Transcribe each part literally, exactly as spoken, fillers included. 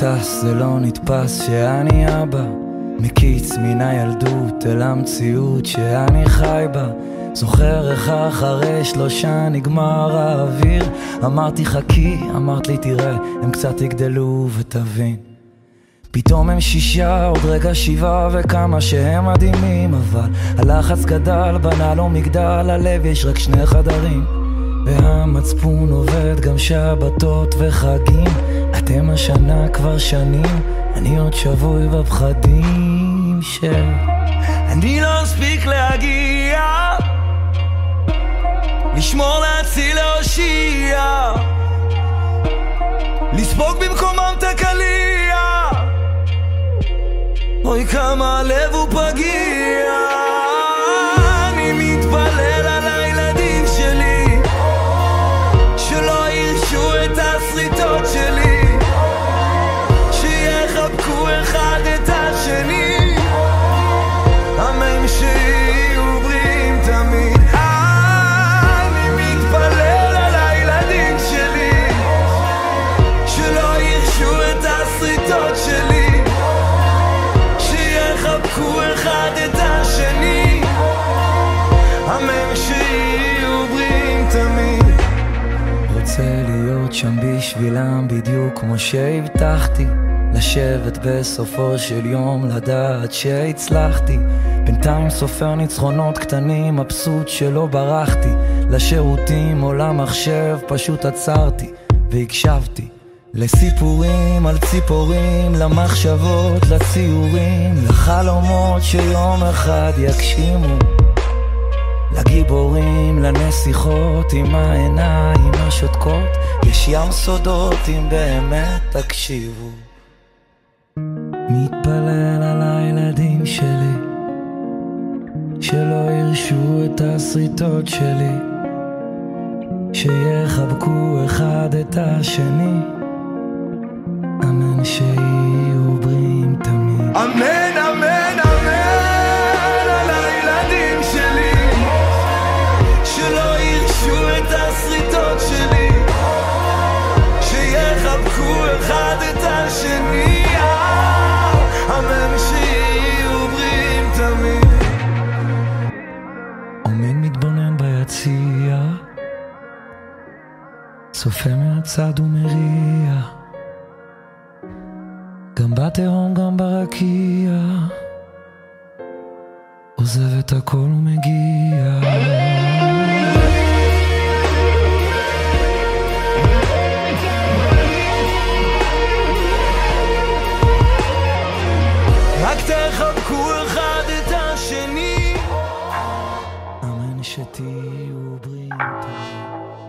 טס, זה לא נתפס שאני אבא מקיץ מן הילדות אל המציאות שאני חי בה. זוכר איך אחרי שלושה נגמר האוויר, אמרתי חכי, אמרת לי תראה, הם קצת יגדלו ותבין. פתאום הם שישה, עוד רגע שבעה, וכמה שהם מדהימים, אבל הלחץ גדל, בנה לו מגדל, הלב יש רק שני חדרים, והמצפון עובד גם שבתות וחגים. אתם השנה כבר שנים, אני עוד שבוי בפחדים של אני לא מספיק להגיע, לשמור, להציל, להושיע, לספוג במקומם את הקליע. אוי כמה הלב הוא פגיע. אני מתפלל על הילדים שלי, שלא ירשו את הסריטות שלי, שיחבקו אחד את השני, אמן שיהיו בריאים תמיד. אני מתפלל על הילדים שלי, שלא ירשו את הסריטות שלי, שיחבקו אחד את השני, אמן שיהיו בריאים תמיד. רוצה להיות שם בשבילם בדיוק כמו שהבטחתי, לשבת בסופו של יום לדעת שהצלחתי. בינתיים סופר ניצחונות קטנים, מבסוט שלא ברחתי לשירותים או למחשב, פשוט עצרתי והקשבתי לסיפורים על ציפורים, למחשבות, לציורים, לחלומות שיום אחד יגשימו, לגיבורים, לנסיכות עם העיניים השותקות. יש ים סודות אם באמת תקשיבו. מתפלל על הילדים שלי, שלא ירשו את הסריטות שלי, שיחבקו אחד את השני, אמן שיהיו בריאים תמיד. אמן אמן אמן על הילדים שלי, שלא ירשו את הסריטות שלי, שיחבקו אחד את השני, אמן שיהיו בריאים תמיד. עומד מתבונן ביציע, צופה מהצד ומריע, גם בתהום גם ברקיע, עוזב את הכל ומגיע. רק תחבקו אחד את השני, אמן שתהיו בריאים תמיד.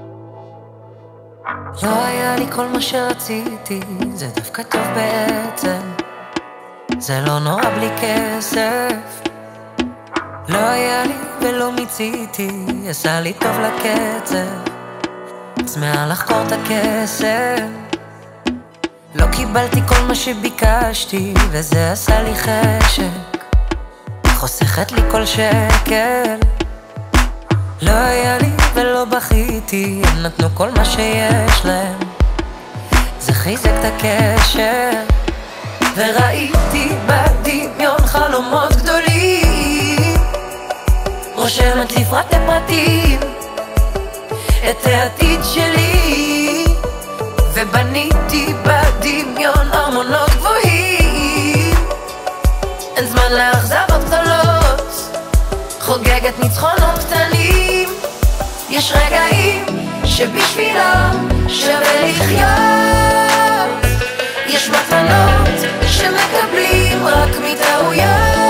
לא היה לי כל מה שרציתי, זה דווקא טוב בעצם, זה לא נורא בלי כסף. לא היה לי ולא מיציתי, עשה לי טוב לקצב, אז מעל לחקור את הכסף. לא קיבלתי כל מה שביקשתי, וזה עשה לי חשק, חוסכת לי כל שקל. לא היה לי ולא בכיתי, הם נתנו כל מה שיש להם, זה חיזק את הקשר. וראיתי בדמיון חלומות גדולים, רושמת לפרטי פרטים את העתיד שלי, ובניתי בדמיון ארמונות גבוהים. אין זמן לאכזבות גדולות, חוגגת ניצחונות קטנים. יש רגעים שבשבילם שווה לחיות, יש מתנות שמקבלים רק מטעויות.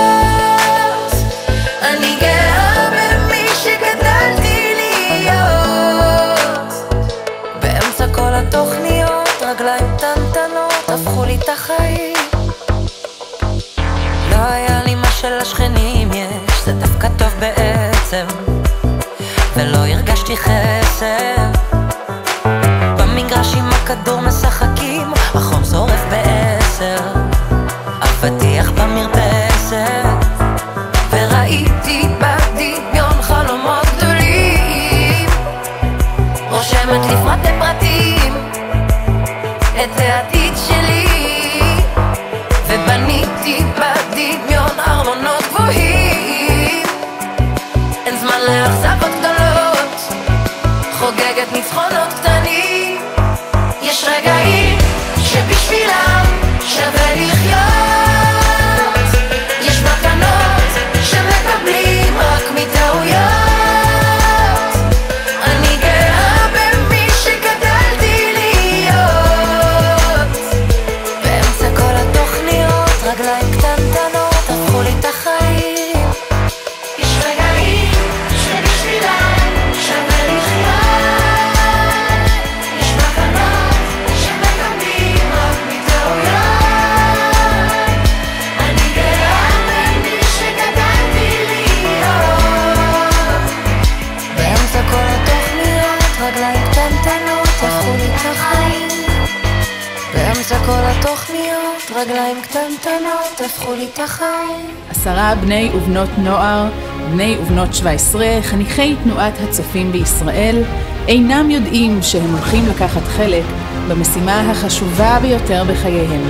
אני גאה במי שגדלתי להיות, באמצע כל התוכניות רגליים טנטנות הפכו לי את החיים. לא היה לי מה שלשכנים יש, זה דווקא טוב בעצם, ולא הרגשתי חסר. במגרש עם הכדור משחקים, החום שורף בעשר, אבטיח במרפסת. וראיתי בדמיון חלומות גדולים, רושמת לפרטי פרטים את העתיד שלי, צניעות, רגליים קטנטנות, הפכו לי את החיים. עשרה בני ובנות נוער, בני ובנות שבע עשרה, חניכי תנועת הצופים בישראל, אינם יודעים שהם הולכים לקחת חלק במשימה החשובה ביותר בחייהם.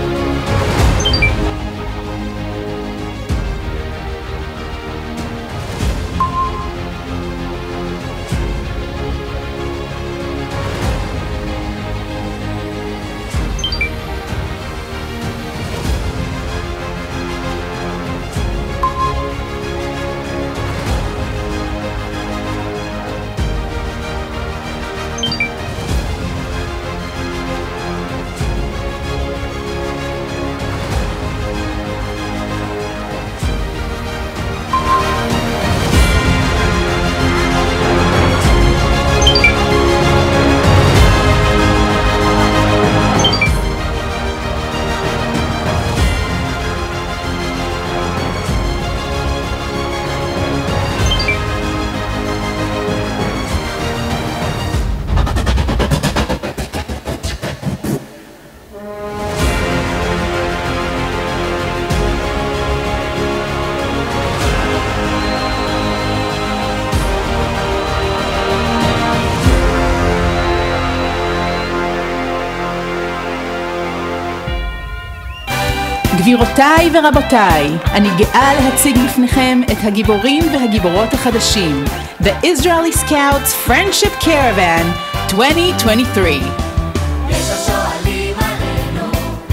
גבירותיי ורבותיי, אני גאה להציג בפניכם את הגיבורים והגיבורות החדשים, The Israeli Scouts Friendship Caravan twenty twenty-three. יש השואלים עלינו,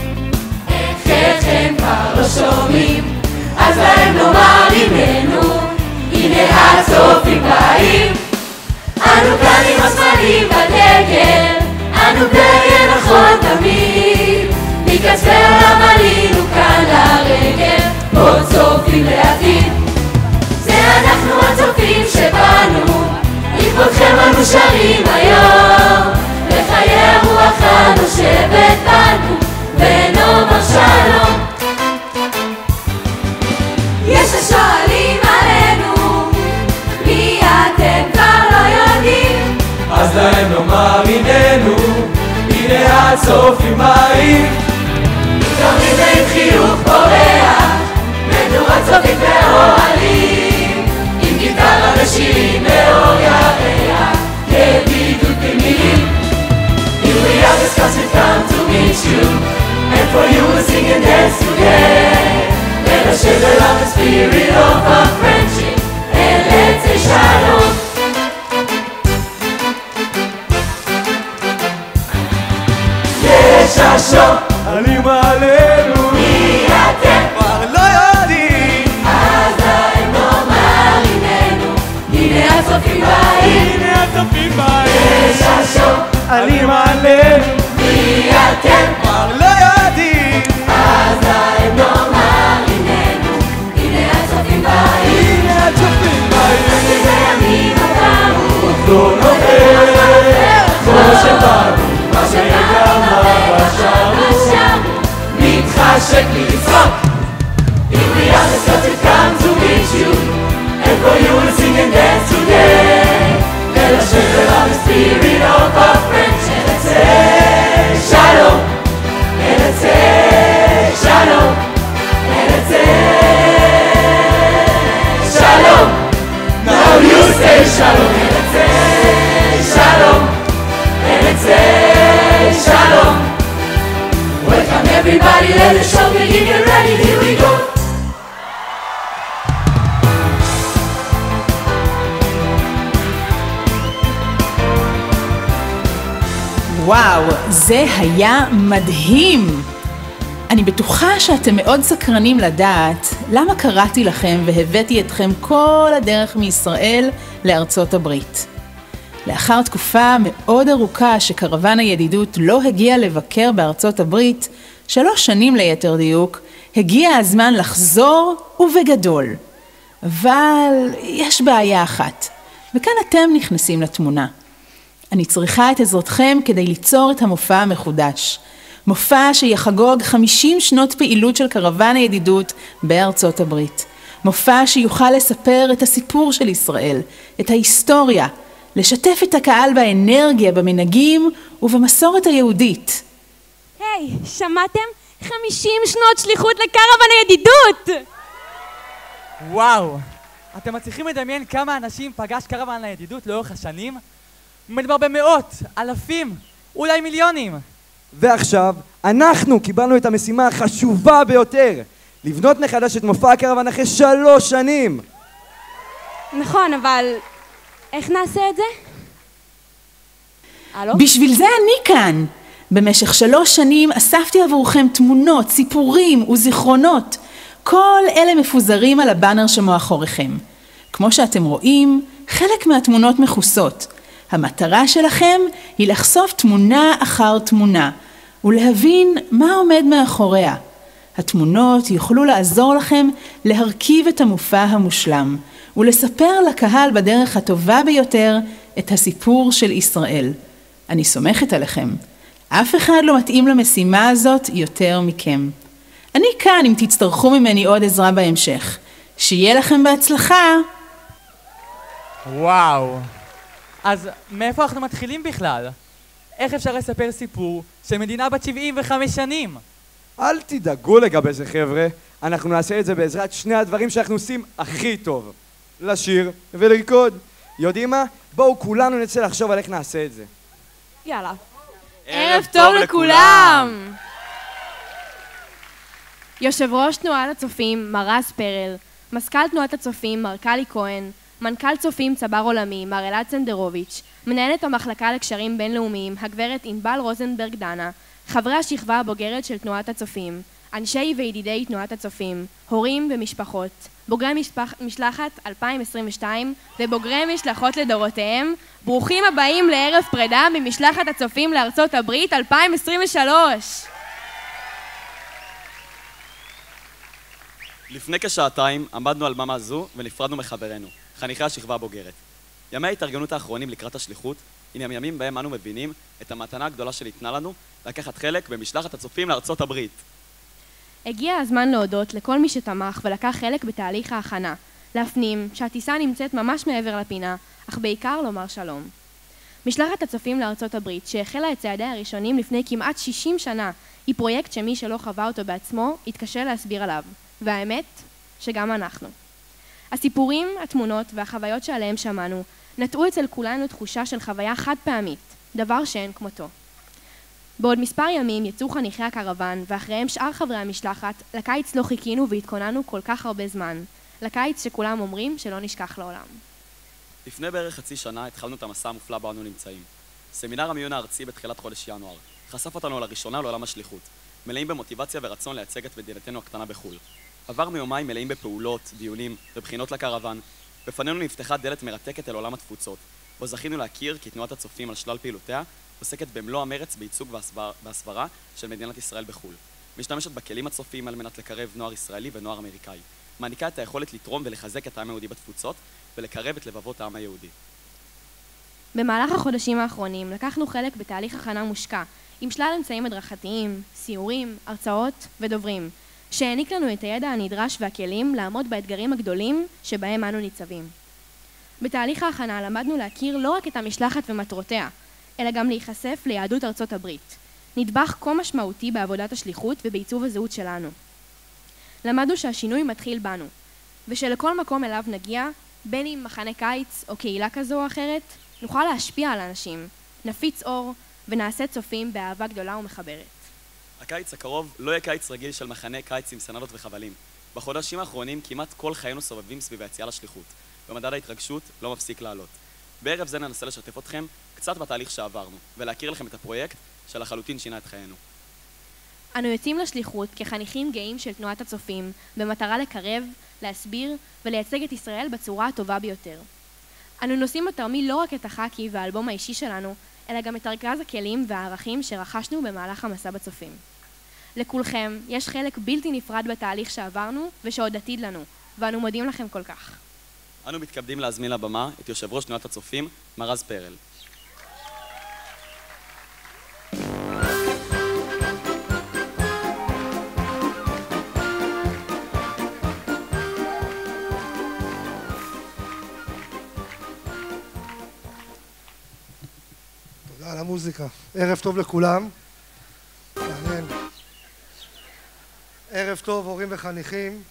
איך הם כבר לא שומעים, אז להם נאמר עמנו, הנה הצופים באים. אנו כאן עם הסמלים בדגל, אנו ביחד תמיד, מקצה העולם עלינו כאן לרגל, עוד צופים לעתיד. זה אנחנו הצופים שבאנו, לכבודכם אנו שרים היום, לחיי הרוח הנושבת בנו, ונאמר שלום. יש השואלים עלינו, מי אתם כבר לא יודעים, אז להם נאמר הננו, הנה הצופים באים. תמיד עם חיוך פורח, מדורת צופים באוהלים, עם גיטרה ושירים באור ירח, ידידות במילים. Here we are the scouts who've come to meet you, and for you we'll sing and dance today. Let us share the love and spirit of our friendship, and let's say shalom. יש השור עלים עלינו, מי אתם? כבר לא יודעים, אז להם נאמר הננו, הנה הצופים באים. הנה הצופים באים. יש השור עלים עלינו, מי אתם? כבר לא יודעים, אז להם נאמר הננו, הנה הצופים באים. הנה הצופים באים. כי בימים עברו, לא נופל, כמו שבאנו, כמו שבאנו ושרנו, מתחשק לי לצחוק. Here we are the scouts who've come to meet you, and for you we'll sing and dance today. Let us share the love and spirit of our friendship, and let's say shalom, and let's say shalom, and let's say shalom. Now you say shalom, and let's say shalom, and let's say shalom. Welcome everybody, let the show begin, get ready, here we go. וואו, זה היה מדהים! אני בטוחה שאתם מאוד סקרנים לדעת למה קראתי לכם והבאתי אתכם כל הדרך מישראל לארצות הברית. לאחר תקופה מאוד ארוכה שקרוון הידידות לא הגיע לבקר בארצות הברית, שלוש שנים ליתר דיוק, הגיע הזמן לחזור ובגדול. אבל יש בעיה אחת, וכאן אתם נכנסים לתמונה. אני צריכה את עזרתכם כדי ליצור את המופע המחודש. מופע שיחגוג חמישים שנות פעילות של קרוון הידידות בארצות הברית. מופע שיוכל לספר את הסיפור של ישראל, את ההיסטוריה, לשתף את הקהל באנרגיה, במנהגים ובמסורת היהודית. היי, שמעתם? חמישים שנות שליחות לקרוון הידידות! וואו! אתם מצליחים לדמיין כמה אנשים פגש קרוון הידידות לאורך השנים? מדובר במאות, אלפים, אולי מיליונים. ועכשיו, אנחנו קיבלנו את המשימה החשובה ביותר, לבנות מחדש את מופע הקרוון אחרי שלוש שנים. נכון, אבל איך נעשה את זה? הלו? בשביל זה אני כאן. במשך שלוש שנים אספתי עבורכם תמונות, סיפורים וזיכרונות. כל אלה מפוזרים על הבאנר שמאחוריכם. כמו שאתם רואים, חלק מהתמונות מכוסות. המטרה שלכם היא לחשוף תמונה אחר תמונה, ולהבין מה עומד מאחוריה. התמונות יוכלו לעזור לכם להרכיב את המופע המושלם, ולספר לקהל בדרך הטובה ביותר את הסיפור של ישראל. אני סומכת עליכם. אף אחד לא מתאים למשימה הזאת יותר מכם. אני כאן אם תצטרכו ממני עוד עזרה בהמשך. שיהיה לכם בהצלחה. וואו. אז מאיפה אנחנו מתחילים בכלל? איך אפשר לספר סיפור של מדינה בת שבעים וחמש שנים? אל תדאגו לגבי זה חבר'ה, אנחנו נעשה את זה בעזרת שני הדברים שאנחנו עושים הכי טוב. לשיר ולרקוד. יודעים מה? בואו כולנו נצא לחשוב על איך נעשה את זה. יאללה. ערב טוב לכולם! יושב ראש תנועת הצופים מר רז פרל, מזכ"ל תנועת הצופים מר קלי כהן, מנכ"ל צופים צבר עולמי מר אלעד סנדרוביץ', מנהלת המחלקה לקשרים בינלאומיים הגברת ענבל רוזנברג דנה, חברי השכבה הבוגרת של תנועת הצופים, אנשי וידידי תנועת הצופים, הורים ומשפחות, בוגרי משפח, משלחת אלפיים עשרים ושתיים ובוגרי משלחות לדורותיהם, ברוכים הבאים לערב פרידה ממשלחת הצופים לארצות הברית אלפיים עשרים ושלוש. לפני כשעתיים עמדנו על במה זו ונפרדנו מחברנו, חניכי השכבה הבוגרת. ימי ההתארגנות האחרונים לקראת השליחות, הנה הימים בהם אנו מבינים את המתנה הגדולה שניתנה לנו לקחת חלק במשלחת הצופים לארצות הברית. הגיע הזמן להודות לכל מי שתמך ולקח חלק בתהליך ההכנה, להפנים שהטיסה נמצאת ממש מעבר לפינה, אך בעיקר לומר שלום. משלחת הצופים לארצות הברית, שהחלה את צעדיה הראשונים לפני כמעט שישים שנה, היא פרויקט שמי שלא חווה אותו בעצמו יתקשה להסביר עליו, והאמת שגם אנחנו. הסיפורים, התמונות והחוויות שעליהם שמענו נטעו אצל כולנו תחושה של חוויה חד פעמית, דבר שאין כמותו. בעוד מספר ימים יצאו חניכי הקרוון ואחריהם שאר חברי המשלחת, לקיץ לא חיכינו והתכוננו כל כך הרבה זמן, לקיץ שכולם אומרים שלא נשכח לעולם. לפני בערך חצי שנה התחלנו את המסע המופלא בו אנו נמצאים. סמינר המיון הארצי בתחילת חודש ינואר חשף אותנו לראשונה לעולם השליחות, מלאים במוטיבציה ורצון לייצג את מדינתנו הקטנה בחו"ל. עברנו יומיים מלאים בפעולות, דיונים ובחינות לקרוון. בפנינו נפתחה דלת מרתקת אל עולם התפוצות, בו זכינו להכיר כי תנועת הצופים על שלל פעילותיה עוסקת במלוא המרץ בייצוג והסברה של מדינת ישראל בחו"ל. משתמשת בכלים הצופים על מנת לקרב נוער ישראלי ונוער אמריקאי. מעניקה את היכולת לתרום ולחזק את העם היהודי בתפוצות ולקרב את לבבות העם היהודי. במהלך החודשים האחרונים לקחנו חלק בתהליך הכנה מושקע, עם שלל אמצעים הדרכתיים, סיורים, הרצאות ודוברים, שהעניק לנו את הידע הנדרש והכלים לעמוד באתגרים הגדולים שבהם אנו ניצבים. בתהליך ההכנה למדנו להכיר לא רק את המשלחת ומטרותיה, אלא גם להיחשף ליהדות ארצות הברית, נדבך כה משמעותי בעבודת השליחות ובעיצוב הזהות שלנו. למדנו שהשינוי מתחיל בנו, ושלכל מקום אליו נגיע, בין אם מחנה קיץ או קהילה כזו או אחרת, נוכל להשפיע על אנשים, נפיץ אור ונעשה צופים באהבה גדולה ומחברת. הקיץ הקרוב לא יהיה קיץ רגיל של מחנה קיץ עם סנדות וחבלים. בחודשים האחרונים כמעט כל חיינו סובבים סביב היציאה לשליחות, ומדד ההתרגשות לא מפסיק לעלות. בערב זה ננסה לשתף אתכם קצת בתהליך שעברנו, ולהכיר לכם את הפרויקט שלחלוטין שינה את חיינו. אנו יוצאים לשליחות כחניכים גאים של תנועת הצופים, במטרה לקרב, להסביר ולייצג את ישראל בצורה הטובה ביותר. אנו נושאים בתרמיל לא רק את החאקי והאלבום האישי שלנו, אלא גם את ארגז הכלים והערכים שרכשנו במהלך המסע בצופים. לכולכם יש חלק בלתי נפרד בתהליך שעברנו ושעוד עתיד לנו, ואנו מודים לכם כל כך. אנו מתכבדים להזמין לבמה את יושב ראש תנועת הצופים, מר רז פרל. תודה על המוזיקה. ערב טוב לכולם. מעניין. ערב טוב הורים וחניכים.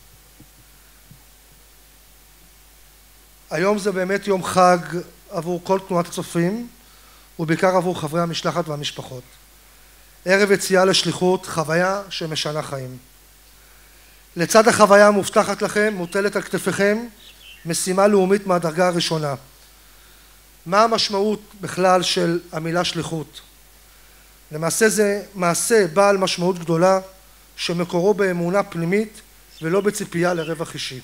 היום זה באמת יום חג עבור כל תנועת הצופים ובעיקר עבור חברי המשלחת והמשפחות. ערב יציאה לשליחות, חוויה שמשנה חיים. לצד החוויה המובטחת לכם מוטלת על כתפיכם משימה לאומית מהדרגה הראשונה. מה המשמעות בכלל של המילה שליחות? למעשה זה מעשה בעל משמעות גדולה שמקורו באמונה פנימית ולא בציפייה לרווח אישי.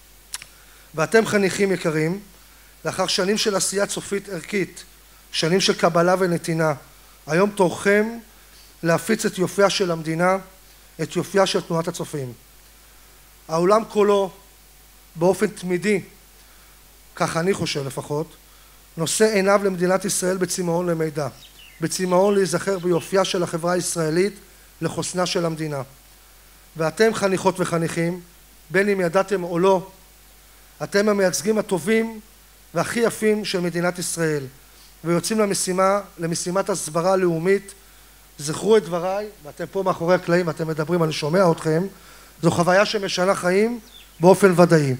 ואתם חניכים יקרים, לאחר שנים של עשייה צופית ערכית, שנים של קבלה ונתינה, היום תורכם להפיץ את יופיה של המדינה, את יופיה של תנועת הצופים. העולם כולו באופן תמידי, כך אני חושב לפחות, נושא עיניו למדינת ישראל בצמאון למידע, בצמאון להיזכר ביופיה של החברה הישראלית לחוסנה של המדינה. ואתם חניכות וחניכים, בין אם ידעתם או לא, אתם המייצגים הטובים והכי יפים של מדינת ישראל, ויוצאים למשימה, למשימת הסברה לאומית. זכרו את דבריי, ואתם פה מאחורי הקלעים ואתם מדברים, אני שומע אתכם, זו חוויה שמשנה חיים באופן ודאי.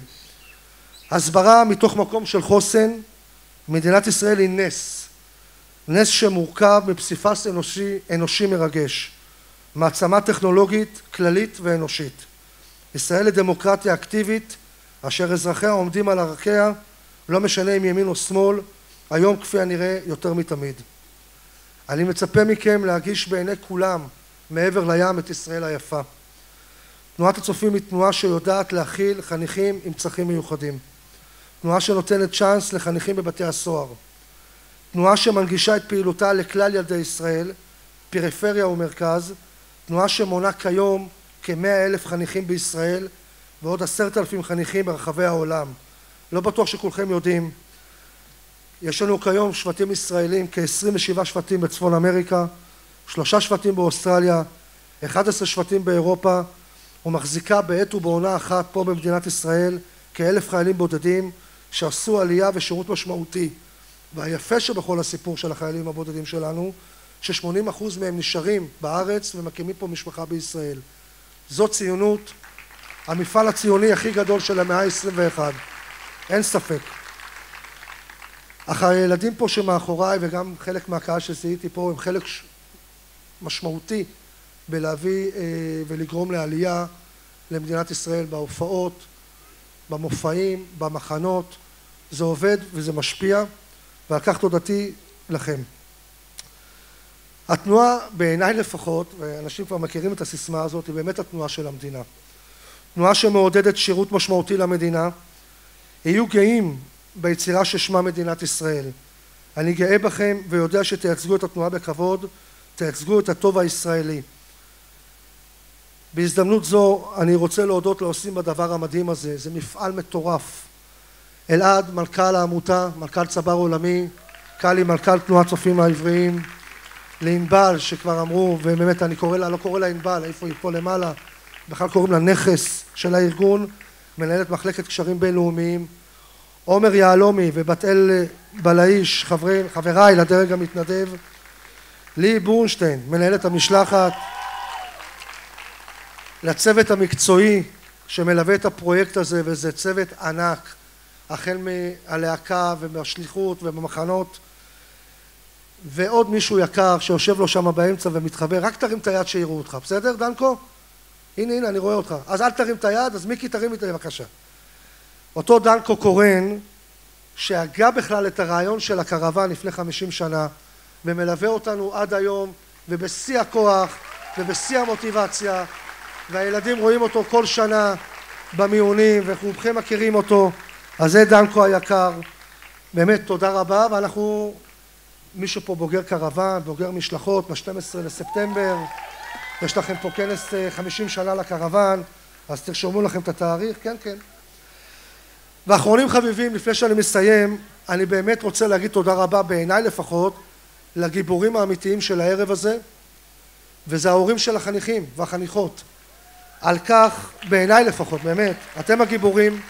הסברה מתוך מקום של חוסן, מדינת ישראל היא נס, נס שמורכב מפסיפס אנושי, אנושי מרגש, מעצמה טכנולוגית, כללית ואנושית. ישראל היא דמוקרטיה אקטיבית, אשר אזרחיה עומדים על ערכיה, לא משנה אם ימין או שמאל, היום כפי הנראה יותר מתמיד. אני מצפה מכם להגיש בעיני כולם, מעבר לים, את ישראל היפה. תנועת הצופים היא תנועה שיודעת להכיל חניכים עם צרכים מיוחדים. תנועה שנותנת צ'אנס לחניכים בבתי הסוהר. תנועה שמנגישה את פעילותה לכלל ילדי ישראל, פריפריה ומרכז. תנועה שמונה כיום כמאה אלף חניכים בישראל ועוד עשרת אלפים חניכים ברחבי העולם. לא בטוח שכולכם יודעים. יש לנו כיום שבטים ישראלים, כ-עשרים ושבעה שבטים בצפון אמריקה, שלושה שבטים באוסטרליה, אחד עשר שבטים באירופה, ומחזיקה בעת ובעונה אחת פה במדינת ישראל כאלף חיילים בודדים שעשו עלייה ושירות משמעותי. והיפה שבכל הסיפור של החיילים הבודדים שלנו, ש-שמונים אחוז מהם נשארים בארץ ומקימים פה משפחה בישראל. זו ציונות, המפעל הציוני הכי גדול של המאה ה-עשרים ואחת, אין ספק. אך הילדים פה שמאחוריי וגם חלק מהקהל שזיהיתי פה הם חלק משמעותי בלהביא ולגרום לעלייה למדינת ישראל בהופעות, במופעים, במחנות. זה עובד וזה משפיע, ועל כך תודתי לכם. התנועה בעיניי לפחות, ואנשים כבר מכירים את הסיסמה הזאת, היא באמת התנועה של המדינה. תנועה שמעודדת שירות משמעותי למדינה. יהיו גאים ביצירה ששמה מדינת ישראל. אני גאה בכם ויודע שתייצגו את התנועה בכבוד, תייצגו את הטוב הישראלי. בהזדמנות זו אני רוצה להודות לעושים בדבר המדהים הזה, זה מפעל מטורף. אלעד, מנכ"ל העמותה, מנכ"ל צבר עולמי, קלי, מנכ"ל תנועת צופים העבריים, לענבל שכבר אמרו, ובאמת אני קורא לה, לא קורא לה ענבל, איפה היא פה למעלה, בכלל קוראים לה נכס של הארגון, מנהלת מחלקת קשרים בינלאומיים, עומר יעלומי ובת אל בלאיש, חברי, חבריי לדרג המתנדב, לי בורנשטיין, מנהלת המשלחת, לצוות המקצועי שמלווה את הפרויקט הזה, וזה צוות ענק, החל מהלהקה ומהשליחות ובמחנות, ועוד מישהו יקר שיושב לו שם באמצע ומתחבר, רק תרים את היד שיראו אותך, בסדר דנקו? הנה הנה אני רואה אותך, אז אל תרים את היד, אז מיקי תרים את היד בבקשה. אותו דנקו קורן שהגה בכלל את הרעיון של הקרוון לפני חמישים שנה ומלווה אותנו עד היום ובשיא הכוח ובשיא המוטיבציה, והילדים רואים אותו כל שנה במיונים וכולכם מכירים אותו. אז זה דנקו היקר, באמת תודה רבה. ואנחנו, מישהו פה בוגר קרוון, בוגר משלחות, ב-שנים עשר לספטמבר, יש לכם פה כנס חמישים שנה לקרוון, אז תרשמו לכם את התאריך, כן כן. ואחרונים חביבים, לפני שאני מסיים, אני באמת רוצה להגיד תודה רבה, בעיניי לפחות, לגיבורים האמיתיים של הערב הזה, וזה ההורים של החניכים והחניכות. על כך, בעיניי לפחות, באמת, אתם הגיבורים,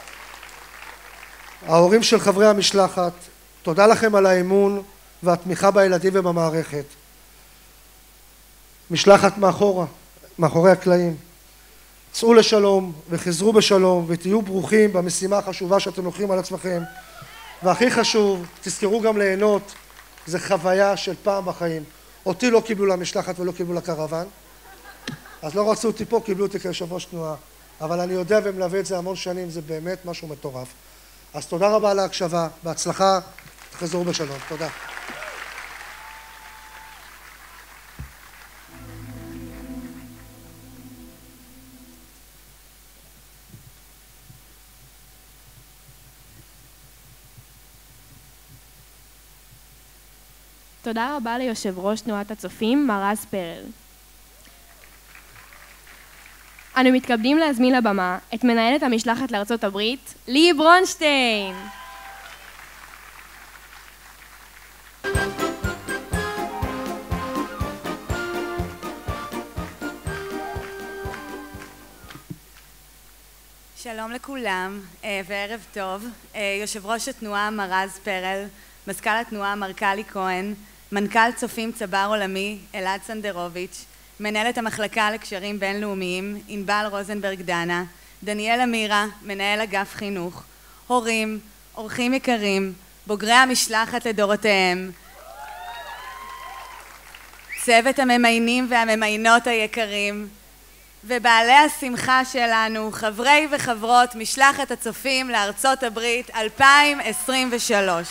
ההורים של חברי המשלחת, תודה לכם על האמון והתמיכה בילדים ובמערכת. משלחת מאחורה, מאחורי הקלעים. צאו לשלום וחזרו בשלום ותהיו ברוכים במשימה החשובה שאתם לוקחים על עצמכם. והכי חשוב, תזכרו גם ליהנות, זה חוויה של פעם בחיים. אותי לא קיבלו למשלחת ולא קיבלו לקרוון, אז לא רצו אותי פה, קיבלו אותי כיושב ראש תנועה. אבל אני יודע ומלווה את זה המון שנים, זה באמת משהו מטורף. אז תודה רבה על ההקשבה, בהצלחה, תחזרו בשלום. תודה. תודה רבה ליושב ראש תנועת הצופים, מר רז פרל. אנו מתכבדים להזמין לבמה את מנהלת המשלחת לארצות הברית, לי ברונשטיין. שלום לכולם וערב טוב. יושב ראש התנועה מר רז פרל, מזכ"ל התנועה מר קלי כהן, מנכ"ל צופים צבר עולמי אלעד סנדרוביץ', מנהלת המחלקה לקשרים בינלאומיים ענבל רוזנברג דנה, דניאל אמירה, מנהל אגף חינוך, הורים, אורחים יקרים, בוגרי המשלחת לדורותיהם, צוות הממיינים והממיינות היקרים, ובעלי השמחה שלנו, חברי וחברות משלחת הצופים לארצות הברית אלפיים עשרים ושלוש.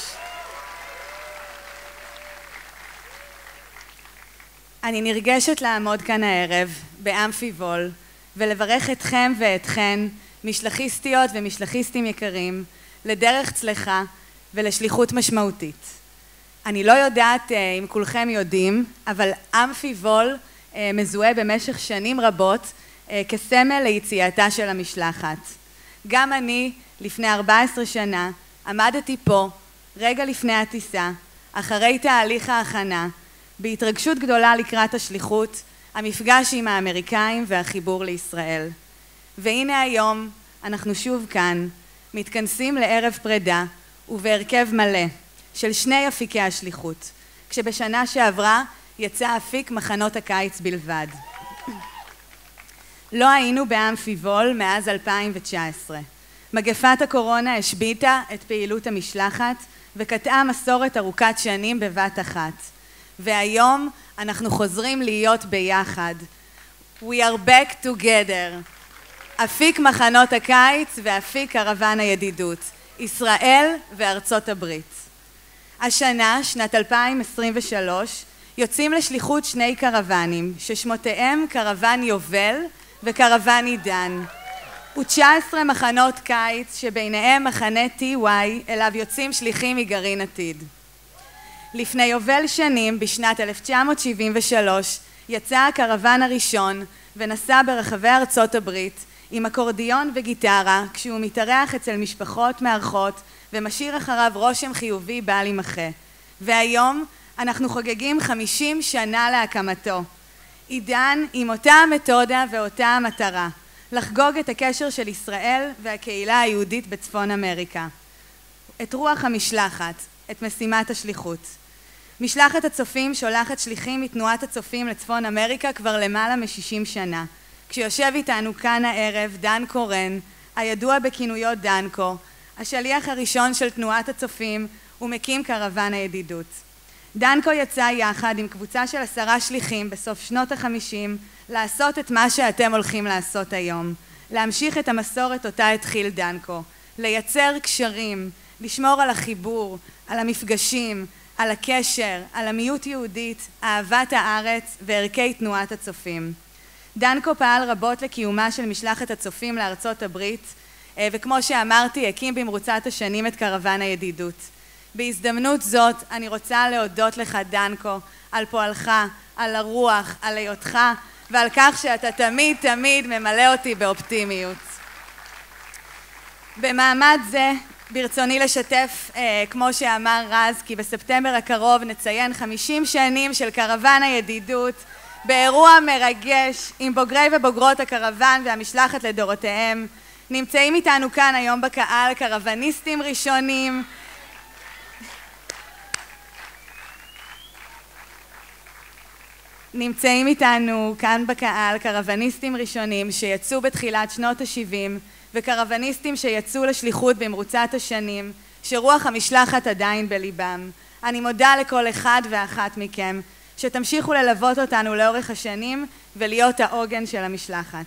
אני נרגשת לעמוד כאן הערב באמפיבול ולברך אתכם ואתכן, משלחיסטיות ומשלחיסטים יקרים, לדרך צלחה ולשליחות משמעותית. אני לא יודעת אם כולכם יודעים, אבל אמפיבול מזוהה במשך שנים רבות כסמל ליציאתה של המשלחת. גם אני לפני ארבע עשרה שנה עמדתי פה רגע לפני הטיסה, אחרי תהליך ההכנה, בהתרגשות גדולה לקראת השליחות, המפגש עם האמריקאים והחיבור לישראל. והנה היום אנחנו שוב כאן, מתכנסים לערב פרידה ובהרכב מלא של שני אפיקי השליחות, כשבשנה שעברה יצא אפיק מחנות הקיץ בלבד. לא היינו באמפיבול מאז אלפיים תשע עשרה. מגפת הקורונה השביתה את פעילות המשלחת וקטעה מסורת ארוכת שנים בבת אחת. והיום אנחנו חוזרים להיות ביחד. We are back together. אפיק מחנות הקיץ ואפיק קרוון הידידות. ישראל וארצות הברית. השנה, שנת אלפיים עשרים ושלוש, יוצאים לשליחות שני קרוונים, ששמותיהם קרוון יובל וקרוון עידן. ו-תשע עשרה מחנות קיץ, שביניהם מחנה טי וואי, אליו יוצאים שליחים מגרעין עתיד. לפני יובל שנים, בשנת אלף תשע מאות שבעים ושלוש, יצא הקרוון הראשון ונסע ברחבי ארצות הברית עם אקורדיון וגיטרה, כשהוא מתארח אצל משפחות מארחות ומשאיר אחריו רושם חיובי בל יימחה. והיום אנחנו חוגגים חמישים שנה להקמתו. עידן עם אותה המתודה ואותה המטרה, לחגוג את הקשר של ישראל והקהילה היהודית בצפון אמריקה. את רוח המשלחת, את משימת השליחות. משלחת הצופים שולחת שליחים מתנועת הצופים לצפון אמריקה כבר למעלה מ-שישים שנה. כשיושב איתנו כאן הערב דן קורן, הידוע בכינויו דנקו, השליח הראשון של תנועת הצופים ומקים קרוון הידידות. דנקו יצא יחד עם קבוצה של עשרה שליחים בסוף שנות החמישים לעשות את מה שאתם הולכים לעשות היום, להמשיך את המסורת אותה התחיל דנקו, לייצר קשרים, לשמור על החיבור, על המפגשים, על הקשר, על עמיות יהודית, אהבת הארץ וערכי תנועת הצופים. דנקו פעל רבות לקיומה של משלחת הצופים לארצות הברית, וכמו שאמרתי, הקים במרוצת השנים את קרוון הידידות. בהזדמנות זאת אני רוצה להודות לך דנקו על פועלך, על הרוח, על היותך ועל כך שאתה תמיד תמיד ממלא אותי באופטימיות. במעמד זה ברצוני לשתף, אה, כמו שאמר רז, כי בספטמבר הקרוב נציין חמישים שנים של קרוון הידידות באירוע מרגש עם בוגרי ובוגרות הקרוון והמשלחת לדורותיהם. נמצאים איתנו כאן היום בקהל קרוואניסטים ראשונים, נמצאים איתנו כאן בקהל קרווניסטים ראשונים שיצאו בתחילת שנות ה-שבעים וקרווניסטים שיצאו לשליחות במרוצת השנים שרוח המשלחת עדיין בליבם. אני מודה לכל אחד ואחת מכם שתמשיכו ללוות אותנו לאורך השנים ולהיות העוגן של המשלחת.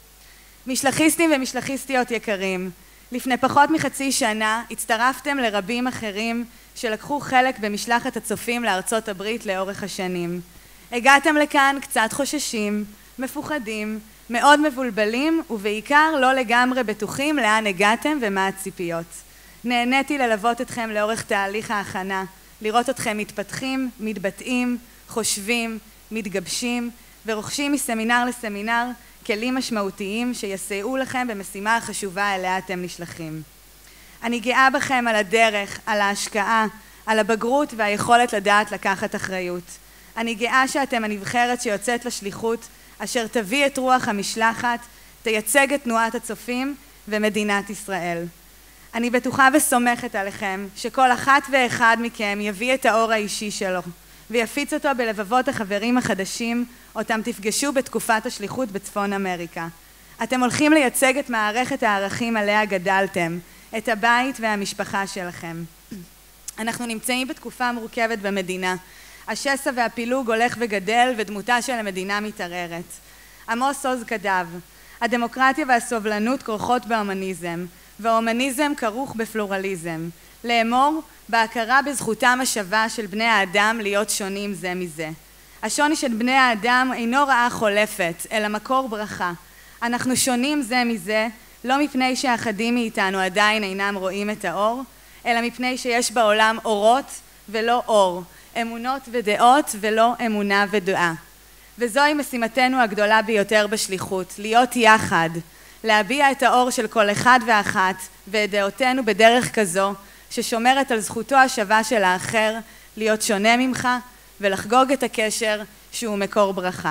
משלחיסטים ומשלחיסטיות יקרים, לפני פחות מחצי שנה הצטרפתם לרבים אחרים שלקחו חלק במשלחת הצופים לארצות הברית לאורך השנים. הגעתם לכאן קצת חוששים, מפוחדים, מאוד מבולבלים ובעיקר לא לגמרי בטוחים לאן הגעתם ומה הציפיות. נהניתי ללוות אתכם לאורך תהליך ההכנה, לראות אתכם מתפתחים, מתבטאים, חושבים, מתגבשים ורוכשים מסמינר לסמינר כלים משמעותיים שיסייעו לכם במשימה החשובה אליה אתם נשלחים. אני גאה בכם על הדרך, על ההשקעה, על הבגרות והיכולת לדעת לקחת אחריות. אני גאה שאתם הנבחרת שיוצאת לשליחות אשר תביא את רוח המשלחת, תייצג את תנועת הצופים ומדינת ישראל. אני בטוחה וסומכת עליכם שכל אחת ואחד מכם יביא את האור האישי שלו ויפיץ אותו בלבבות החברים החדשים אותם תפגשו בתקופת השליחות בצפון אמריקה. אתם הולכים לייצג את מערכת הערכים עליה גדלתם, את הבית והמשפחה שלכם. אנחנו נמצאים בתקופה מורכבת במדינה. השסע והפילוג הולך וגדל ודמותה של המדינה מתערערת. עמוס עוז כתב, הדמוקרטיה והסובלנות כרוכות בהומניזם, וההומניזם כרוך בפלורליזם. לאמור, בהכרה בזכותם השווה של בני האדם להיות שונים זה מזה. השוני של בני האדם אינו רעה חולפת, אלא מקור ברכה. אנחנו שונים זה מזה, לא מפני שאחדים מאיתנו עדיין אינם רואים את האור, אלא מפני שיש בעולם אורות ולא אור, אמונות ודעות ולא אמונה ודעה. וזוהי משימתנו הגדולה ביותר בשליחות, להיות יחד, להביע את האור של כל אחד ואחת ואת דעותינו בדרך כזו ששומרת על זכותו השווה של האחר להיות שונה ממך ולחגוג את הקשר שהוא מקור ברכה.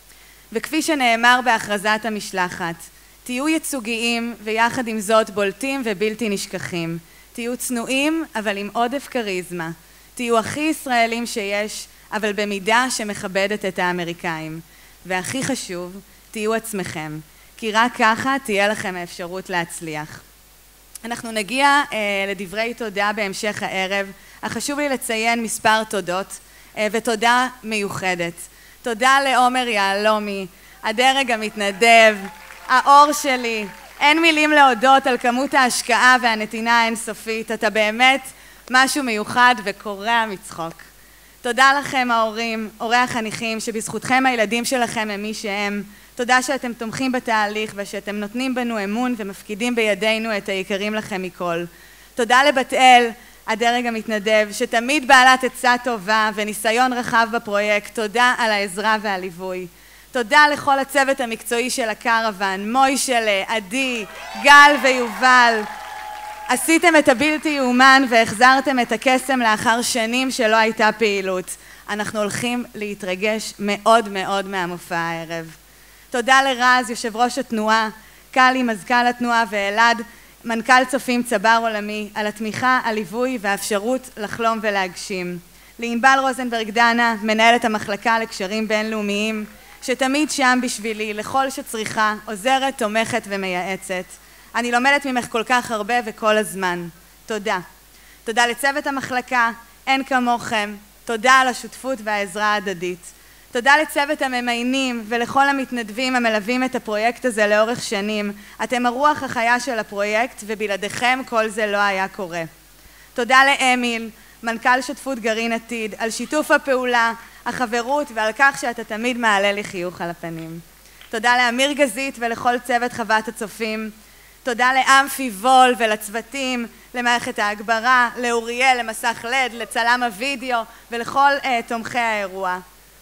וכפי שנאמר בהכרזת המשלחת, תהיו ייצוגיים ויחד עם זאת בולטים ובלתי נשכחים. תהיו צנועים אבל עם עודף קריזמה. תהיו הכי ישראלים שיש, אבל במידה שמכבדת את האמריקאים. והכי חשוב, תהיו עצמכם, כי רק ככה תהיה לכם האפשרות להצליח. אנחנו נגיע אה, לדברי תודה בהמשך הערב, אך חשוב לי לציין מספר תודות, אה, ותודה מיוחדת. תודה לעומר יעלומי, הדרג המתנדב, האור שלי. אין מילים להודות על כמות ההשקעה והנתינה האינסופית, אתה באמת משהו מיוחד וקורע מצחוק. תודה לכם ההורים, הורי החניכים, שבזכותכם הילדים שלכם הם מי שהם. תודה שאתם תומכים בתהליך ושאתם נותנים בנו אמון ומפקידים בידינו את היקרים לכם מכל. תודה לבת אל, הדרג המתנדב, שתמיד בעלת עצה טובה וניסיון רחב בפרויקט. תודה על העזרה והליווי. תודה לכל הצוות המקצועי של הקרוון, מוישלה, עדי, גל ויובל. עשיתם את הבלתי יאומן והחזרתם את הקסם לאחר שנים שלא הייתה פעילות. אנחנו הולכים להתרגש מאוד מאוד מהמופע הערב. תודה לרז, יושב ראש התנועה, קלי, מזכ"ל התנועה, ואלעד, מנכ"ל צופים צבר עולמי, על התמיכה, הליווי והאפשרות לחלום ולהגשים. לענבל רוזנברג דנה, מנהלת המחלקה לקשרים בינלאומיים, שתמיד שם בשבילי, לכל שצריכה, עוזרת, תומכת ומייעצת. אני לומדת ממך כל כך הרבה וכל הזמן. תודה. תודה לצוות המחלקה, אין כמוכם. תודה על השותפות והעזרה ההדדית. תודה לצוות הממיינים ולכל המתנדבים המלווים את הפרויקט הזה לאורך שנים. אתם הרוח החיה של הפרויקט ובלעדיכם כל זה לא היה קורה. תודה לאמיל, מנכ"ל שותפות גרעין עתיד, על שיתוף הפעולה, החברות ועל כך שאתה תמיד מעלה לי חיוך על הפנים. תודה לאמיר גזית ולכל צוות חוות הצופים. תודה לאמפי וול ולצוותים, למערכת ההגברה, לאוריאל, למסך לד, לצלם הוידאו ולכל uh, תומכי האירוע.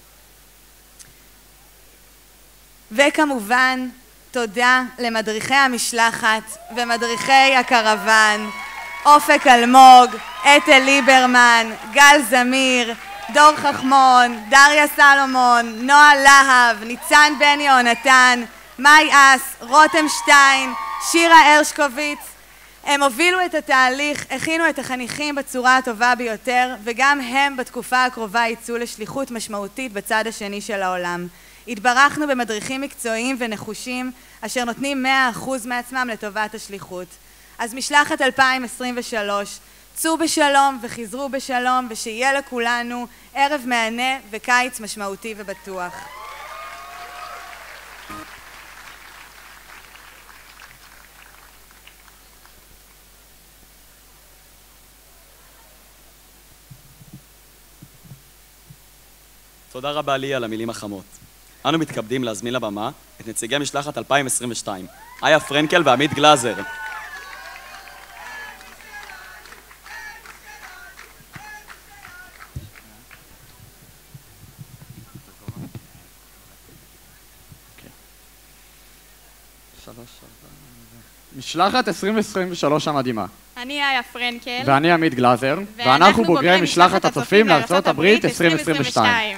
וכמובן, תודה למדריכי המשלחת ומדריכי הקרוון, אופק אלמוג, אתל ליברמן, גל זמיר, דור חכמון, דריה סלומון, נועה להב, ניצן בן יהונתן, מאי אס, רותם שטיין, שירה הרשקוביץ, הם הובילו את התהליך, הכינו את החניכים בצורה הטובה ביותר, וגם הם בתקופה הקרובה יצאו לשליחות משמעותית בצד השני של העולם. התברכנו במדריכים מקצועיים ונחושים, אשר נותנים מאה אחוז מעצמם לטובת השליחות. אז משלחת אלפיים עשרים ושלוש, צאו בשלום וחזרו בשלום, ושיהיה לכולנו ערב מהנה וקיץ משמעותי ובטוח. תודה רבה לי על המילים החמות. אנו מתכבדים להזמין לבמה את נציגי משלחת אלפיים עשרים ושתיים, איה פרנקל ועמית גלאזר. משלחת עשרים עשרים ושלוש המדהימה. אני איה פרנקל. ואני עמית גלאזר. ואנחנו בוגרי משלחת הצופים לארצות הברית עשרים עשרים ושתיים.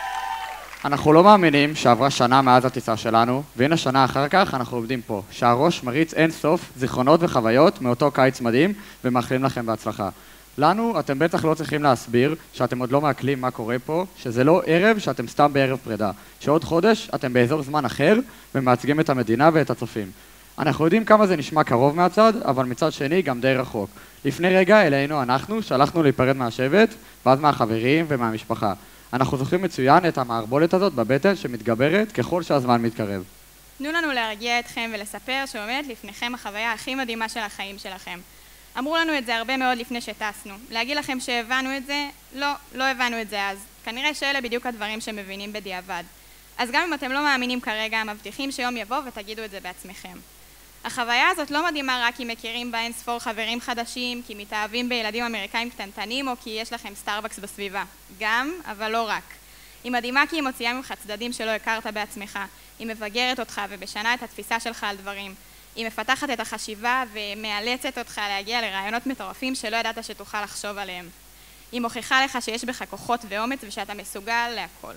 אנחנו לא מאמינים שעברה שנה מאז הטיסה שלנו, והנה שנה אחר כך אנחנו עובדים פה, שהראש מריץ אין סוף זיכרונות וחוויות מאותו קיץ מדהים, ומאחלים לכם בהצלחה. לנו, אתם בטח לא צריכים להסביר שאתם עוד לא מעכלים מה קורה פה, שזה לא ערב שאתם סתם בערב פרידה, שעוד חודש אתם באזור זמן אחר, ומייצגים את המדינה ואת הצופים. אנחנו יודעים כמה זה נשמע קרוב מהצד, אבל מצד שני גם די רחוק. לפני רגע אלינו אנחנו שלחנו להיפרד מהשבט, ואז מהחברים ומהמשפחה. אנחנו זוכרים מצוין את המערבולת הזאת בבטן שמתגברת ככל שהזמן מתקרב. תנו לנו להרגיע אתכם ולספר שעומדת לפניכם החוויה הכי מדהימה של החיים שלכם. אמרו לנו את זה הרבה מאוד לפני שטסנו. להגיד לכם שהבנו את זה? לא, לא הבנו את זה אז. כנראה שאלה בדיוק הדברים שמבינים בדיעבד. אז גם אם אתם לא מאמינים כרגע, מבטיחים שיום יבוא ותגידו את זה בעצמכם. החוויה הזאת לא מדהימה רק כי מכירים בה אין ספור חברים חדשים, כי מתאהבים בילדים אמריקאים קטנטנים או כי יש לכם סטארבקס בסביבה. גם, אבל לא רק. היא מדהימה כי היא מוציאה ממך צדדים שלא הכרת בעצמך. היא מבגרת אותך ובשנה את התפיסה שלך על דברים. היא מפתחת את החשיבה ומאלצת אותך להגיע לרעיונות מטורפים שלא ידעת שתוכל לחשוב עליהם. היא מוכיחה לך שיש בך כוחות ואומץ ושאתה מסוגל להכל.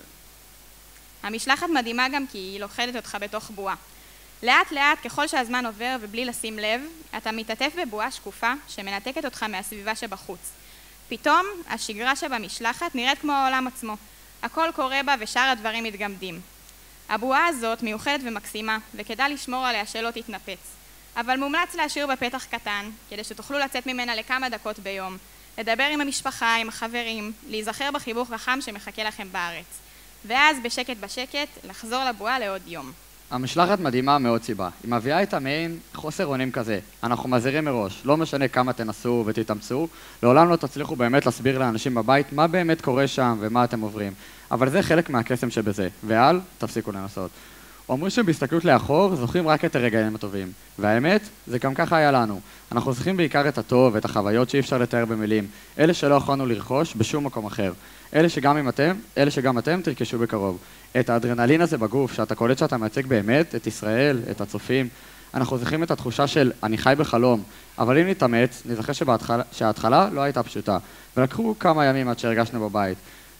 המשלחת מדהימה גם כי היא לוכדת אותך בתוך בועה. לאט לאט, ככל שהזמן עובר ובלי לשים לב, אתה מתעטף בבועה שקופה שמנתקת אותך מהסביבה שבחוץ. פתאום, השגרה שבמשלחת נראית כמו העולם עצמו. הכל קורה בה ושאר הדברים מתגמדים. הבועה הזאת מיוחדת ומקסימה, וכדאי לשמור עליה שלא תתנפץ. אבל מומלץ להשאיר בפתח קטן, כדי שתוכלו לצאת ממנה לכמה דקות ביום, לדבר עם המשפחה, עם החברים, להיזכר בחיבוך החם שמחכה לכם בארץ. ואז בשקט בשקט, לחזור לבועה לעוד יום. המשלחת מדהימה מאוד סיבה. היא מביאה את המעין חוסר אונים כזה. אנחנו מזהירים מראש, לא משנה כמה תנסו ותתאמצו, לעולם לא תצליחו באמת להסביר לאנשים בבית מה באמת קורה שם ומה אתם עוברים. אבל זה חלק מהקסם שבזה, ואל תפסיקו לנסות. אומרים שבהסתכלות לאחור זוכרים רק את הרגעים הטובים, והאמת, זה גם ככה היה לנו. אנחנו זוכרים בעיקר את הטוב ואת החוויות שאי אפשר לתאר במילים, אלה שלא יכולנו לרכוש בשום מקום אחר. אלה שגם אם אתם, אלה שגם אתם תרכשו בקרוב. את האדרנלין הזה בגוף, שאתה קולט שאתה מייצג באמת, את ישראל, את הצופים. אנחנו זוכרים את התחושה של אני חי בחלום, אבל אם נתאמץ, נזכר שההתחלה לא הייתה פשוטה, ולקחו כמה ימים עד שהרגשנו בבית,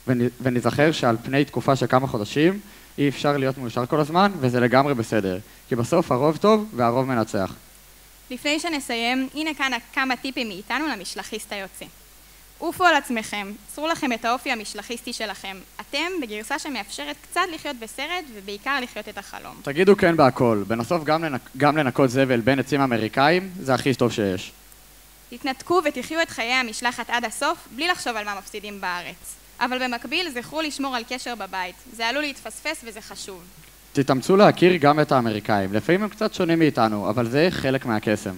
ונזכר שעל פני תקופה של כמה חודשים, אי אפשר להיות מאושר כל הזמן, וזה לגמרי בסדר, כי בסוף הרוב טוב והרוב מנצח. לפני שנסיים, הנה כאן כמה טיפים מאיתנו למשלחיסט היוצא. עופו על עצמכם, צרו לכם את האופי המשלחיסטי שלכם. אתם בגרסה שמאפשרת קצת לחיות בסרט ובעיקר לחיות את החלום. תגידו כן בהכל, בנוסף גם, לנק... גם לנקות זבל בין עצים אמריקאים, זה הכי טוב שיש. תתנתקו ותחיו את חיי המשלחת עד הסוף, בלי לחשוב על מה מפסידים בארץ. אבל במקביל זכרו לשמור על קשר בבית, זה עלול להתפספס וזה חשוב. תתאמצו להכיר גם את האמריקאים, לפעמים הם קצת שונים מאיתנו, אבל זה חלק מהקסם.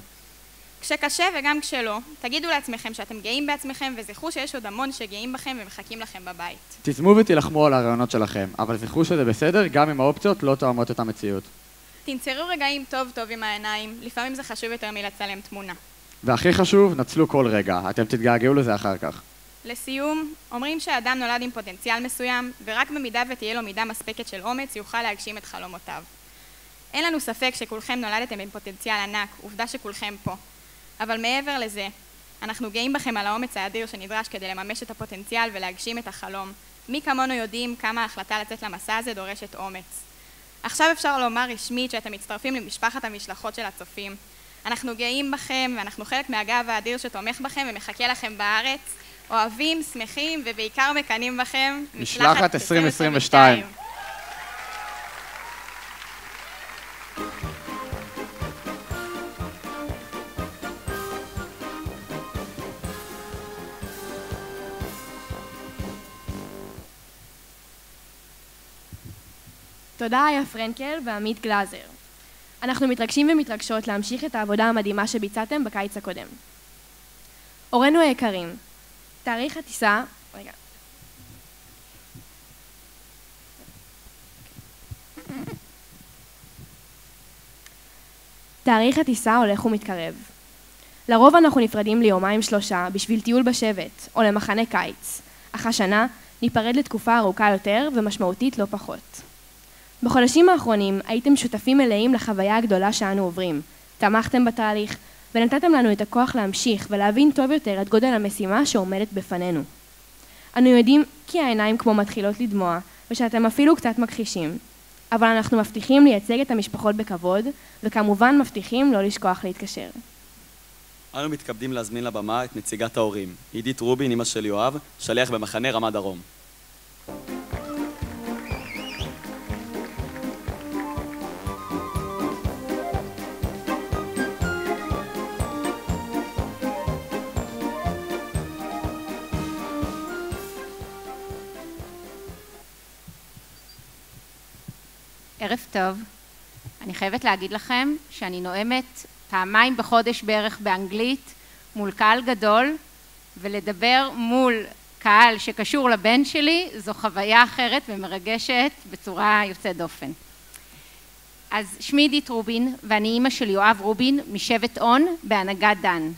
כשקשה וגם כשלא, תגידו לעצמכם שאתם גאים בעצמכם וזכרו שיש עוד המון שגאים בכם ומחכים לכם בבית. תזמו ותילחמו על הרעיונות שלכם, אבל זכרו שזה בסדר גם אם האופציות לא תואמות את המציאות. תנצרו רגעים טוב טוב עם העיניים, לפעמים זה חשוב יותר מלצלם תמונה. והכי חשוב, נצלו כל רגע, אתם תתגעגעו לזה אחר כך. לסיום, אומרים שהאדם נולד עם פוטנציאל מסוים, ורק במידה ותהיה לו מידה מספקת של אומץ יוכל להגשים את חלומותיו. אין לנו ספק שכולכם נולדתם עם פוטנציאל ענק, עובדה שכולכם פה. אבל מעבר לזה, אנחנו גאים בכם על האומץ האדיר שנדרש כדי לממש את הפוטנציאל ולהגשים את החלום. מי כמונו יודעים כמה ההחלטה לצאת למסע הזה דורשת אומץ. עכשיו אפשר לומר רשמית שאתם מצטרפים למשפחת המשלחות של הצופים. אנחנו גאים בכם, ואנחנו חלק מהגב האדיר שתומך בכם ומחכה לכם בארץ. אוהבים, שמחים, ובעיקר מקנים בכם. משלחת עשרים עשרים ושתיים. תודה איה פרנקל ועמית גלאזר. אנחנו מתרגשים ומתרגשות להמשיך את העבודה המדהימה שביצעתם בקיץ הקודם. הורינו היקרים, תאריך הטיסה... רגע. תאריך הטיסה הולך ומתקרב. לרוב אנחנו נפרדים ליומיים שלושה בשביל טיול בשבט או למחנה קיץ, אך השנה ניפרד לתקופה ארוכה יותר ומשמעותית לא פחות. בחודשים האחרונים הייתם שותפים מלאים לחוויה הגדולה שאנו עוברים, תמכתם בתהליך ונתתם לנו את הכוח להמשיך ולהבין טוב יותר את גודל המשימה שעומדת בפנינו. אנו יודעים כי העיניים כמו מתחילות לדמוע ושאתם אפילו קצת מכחישים, אבל אנחנו מבטיחים לייצג את המשפחות בכבוד וכמובן מבטיחים לא לשכוח להתקשר. אנו מתכבדים להזמין לבמה את נציגת ההורים, עידית רובין, אמא של יואב, שליח במחנה רמת דרום. ערב טוב. אני חייבת להגיד לכם שאני נואמת פעמיים בחודש בערך באנגלית מול קהל גדול, ולדבר מול קהל שקשור לבן שלי זו חוויה אחרת ומרגשת בצורה יוצאת דופן. אז שמי עידית רובין ואני אימא של יואב רובין משבט און בהנהגת דן.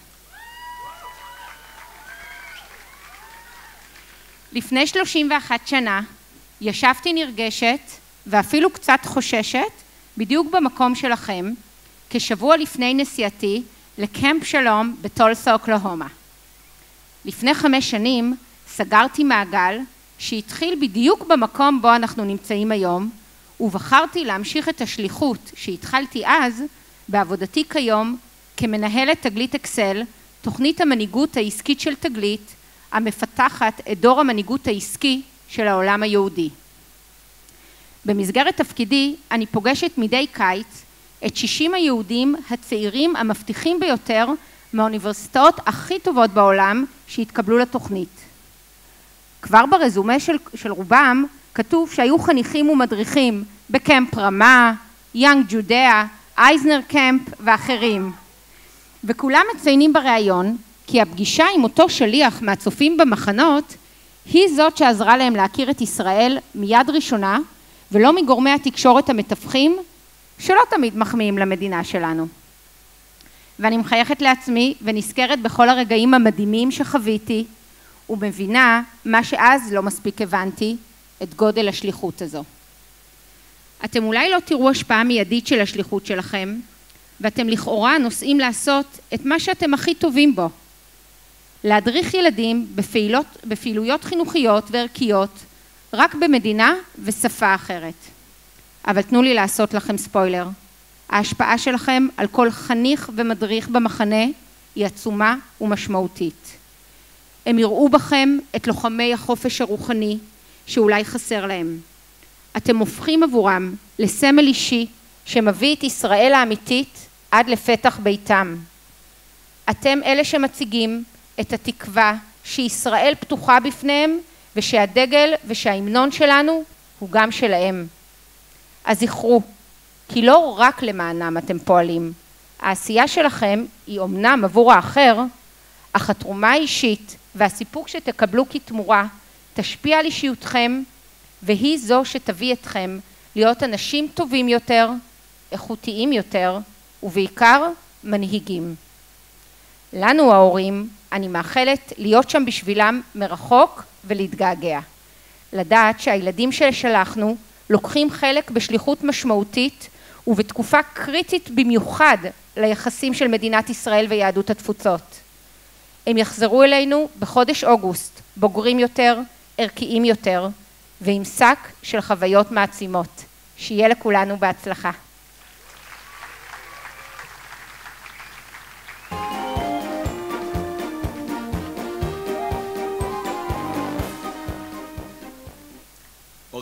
לפני שלושים ואחת שנה ישבתי נרגשת ואפילו קצת חוששת בדיוק במקום שלכם, כשבוע לפני נסיעתי לקמפ שלום בטולסה, אוקלהומה. לפני חמש שנים סגרתי מעגל שהתחיל בדיוק במקום בו אנחנו נמצאים היום, ובחרתי להמשיך את השליחות שהתחלתי אז בעבודתי כיום כמנהלת תגלית אקסל, תוכנית המנהיגות העסקית של תגלית, המפתחת את דור המנהיגות העסקי של העולם היהודי. במסגרת תפקידי אני פוגשת מדי קיץ את שישים היהודים הצעירים המבטיחים ביותר מהאוניברסיטאות הכי טובות בעולם שהתקבלו לתוכנית. כבר ברזומה של, של רובם כתוב שהיו חניכים ומדריכים בקמפ רמה, יאנג ג'ודאה, אייזנר קמפ ואחרים. וכולם מציינים בריאיון כי הפגישה עם אותו שליח מהצופים במחנות היא זאת שעזרה להם להכיר את ישראל מיד ראשונה, ולא מגורמי התקשורת המתווכים שלא תמיד מחמיאים למדינה שלנו. ואני מחייכת לעצמי ונזכרת בכל הרגעים המדהימים שחוויתי, ומבינה מה שאז לא מספיק הבנתי, את גודל השליחות הזו. אתם אולי לא תראו השפעה מיידית של השליחות שלכם, ואתם לכאורה נוסעים לעשות את מה שאתם הכי טובים בו. להדריך ילדים בפעילות, בפעילויות חינוכיות וערכיות, רק במדינה ושפה אחרת. אבל תנו לי לעשות לכם ספוילר. ההשפעה שלכם על כל חניך ומדריך במחנה היא עצומה ומשמעותית. הם יראו בכם את לוחמי החופש הרוחני שאולי חסר להם. אתם הופכים עבורם לסמל אישי שמביא את ישראל האמיתית עד לפתח ביתם. אתם אלה שמציגים את התקווה שישראל פתוחה בפניהם ושהדגל ושההמנון שלנו הוא גם שלהם. אז זכרו, כי לא רק למענם אתם פועלים. העשייה שלכם היא אומנם עבור האחר, אך התרומה האישית והסיפוק שתקבלו כתמורה תשפיע על אישיותכם, והיא זו שתביא אתכם להיות אנשים טובים יותר, איכותיים יותר, ובעיקר מנהיגים. לנו ההורים, אני מאחלת להיות שם בשבילם מרחוק ולהתגעגע. לדעת שהילדים ששלחנו לוקחים חלק בשליחות משמעותית ובתקופה קריטית במיוחד ליחסים של מדינת ישראל ויהדות התפוצות. הם יחזרו אלינו בחודש אוגוסט, בוגרים יותר, ערכיים יותר, ועם שק של חוויות מעצימות. שיהיה לכולנו בהצלחה.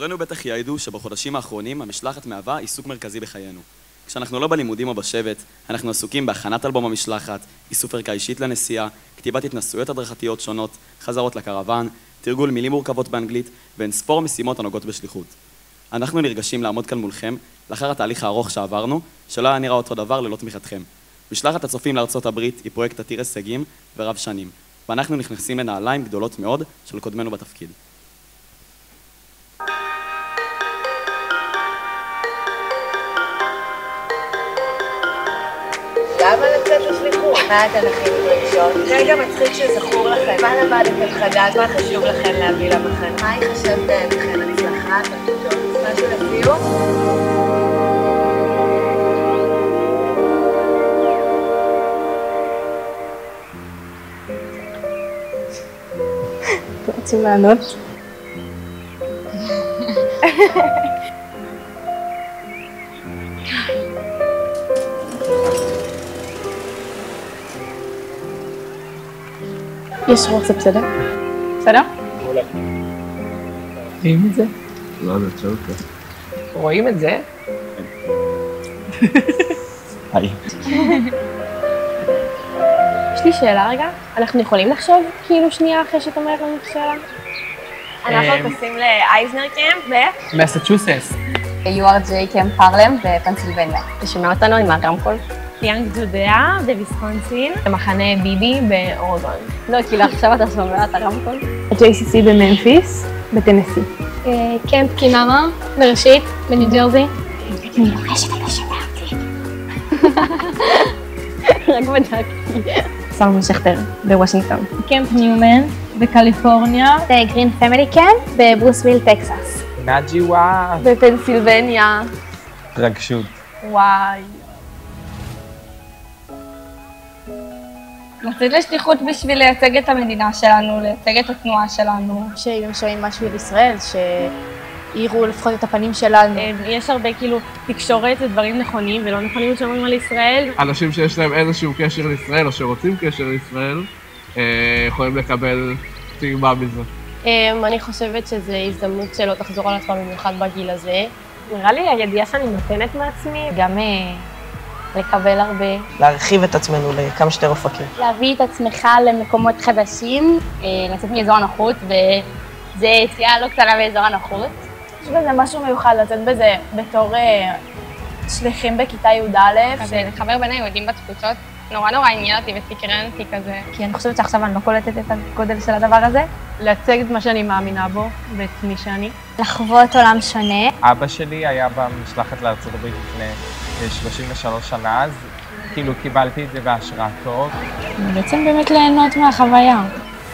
הורינו בטח יעידו שבחודשים האחרונים המשלחת מהווה עיסוק מרכזי בחיינו. כשאנחנו לא בלימודים או בשבט, אנחנו עסוקים בהכנת אלבום המשלחת, איסוף ערכה אישית לנסיעה, כתיבת התנסויות הדרכתיות שונות, חזרות לקרוון, תרגול מילים מורכבות באנגלית, ואין ספור משימות הנוגעות בשליחות. אנחנו נרגשים לעמוד כאן מולכם, לאחר התהליך הארוך שעברנו, שלא היה נראה אותו דבר ללא תמיכתכם. משלחת הצופים לארצות הברית היא פרויקט עתיר הישגים ורב שנים, ואנחנו נכנסים לנעליים גדולות מאוד של קודמנו בתפקיד. למה לצאת לשליחות? מה אתם הכי מתרגשות? רגע מצחיק שזכור לכם. מה למדתם חדש? מה חשוב לכם להביא למחנה? מה ייחשב בעיניכם הצלחה? משהו לסיום? רוצים לענות? יש רוח, זה בסדר? בסדר? אולי. רואים את זה? לא, זה צ'וקה. רואים את זה? היי. יש לי שאלה רגע, אנחנו יכולים לחשוב כאילו שנייה אחרי שאת אומרת לנו את השאלה? אנחנו טסים לאייזנר קמפ ב... מסצ'וסטס. יו אר ג'יי קמפ הרלם בפנסילבניה. תשמע אותנו עם הרמקול. יאנג ג'ודאה בוויסקונסין, במחנה ביבי באורגון. לא, כאילו עכשיו אתה שומע את הרמקול. ה-ג'יי סי סי בממפיס, בטנסי. קמפ קינמה, בראשית, בניו ג'רזי. אני לוחשת, אני לא שומע אותי. רק בדקתי. סלמון שכטר, בוושינגטון. קמפ ניומן, בקליפורניה. גרין פמילי קמפ, בברוסוויל, טקסס. נג'יווה. בפנסילבניה. רגשות. וואי. לצאת לשליחות בשביל לייצג את המדינה שלנו, לייצג את התנועה שלנו. שאם הם שומעים משהו על ישראל, שיראו לפחות את הפנים שלנו. יש הרבה כאילו תקשורת ודברים נכונים ולא נכונים שאומרים על ישראל. אנשים שיש להם איזשהו קשר לישראל או שרוצים קשר לישראל, יכולים לקבל תגמה מזה. אני חושבת שזו הזדמנות שלא תחזור על עצמה במיוחד בגיל הזה. נראה לי הידיעה שאני נותנת מעצמי, גם לקבל הרבה. להרחיב את עצמנו לכמה שיותר אופקים. להביא את עצמך למקומות חדשים, לצאת מאזור הנוחות, וזה יציאה לא קטנה מאזור הנוחות. יש בזה משהו מיוחד, לצאת בזה בתור שליחים בכיתה י"א. לחבר בין היהודים בתפוצות, נורא נורא עניין אותי וסקרן אותי כזה. כי אני חושבת שעכשיו אני לא קולטת את הגודל של הדבר הזה. לייצג את מה שאני מאמינה בו ואת מי שאני. לחוות עולם שונה. אבא שלי היה במשלחת לארצות הברית לפני שלושים ושלוש שנה, אז כאילו קיבלתי את זה בהשראתו. בעצם באמת ליהנות מהחוויה.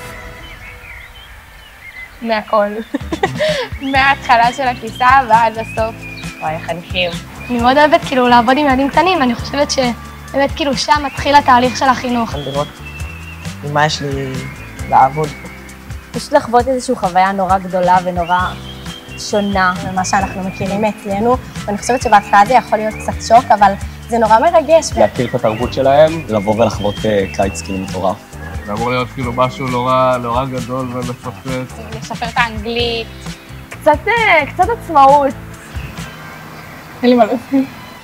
מהכל. מההתחלה של הכיסה ועד הסוף. וואי, החניכים. אני מאוד אוהבת כאילו לעבוד עם ילדים קטנים, אני חושבת שבאמת כאילו שם מתחיל התהליך של החינוך. לראות עם מה יש לי לעבוד פה. פשוט לחוות איזושהי חוויה נורא גדולה ונורא שונה ממה שאנחנו מכירים אצלנו. ואני חושבת שבהתחלה זה יכול להיות קצת שוק, אבל זה נורא מרגש. להכיר את התרבות שלהם, לבוא ולחוות קיץ כאילו מטורף. זה אמור להיות כאילו משהו נורא, נורא גדול ומפוצץ. לשפר את האנגלית. קצת, קצת עצמאות. אין לי מה להבין.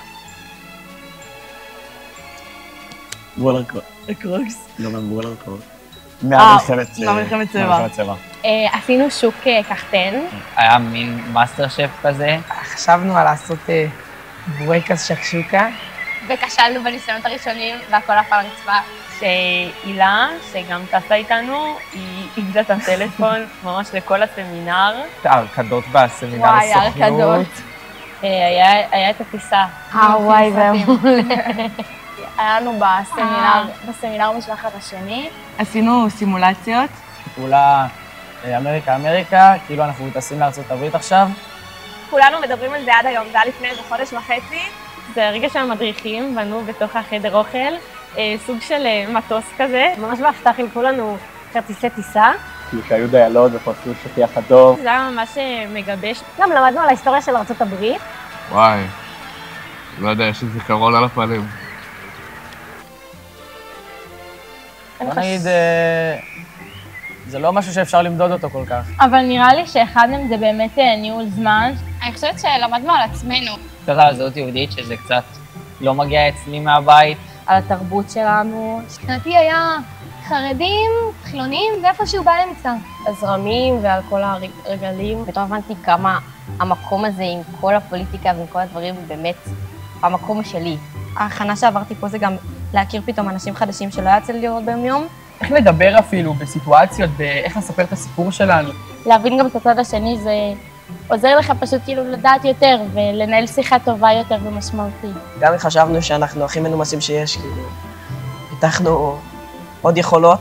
וולר קרוקס. לא, וולר קרוקס. מהמלחמת צבע. עשינו שוק קחטן. היה מין מאסטר שף כזה. חשבנו על לעשות בורקס שקשוקה. וכשלנו בניסיונות הראשונים והכל עף על הרצפה. שהילה, שגם טסה איתנו, היא איבדה את הטלפון ממש לכל הסמינר. ההרקדות בסמינר הסוכנות. וואי, ההרקדות. היה את הטיסה. אה, וואי, זה מעולה. היה לנו בסמינר, בסמינר משלחת השני. עשינו סימולציות. פעולה אמריקה-אמריקה, כאילו אנחנו טסים לארצות הברית עכשיו. כולנו מדברים על זה עד היום, זה היה לפני איזה חודש וחצי. זה הרגע שהמדריכים בנו בתוך החדר אוכל, סוג של מטוס כזה. ממש בהפתעה חילקו לנו כרטיסי טיסה. כי היו דיילות ופרסו שטיח אדום. זה היה ממש מגבש. גם למדנו על ההיסטוריה של ארצות הברית. וואי, לא יודע, יש לי זיכרון על הפנים. בוא נגיד, זה לא משהו שאפשר למדוד אותו כל כך. אבל נראה לי שאחד מהם זה באמת ניהול זמן. אני חושבת שלמדנו על עצמנו. יותר על הזהות יהודית, שזה קצת לא מגיע אצלי מהבית. על התרבות שלנו. מבחינתי היה חרדים, חילונים, ואיפשהו באמצע. הזרמים ועל כל הרגלים. פתאום הבנתי כמה המקום הזה עם כל הפוליטיקה ועם כל הדברים באמת המקום שלי. ההכנה שעברתי פה זה גם להכיר פתאום אנשים חדשים שלא יצא לי לראות ביום יום. איך לדבר אפילו בסיטואציות, באיך לספר את הסיפור שלנו. להבין גם את הצד השני זה עוזר לך פשוט כאילו לדעת יותר ולנהל שיחה טובה יותר ומשמעותית. גם חשבנו שאנחנו הכי מנומסים שיש, כאילו, פיתחנו עוד יכולות.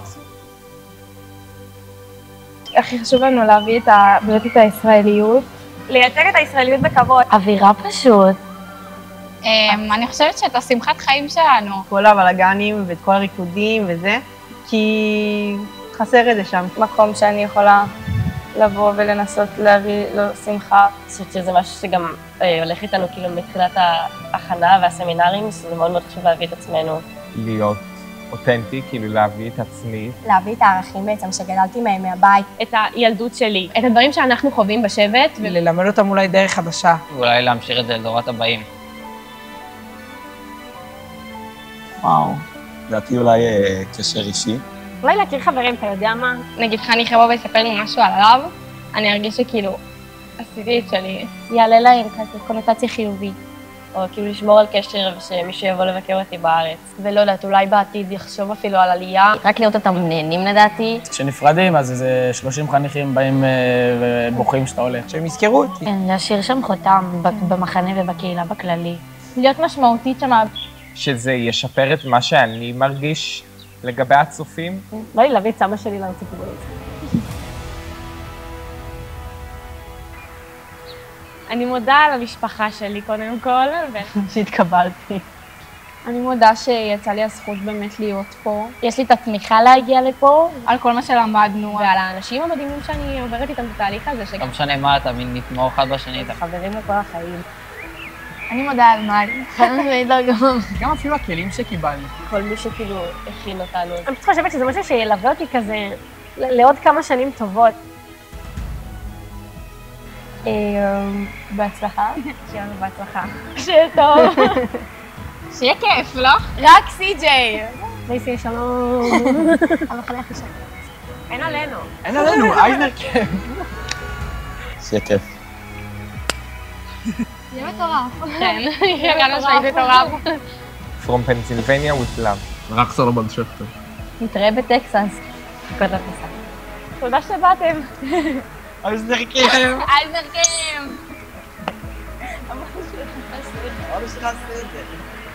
הכי חשוב לנו להביא את ה... באמת את הישראליות. לייצג את הישראליות בכבוד. אווירה פשוט. אני חושבת שאת השמחת חיים שלנו. כל הבלגנים ואת כל הריקודים וזה, כי חסר את זה שם. מקום שאני יכולה לבוא ולנסות להביא לו שמחה. אני חושבת שזה משהו שגם הולך איתנו כאילו מתחילת ההכנה והסמינרים, זה מאוד מאוד חשוב להביא את עצמנו. להיות אותנטי, כאילו להביא את עצמי. להביא את הערכים בעצם שגדלתי מהם מהבית. את הילדות שלי, את הדברים שאנחנו חווים בשבט. וללמד אותם אולי דרך חדשה. ואולי להמשיך את זה לדורות הבאים. וואו. לדעתי אולי קשר אישי. אולי להכיר חברים, אתה יודע מה? נגיד חני חבוא ויספר לי משהו עליו, אני ארגיש שכאילו עשיתי את שלי. יעלה להם כזה קונוטציה חיובית. או כאילו לשמור על קשר ושמישהו יבוא לבקר אותי בארץ. ולא יודעת, אולי בעתיד יחשוב אפילו על עלייה. רק לראות אותם נהנים לדעתי. כשנפרדים אז איזה שלושים חניכים באים ובוכים שאתה הולך. שהם יזכרו אותי. כן, להשאיר שם חותם במחנה ובקהילה בכללי. להיות משמעותית שם. שזה ישפר את מה שאני מרגיש לגבי הצופים. בואי להביא את סבא שלי לארצות הברית. אני מודה על המשפחה שלי קודם כל. שהתקבלתי. אני מודה שיצא לי הזכות באמת להיות פה. יש לי את התמיכה להגיע לפה. על כל מה שלמדנו. ועל האנשים המדהימים שאני עוברת איתם בתהליך הזה. לא משנה מה, תמיד נתמוך אחד בשני. חברים לכל החיים. אני מודה על מה, גם אפילו הכלים שקיבלנו. כל מי שכאילו הכין אותנו. אני פשוט חושבת שזה משהו שילווה אותי כזה לעוד כמה שנים טובות. בהצלחה. שיהיה לנו בהצלחה. שיהיה טוב. שיהיה כיף, לא? רק סי-ג'יי. ריסי, שלום. המחנה הכי שם. אין עלינו. אין עלינו, אייזנר כיף. שיהיה כיף. יהיה מטורף. כן, יהיה מטורף. From Pennsylvania with love. רק סולומון שכטר. נתראה בטקסס. תודה שבאתם. אייזנר כיף. אייזנר כיף. עוד שרצת את זה.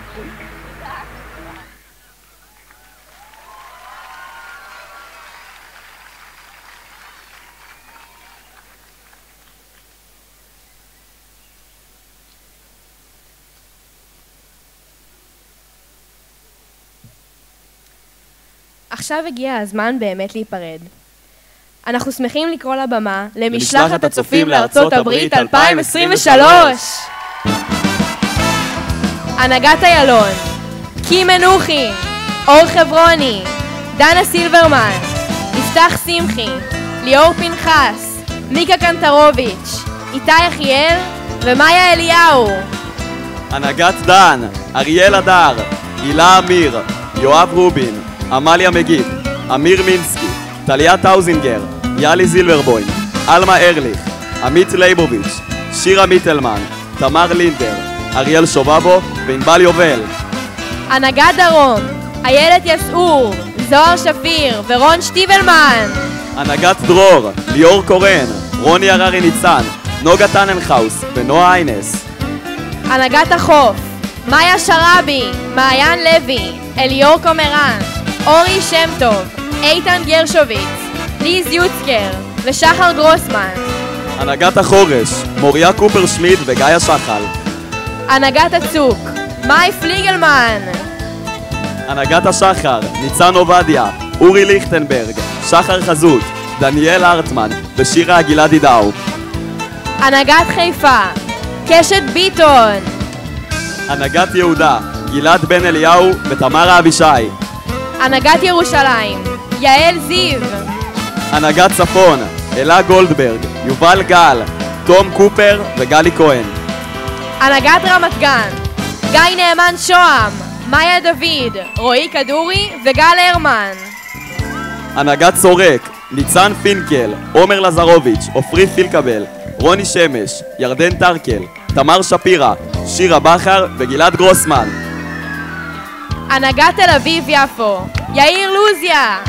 עכשיו הגיע הזמן באמת להיפרד. אנחנו שמחים לקרוא לבמה למשלחת הצופים לארצות הברית אלפיים עשרים ושלוש. הנהגת איילון, קי מנוחי, אור חברוני, דנה סילברמן, יפתח שמחי, ליאור פנחס, מיקה קנטרוביץ', איתי יחיאל ומאיה אליהו. הנהגת דן, אריאל הדר, הילה אמיר, יואב רובין, עמליה מגיד, אמיר מינסקי, טליה טאוזינגר, יאלי זילברבוים, אלמה ארליך, עמית לייבוביץ', שירה מיטלמן, תמר לינדר, אריאל שובבו וענבל יובל. הנהגת דרום, איילת יסעור, זוהר שפיר ורון שטיבלמן. הנהגת דרור, ליאור קורן, רוני הררי ניצן, נוגה טננחאוס ונועה איינס. הנהגת החוף, מאיה שרבי, מעיין לוי, אליאור קומרן, אורי שם טוב, איתן גרשוביץ, ליז יוצקר ושחר גרוסמן. הנהגת החורש, מוריה קופר שמיד וגיא שחל. הנהגת הצוק, מאי פליגלמן. הנהגת השחר, ניצן עובדיה, אורי ליכטנברג, שחר חזות, דניאל הרטמן ושירה גלעדי דאו. הנהגת חיפה, קשת ביטון. הנהגת יהודה, גלעד בן אליהו ותמרה אבישי. הנהגת ירושלים, יעל זיו. הנהגת צפון, אלה גולדברג, יובל גל, תום קופר וגלי כהן. הנהגת רמת גן, גיא נאמן שוהם, מאיה דוד, רועי כדורי וגל הרמן. הנהגת סורק, ניצן פינקל, עומר לזרוביץ', עופרי פילקבל, רוני שמש, ירדן טרקל, תמר שפירה, שירה בכר וגלעד גרוסמן. הנהגת תל אביב יפו, יאיר לוזיה.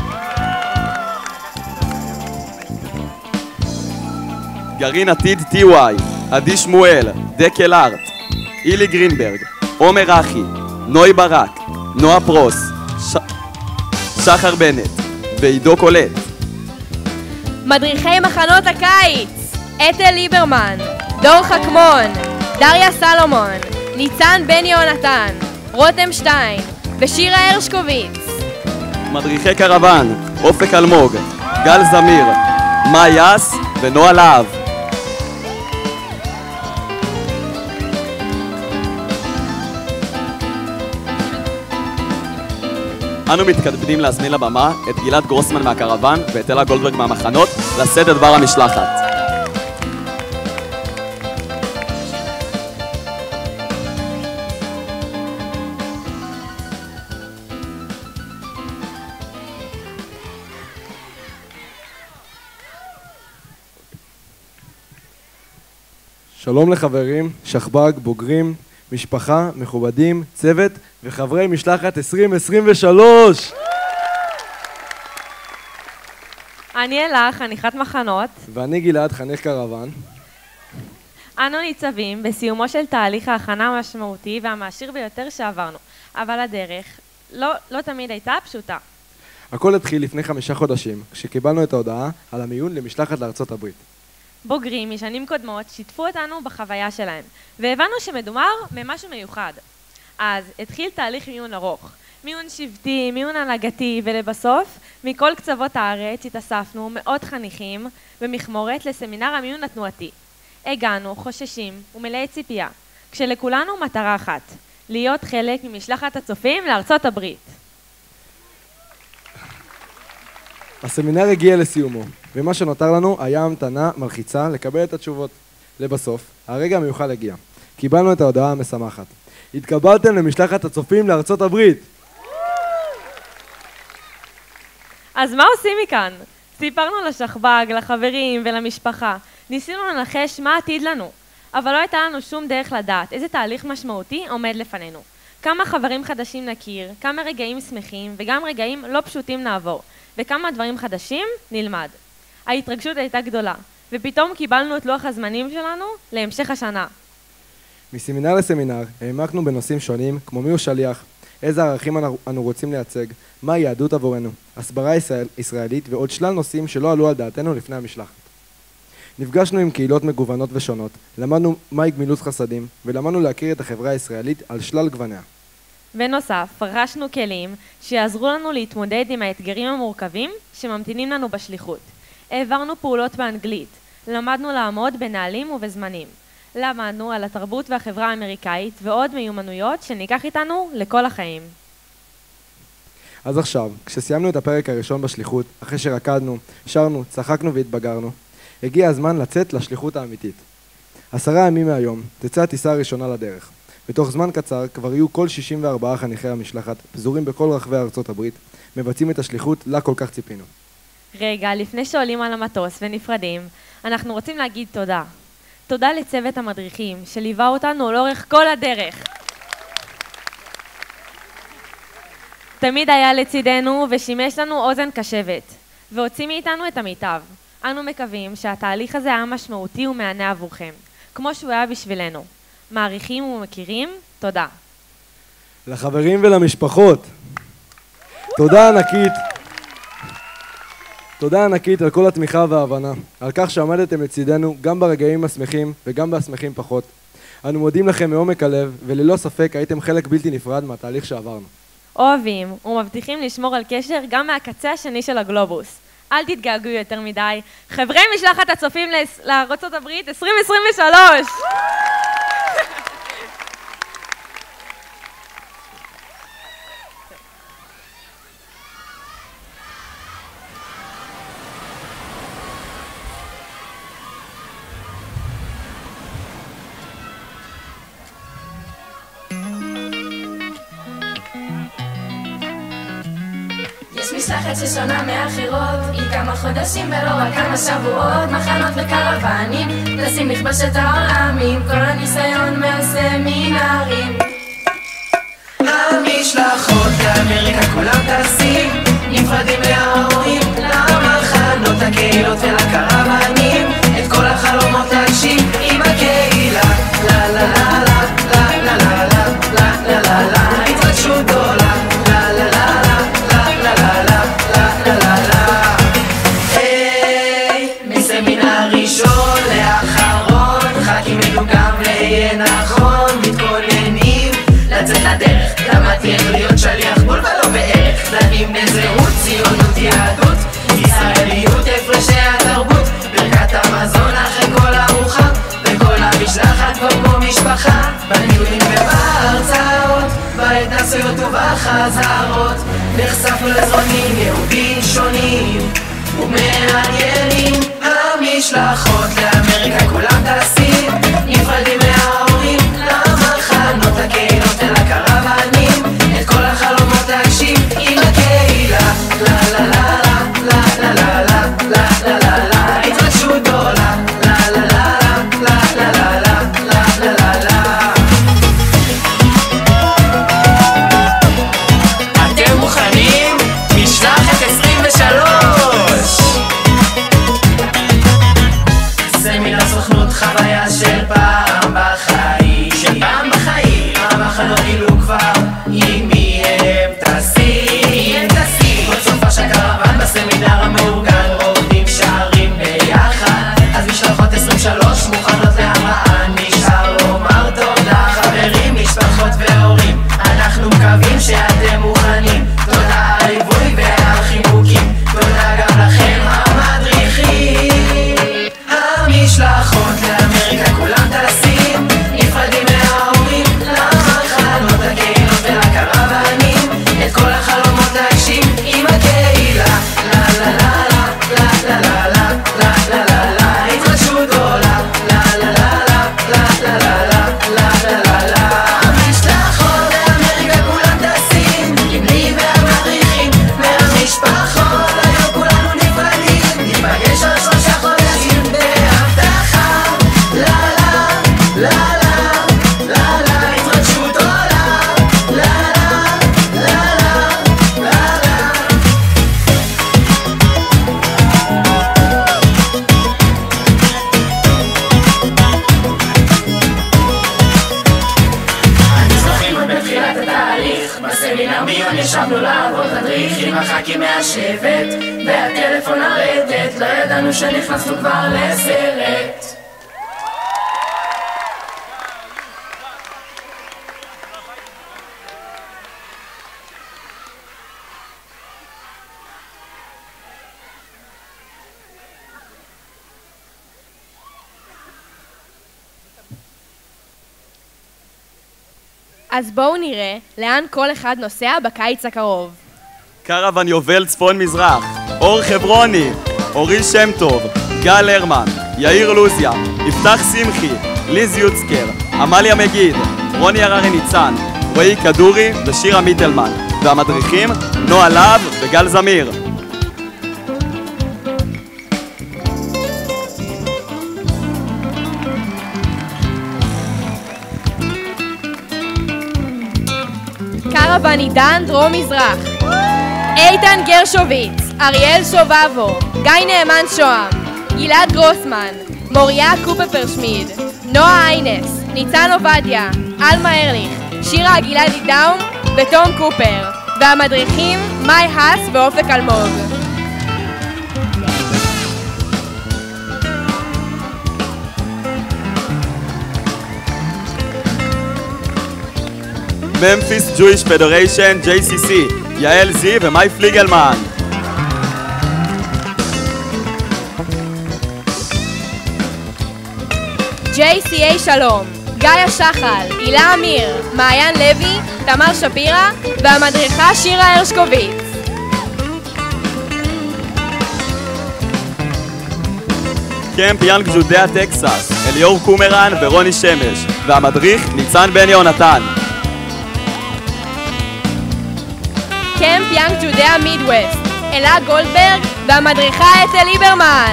גרעין עתיד טי וואי, עדי שמואל, דקל ארט, אילי גרינברג, עומר אחי, נוי ברק, נועה פרוס, ש... שחר בנט ועידו קולט. מדריכי מחנות הקיץ, אתל ליברמן, דור חכמון, דריה סלומון, ניצן בן יונתן, רותם שטיין ושירה הרשקוביץ. מדריכי קרוון, אופק אלמוג, גל זמיר, מאי יאס ונועה להב. אנו מתכבדים להזמין לבמה את גלעד גרוסמן מהקרוון ואת אלה גולדברג מהמחנות לשאת את דבר המשלחת. שלום לחברים, שכב"ג, בוגרים, משפחה, מכובדים, צוות וחברי משלחת עשרים עשרים ושלוש. אני אלה, חניכת מחנות. ואני גלעד, חניך קרוון. אנו ניצבים בסיומו של תהליך ההכנה המשמעותי והמעשיר ביותר שעברנו, אבל הדרך לא, לא תמיד הייתה פשוטה. הכל התחיל לפני חמישה חודשים, כשקיבלנו את ההודעה על המיון למשלחת לארצות הברית. בוגרים משנים קודמות שיתפו אותנו בחוויה שלהם, והבנו שמדובר ממשהו מיוחד. אז התחיל תהליך מיון ארוך, מיון שבטי, מיון הנהגתי, ולבסוף, מכל קצוות הארץ התאספנו מאות חניכים במכמורת לסמינר המיון התנועתי. הגענו חוששים ומלאי ציפייה, כשלכולנו מטרה אחת, להיות חלק ממשלחת הצופים לארצות הברית. הסמינר הגיע לסיומו, ומה שנותר לנו היה המתנה מלחיצה לקבל את התשובות. לבסוף, הרגע המיוחד הגיע. קיבלנו את ההודעה המשמחת. התקבלתם למשלחת הצופים לארצות הברית. אז מה עושים מכאן? סיפרנו לשכב"ג, לחברים ולמשפחה. ניסינו לנחש מה עתיד לנו, אבל לא הייתה לנו שום דרך לדעת איזה תהליך משמעותי עומד לפנינו. כמה חברים חדשים נכיר, כמה רגעים שמחים וגם רגעים לא פשוטים נעבור, וכמה דברים חדשים נלמד. ההתרגשות הייתה גדולה, ופתאום קיבלנו את לוח הזמנים שלנו להמשך השנה. מסמינר לסמינר העמקנו בנושאים שונים, כמו מיהו שליח, איזה ערכים אנו רוצים לייצג, מה יהדות עבורנו, הסברה ישראל, ישראלית ועוד שלל נושאים שלא עלו על דעתנו לפני המשלחת. נפגשנו עם קהילות מגוונות ושונות, למדנו מהי גמילות חסדים, ולמדנו להכיר את החברה הישראלית על שלל גווניה. בנוסף, רכשנו כלים שיעזרו לנו להתמודד עם האתגרים המורכבים שממתינים לנו בשליחות. העברנו פעולות באנגלית, למדנו לעמוד בנהלים ובזמנים. למדנו על התרבות והחברה האמריקאית ועוד מיומנויות שניקח איתנו לכל החיים. אז עכשיו, כשסיימנו את הפרק הראשון בשליחות, אחרי שרקדנו, שרנו, צחקנו והתבגרנו, הגיע הזמן לצאת לשליחות האמיתית. עשרה ימים מהיום תצא הטיסה הראשונה לדרך. בתוך זמן קצר כבר יהיו כל שישים וארבעה חניכי המשלחת, פזורים בכל רחבי ארצות הברית, מבצעים את השליחות לה כל כך ציפינו. רגע, לפני שעולים על המטוס ונפרדים, אנחנו רוצים להגיד תודה. תודה לצוות המדריכים שליווה אותנו לאורך כל הדרך. תמיד היה לצידנו ושימש לנו אוזן קשבת, והוציא מאיתנו את המיטב. אנו מקווים שהתהליך הזה היה משמעותי ומענה עבורכם, כמו שהוא היה בשבילנו. מעריכים ומכירים, תודה. לחברים ולמשפחות, תודה ענקית. תודה ענקית על כל התמיכה וההבנה, על כך שעמדתם לצידנו גם ברגעים השמחים וגם בשמחים פחות. אנו מודים לכם מעומק הלב, וללא ספק הייתם חלק בלתי נפרד מהתהליך שעברנו. אוהבים ומבטיחים לשמור על קשר גם מהקצה השני של הגלובוס. אל תתגעגעו יותר מדי. חברי משלחת הצופים לארצות הברית עשרים עשרים ושלוש! יש משלחת ששונה מאחרות, היא כמה חודשים ולא רק כמה שבועות, מחנות וקרבנים, טסים לכבוש את העולם עם כל הניסיון מהסמינרים. המשלחות לאמריקה כולם טסים, נפרדים מההורים, למחנות, לקהילות ולקרבנים, את כל החלומות להגשים עם הקהילה. לה לה לה לה לה לה לה לה לה לה לה התרגשות גדולה. לה לה לה לה לה לה לה לה לה לה היי, מסמינר ראשון לאחרון, חכים מדוגם ליהיה נכון, מתכוננים לצאת לדרך, למדתי איך להיות שליח בול ולא בערך, דנים בזהות, ציונות, יהדות, ישראליות, הפרשי התרבות, ברכת המזון אחרי כל ארוחה, וכל המשלחת כבר כמו משפחה, בניונים ובהרצאות, בהתנסויות ובחזרות, נחשפנו לזרמים יהודים שונים ומעניינים. המשלחות לאמריקה כולם טסים, נפרדים מההורים, למחנות, לקהילות ולקרבנים, את כל החלומות להגשים עם הקהילה. לה לה לה לה לה לה לה לה לה לה לה התרגשות גדולה. לה לה לה לה לה לה לה לה לה לה אתם מוכנים? משלחת עשרים ושלוש סמינר סוכנות, חוויה של פעם בחיים, של פעם בחיים. המחנות גילו כבר עם מי הם טסים, כל סופה שהקרבן בסמינר המאורגן עובדים שרים ביחד, אז משלחות עשרים ושלוש מוכנות להמראה, נשאר לומר תודה חברים, משפחות והורים, אנחנו מקווים שאתם מוכנים. תודה על ליווי ועל חיבוקים, תודה גם לכם המדריכים. המשלחות לאמריקה כולם טסים, נפרדים מההורים, למחנות, לקהילות ולקרבנים, את כל החלומות להגשים עם הקהילה. לה לה לה לה לה לה לה לה לה לה לה התרגשות גדולה. לה לה לה לה לה לה לה לה לה לה המשלחות לאמריקה כולם טסים, עם לי והמדריכים מהמשפחות, היום כולנו נפרדים, ניפגש עוד שלושה חודשים בהבטחה. לה לה לה לה לה לה התרגשות עולה. לה לה לה לה לה לה אני זוכרים עוד בתחילת התהליך, בסמינר מיון ישבנו לעבוד תדריך עם הח"כים מהשבט והטלפון הרטט, לא ידענו שנכנסנו כבר לסרט. אז בואו נראה לאן כל אחד נוסע בקיץ הקרוב. קרוון יובל צפון מזרח, אור חברוני, אורי שם טוב, גל הרמן, יאיר לוזיה, יפתח שמחי, ליז יוצקר, עמליה מגיד, רוני הררי ניצן, רועי כדורי ושירה מיטלמן, והמדריכים נועה להב וגל זמיר. קרוון עידן דרום מזרח, איתן גרשוביץ, אריאל שובבו, גיא נאמן שוהם, גלעד גרוסמן, מוריה קופפרשמיד, נועה איינס, ניצן עובדיה, אלמה ארליך, שירה גלעדי דאום ותום קופר, והמדריכים מאי האס ואופק אלמוג. ממפיס ג'ויש פדריישן, ג'יי סי סי, יעל זי ומאי פליגלמן. ג'יי סי איי שלום, גיא שחל, הילה אמיר, מעיין לוי, תמר שפירה והמדריכה שירה הרשקוביץ. קמפ יאנג ג'ודיה טקסס, אליאור קומרן ורוני שמש, והמדריך ניצן בן יונתן. קמפ יאנג ג'ודאה מידווסט, אלה גולדברג והמדריכה אצל ליברמן.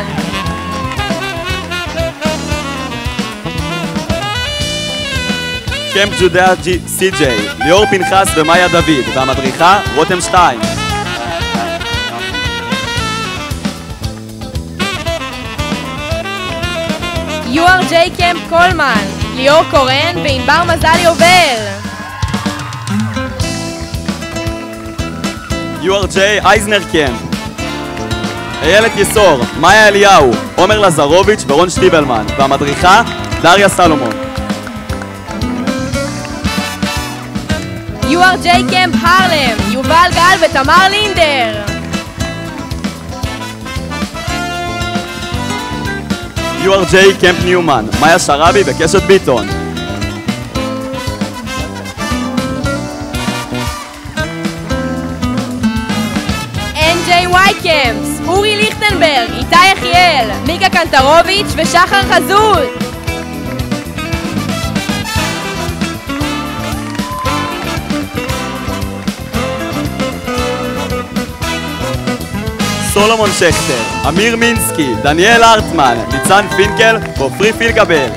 קמפ ג'ודאה סי ג'יי, ליאור פנחס ומאיה דוד, והמדריכה רותם שטיין. יו אר ג'יי קמפ קולמן, ליאור קורן וענבר מזל יובל. יו אר ג'יי אייזנר קמפ, איילת יסור, מאיה אליהו, עומר לזרוביץ' ורון שטיבלמן, והמדריכה דריה סלומון. יו אר ג'יי קמפ הרלם, יובל גל ותמר לינדר. יו אר ג'יי קמפ ניומן, מאיה שרבי וקשת ביטון. אן ג'יי וואי קמפס, אורי ליכטנברג, איתי יחיאל, מיקה קנטרוביץ' ושחר חזות. סולומון שכטר, אמיר מינסקי, דניאל ארטמן, ניצן פינקל ועופרי פילקבל.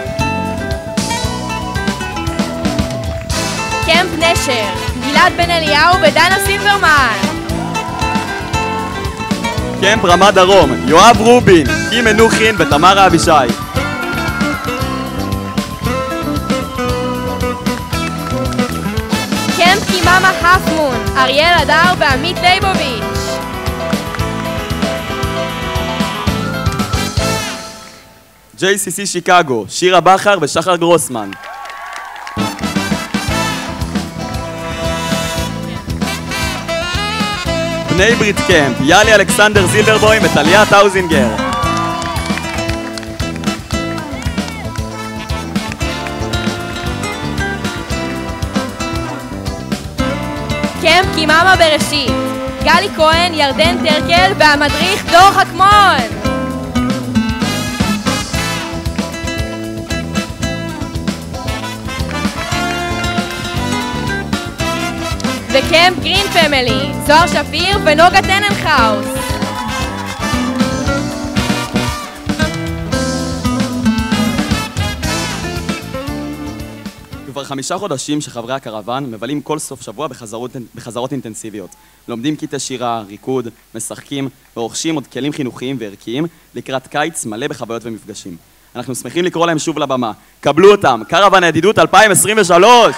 קמפ נשר, גלעד בן אליהו ודנה סילברמן. קמפ רמת דרום, יואב רובין, קים מנוחין ותמרה אבישי. קמפ קיממה הפמון, אריאל אדר ועמית ליבוביץ'. ג'יי סי סי שיקגו, שירה בכר ושחר גרוסמן. בני ברית קמפ, יאלי אלכסנדר זילברבוים וטליה טאוזינגר. קמפ קיממה בראשית, גלי כהן, ירדן טרקל והמדריך דור חכמון. וקמפ גרין פמילי, זוהר שפיר ונוגה טננחאוס. כבר חמישה חודשים שחברי הקרוון מבלים כל סוף שבוע בחזרות, בחזרות אינטנסיביות. לומדים קטעי שירה, ריקוד, משחקים ורוכשים עוד כלים חינוכיים וערכיים לקראת קיץ מלא בחוויות ומפגשים. אנחנו שמחים לקרוא להם שוב לבמה. קבלו אותם, קרוון הידידות אלפיים עשרים ושלוש!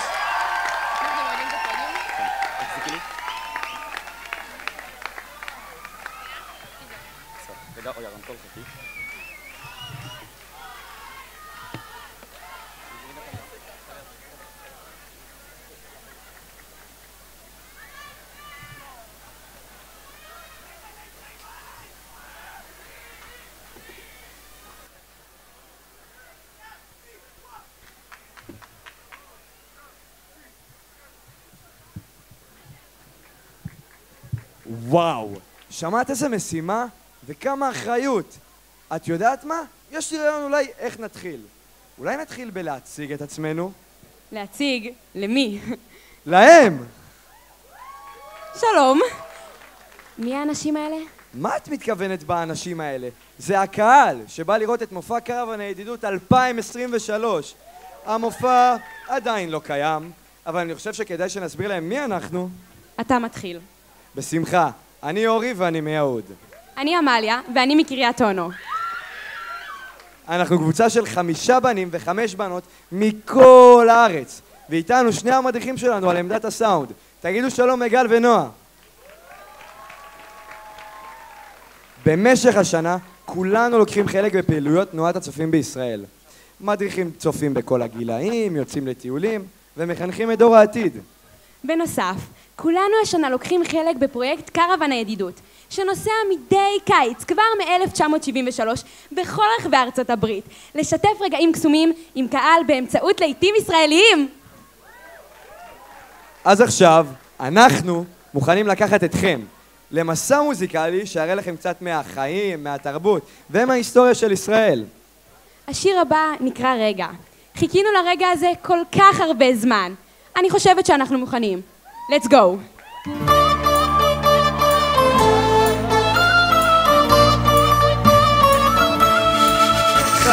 וואו, שמעת איזה משימה? וכמה אחריות. את יודעת מה? יש לי רעיון אולי איך נתחיל. אולי נתחיל בלהציג את עצמנו? להציג? למי? להם! שלום. מי האנשים האלה? מה את מתכוונת באנשים האלה? זה הקהל שבא לראות את מופע קרוון הידידות אלפיים עשרים ושלוש. המופע עדיין לא קיים, אבל אני חושב שכדאי שנסביר להם מי אנחנו. אתה מתחיל. בשמחה. אני אורי ואני מיהוד. אני אמליה ואני מקריית אונו. אנחנו קבוצה של חמישה בנים וחמש בנות מכל הארץ, ואיתנו שני המדריכים שלנו על עמדת הסאונד. תגידו שלום מגל ונועה. במשך השנה כולנו לוקחים חלק בפעילויות תנועת הצופים בישראל. מדריכים צופים בכל הגילאים, יוצאים לטיולים ומחנכים את דור העתיד. בנוסף, כולנו השנה לוקחים חלק בפרויקט קרוון הידידות, שנוסע מדי קיץ כבר מ-אלף תשע מאות שבעים ושלוש בכל רחבי ארצות הברית, לשתף רגעים קסומים עם קהל באמצעות להיטים ישראליים. אז עכשיו, אנחנו מוכנים לקחת אתכם למסע מוזיקלי שיראה לכם קצת מהחיים, מהתרבות ומההיסטוריה של ישראל. השיר הבא נקרא רגע. חיכינו לרגע הזה כל כך הרבה זמן. אני חושבת שאנחנו מוכנים. Let's go!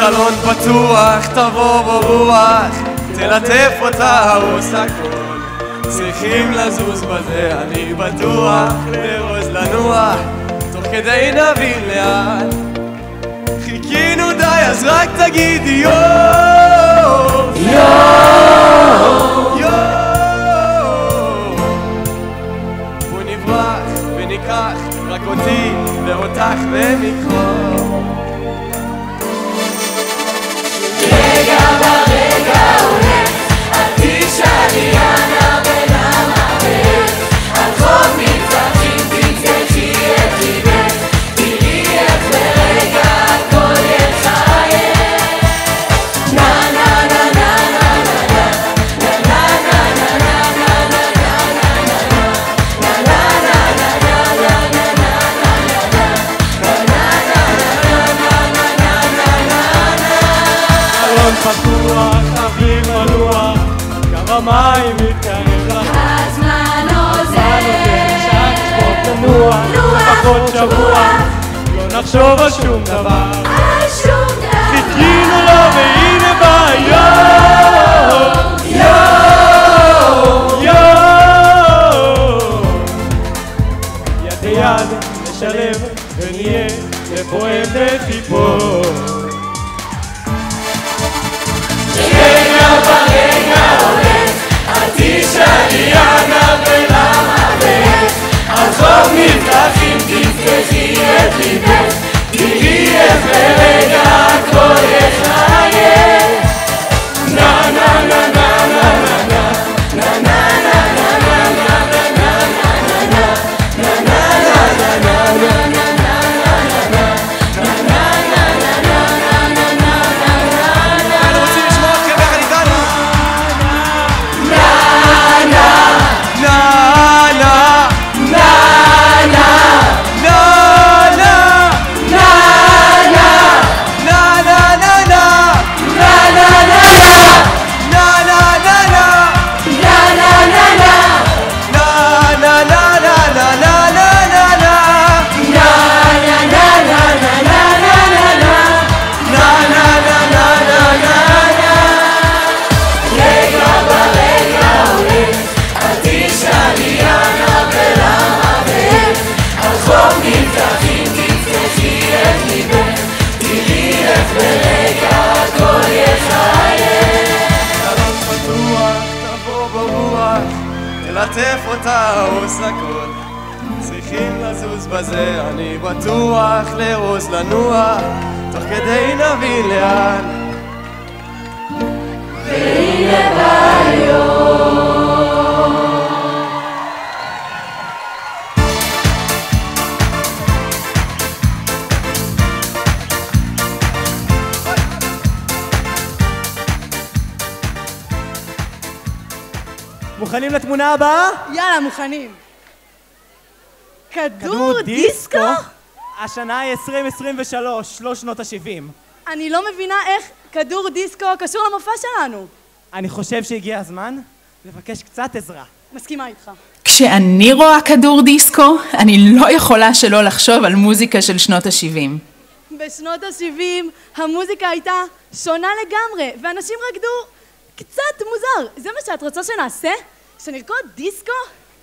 חלון פתוח, תבוא ברוח, תלטף אותה, עושה הכל. צריכים לזוז בזה, אני בטוח, לרוז לנוע, תוך כדי נבין לאן. חיכינו די, אז רק תגידי יו! יו! יו! בוא נברח וניקח רק אותי ואותך במיקרו. רגע ברגע הולך, את תשאלי אנה ולמה ואיך, על חוב מבטחים תצטרכי את ליבך, תראי איך ברגע הכל יחייך. נה נה נה נה נה נה נה נה נה נה נה נה פתוח, אוויר מלוח, קו המים מתקרב לך. הזמן עוזר, שעת שפות לנוע, לפחות שבוע, לא נחשוב על שום דבר. על שום דבר. חיכינו לו והנה בא יום, יום, יום. יד ביד נשלב ונהיה לפועם וחיפור. רגע ברגע הולך, אל תשאלי אנה ולמה ואיך, על חוב מבטחים תפתחי את ליבך, תראי איך ברגע הכל יחייך. נה נה נה נה נה נה נה נה נה נה לטף אותה עושה הכל. צריכים לזוז בזה, אני בטוח, לרוז לנוע, תוך כדי נבין לאן. והנה ביום מוכנים לתמונה הבאה? יאללה, מוכנים. כדור, כדור דיסקו? השנה היא עשרים עשרים ושלוש, לא שנות ה-שבעים. אני לא מבינה איך כדור דיסקו קשור למופע שלנו. אני חושב שהגיע הזמן לבקש קצת עזרה. מסכימה איתך. כשאני רואה כדור דיסקו, אני לא יכולה שלא לחשוב על מוזיקה של שנות ה-שבעים. בשנות ה-שבעים המוזיקה הייתה שונה לגמרי, ואנשים רקדו קצת מוזר. זה מה שאת רוצה שנעשה? שנרקוד דיסקו?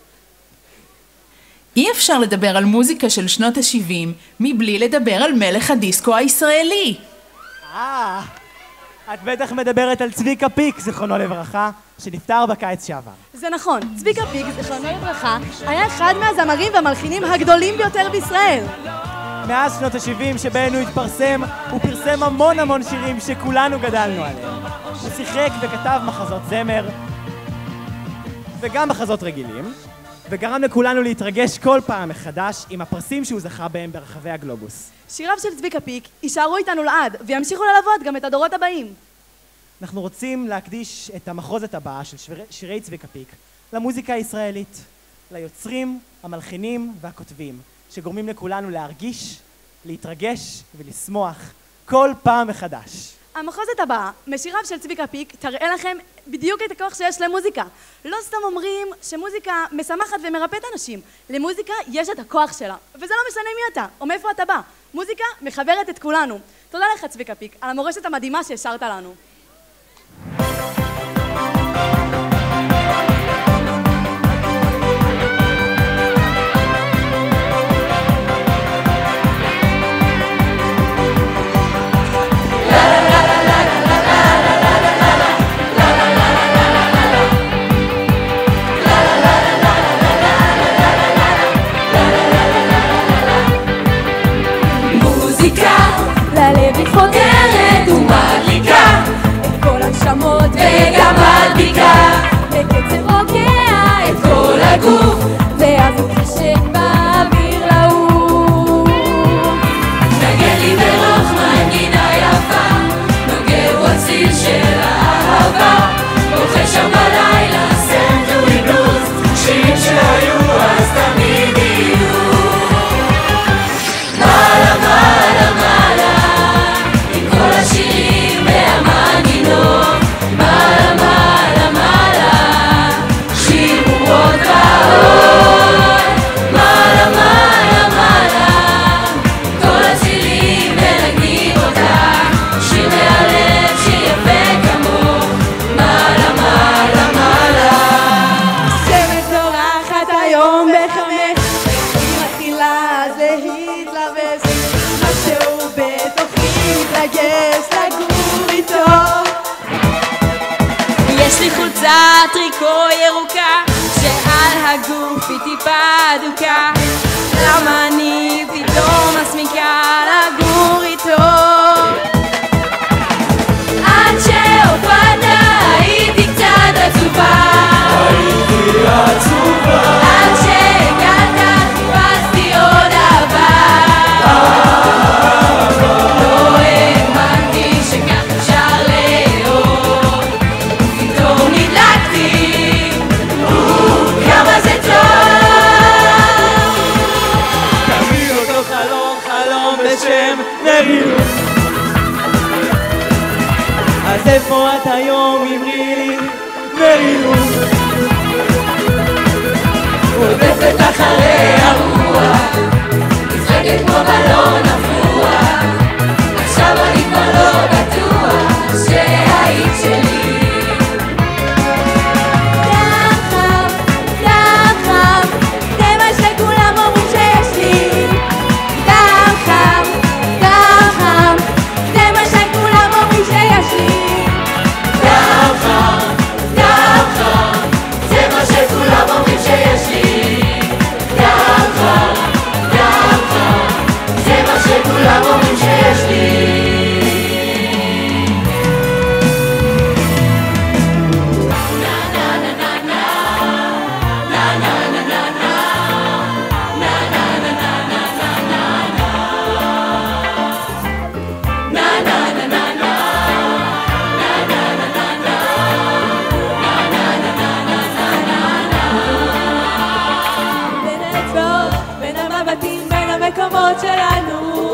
אי אפשר לדבר על מוזיקה של שנות ה-שבעים מבלי לדבר על מלך הדיסקו הישראלי. אה, את בטח מדברת על צביקה פיק, זיכרונו לברכה, שנפטר בקיץ שעבר. זה נכון, צביקה פיק, זיכרונו לברכה, היה אחד מהזמרים והמלחינים הגדולים ביותר בישראל. מאז שנות ה-שבעים שבהן הוא התפרסם, הוא פרסם המון המון שירים שכולנו גדלנו עליהם. הוא שיחק וכתב מחזות זמר, וגם מחזות רגילים, וגרם לכולנו להתרגש כל פעם מחדש עם הפרסים שהוא זכה בהם ברחבי הגלובוס. שיריו של צביקה פיק יישארו איתנו לעד, וימשיכו ללוות גם את הדורות הבאים. אנחנו רוצים להקדיש את המחרוזת הבאה של שירי, שירי צביקה פיק למוזיקה הישראלית, ליוצרים, המלחינים והכותבים, שגורמים לכולנו להרגיש, להתרגש ולשמוח כל פעם מחדש. המחרוזת הבאה, משיריו של צביקה פיק, תראה לכם בדיוק את הכוח שיש למוזיקה. לא סתם אומרים שמוזיקה משמחת ומרפאת אנשים. למוזיקה יש את הכוח שלה, וזה לא משנה מי אתה או מאיפה אתה בא. מוזיקה מחברת את כולנו. תודה לך צביקה פיק על המורשת המדהימה שהשארת לנו. ללב היא חודרת ומדליקה את כל הנשמות וגם מדביקה בקצב רוקע את כל הגוף ואז מתחשק באוויר לעוף. נגן לי ברוך מנגינה יפה נוגע הוא הציל של האהבה בוכה שם בלילה סנטורי בלוז שירים שהיו אז תמיד יהיו מעלה מעלה מעלה עם כל השירים והמנגינות מעלה מעלה מעלה שירו עוד ועוד מעלה מעלה מעלה כל הצילים מנגנים אותה שיר מהלב שיר יפה כמוך מעלה מעלה מעלה שמש זורחת היום בחמש היא מתחילה אז להתלבש משהו בתוכי מתרגש לגור איתו יש לי חולצה טריקו ירוקה שעל הגוף היא טיפה אדוקה למה אני פתאום מסמיקה לגור איתו עד שהופעת הייתי קצת עצובה הייתי עצובה עד שהגעת חיפשתי עוד אהבה לא האמנתי שכך אפשר לאהוב פתאום נדלקתי כמה זה טוב תביא אותו חלום חלום בשם מרילות אז איפה את היום אמרי לי מרילות רודפת אחרי הרוח משחקת כמו בלון הפרוח עכשיו אני כבר לא בטוח שהיית שלי דם חם, דם חם זה מה שכולם אומרים שיש לי דם חם, דם חם זה מה שכולם אומרים שיש לי דם חם, דם חם זה מה שכולם אומרים שיש לי דם חם, דם חם זה מה שכולם אומרים שיש לי בין האצבעות, בין המבטים, בין המקומות שלנו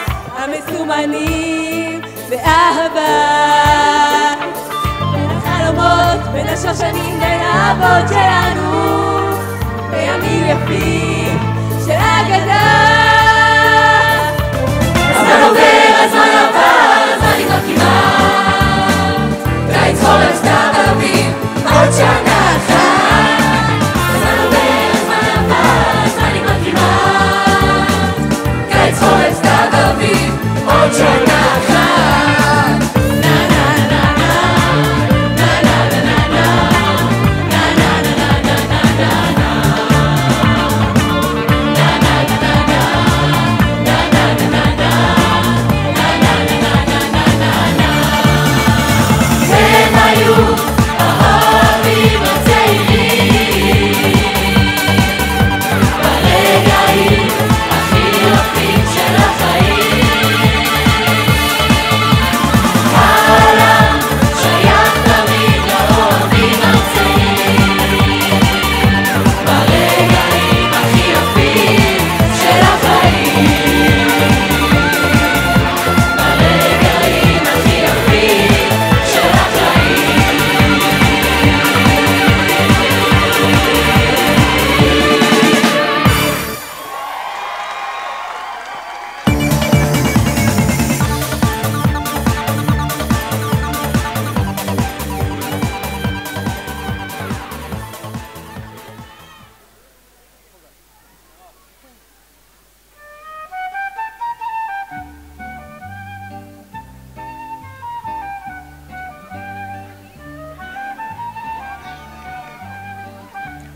המסומנים באהבה בין החלומות, בין השושנים, בין האהבות שלנו בימים יפים של אגדה הזמן עובר, הזמן עבר, הזמן נגמר כמעט קיץ חורף סתיו אביב עוד שנה אחת הזמן עובר, הזמן עבר, הזמן נגמר כמעט קיץ חורף סתיו אביב עוד שנה אחת נה נה נה נה נה נה נה נה נה נה נה נה נה נה נה נה נה נה נה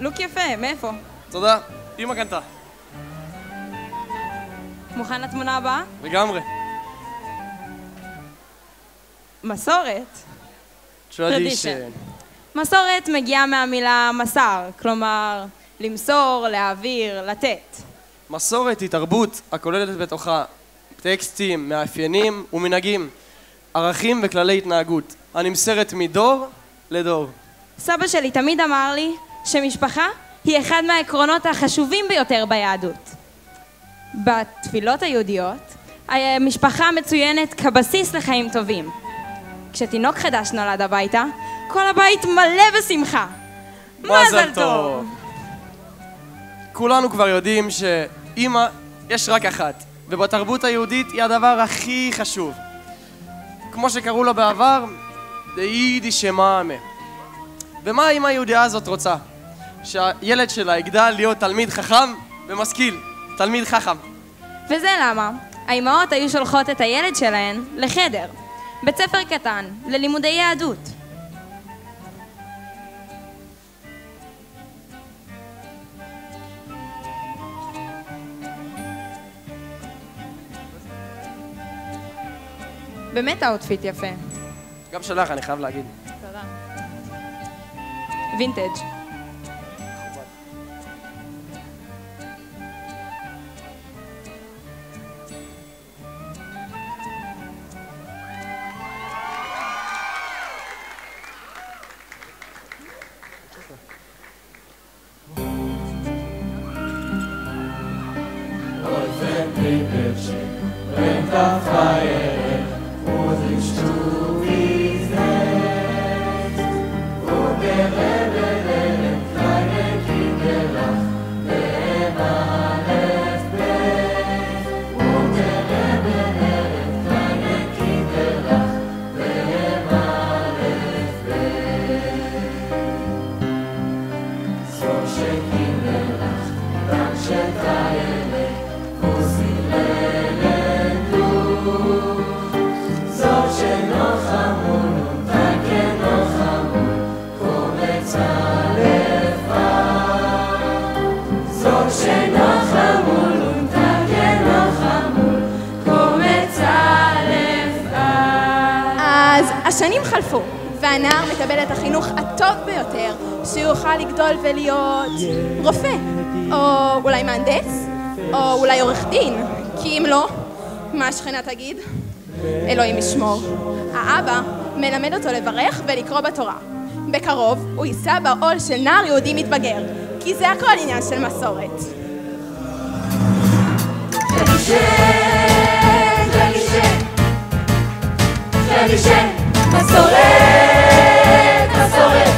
לוק יפה, מאיפה? תודה, אמא קנתה. מוכן לתמונה הבאה? לגמרי. מסורת. Tradition. מסורת מגיעה מהמילה מסר, כלומר למסור, להעביר, לתת. מסורת היא תרבות הכוללת בתוכה טקסטים, מאפיינים ומנהגים, ערכים וכללי התנהגות, הנמסרת מדור לדור. סבא שלי תמיד אמר לי שמשפחה היא אחד מהעקרונות החשובים ביותר ביהדות. בתפילות היהודיות, המשפחה מצוינת כבסיס לחיים טובים. כשתינוק חדש נולד הביתה, כל הבית מלא בשמחה. מזל טוב! כולנו כבר יודעים שאמא יש רק אחת, ובתרבות היהודית היא הדבר הכי חשוב. כמו שקראו לה בעבר, דיידישה מאמה. ומה האמא היהודייה הזאת רוצה? שהילד שלה יגדל להיות תלמיד חכם ומשכיל, תלמיד חכם. וזה למה האימהות היו שולחות את הילד שלהן לחדר, בית ספר קטן, ללימודי יהדות. באמת האוטפיט יפה. גם שלך, אני חייב להגיד. תודה. וינטג'. השנים חלפו, והנער מקבל את החינוך הטוב ביותר שיוכל לגדול ולהיות רופא, או אולי מהנדס, או אולי עורך דין, כי אם לא, מה השכנה תגיד? אלוהים ישמור. האבא מלמד אותו לברך ולקרוא בתורה. בקרוב הוא יישא בעול של נער יהודי מתבגר, כי זה הכל עניין של מסורת. מסורת, מסורת,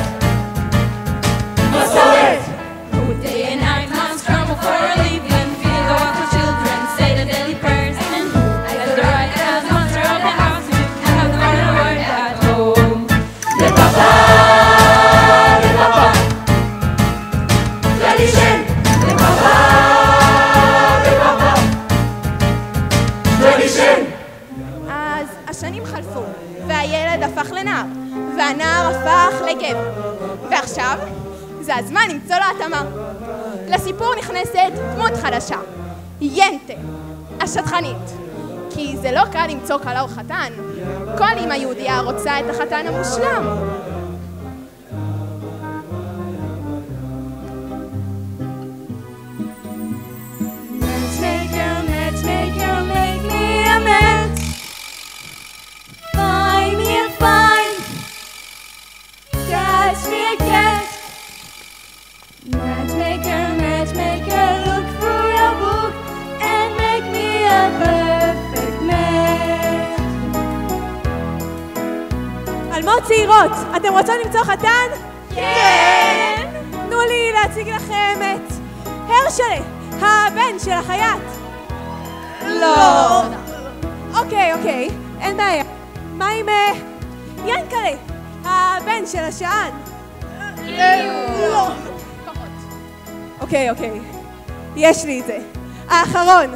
מסורת. Who day and night must scramble for a living, feed the walk of children, say the daily prayers, and as the right as master of the house, and have the final word at home. Le papa, le papa, tradition. Le papa, le papa, tradition. אז השנים חלפו. והילד הפך לנער, והנער הפך לגבר. ועכשיו, זה הזמן למצוא לו התאמה. לסיפור נכנסת דמות חדשה, ינטה, השטחנית. כי זה לא קל למצוא כלה או חתן. כל אמא יהודיה רוצה את החתן המושלם. Matchmaker, matchmaker, make me a match. Find me a find, catch me a catch. Matchmaker, matchmaker, look through your book and make me a perfect match. אלמות צעירות, אתם רוצות למצוא חתן? כן! תנו לי להציג לכם את הרשלה, הבן של החייט. לא. אוקיי, אוקיי, אין בעיה. מה עם ינקלה, הבן של השען? לא. אוקיי, אוקיי. יש לי את זה. האחרון.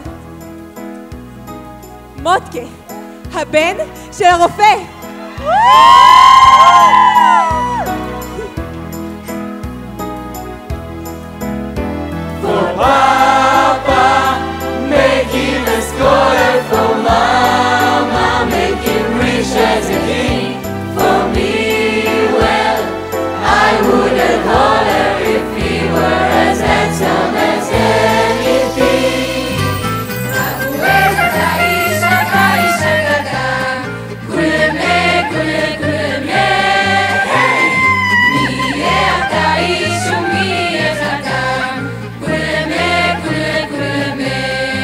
מוטקה, הבן של הרופא. Papa, make him a scholar for Mama, make him rich as a king for me. Well, I would have hollered if he were as handsome as anything. אבואל אתה איש, אתה איש הקטן, כולמה, כולמה, כולמה. מי יהיה אתה איש ומי יהיה חתן, כולמה, כולמה, כולמה.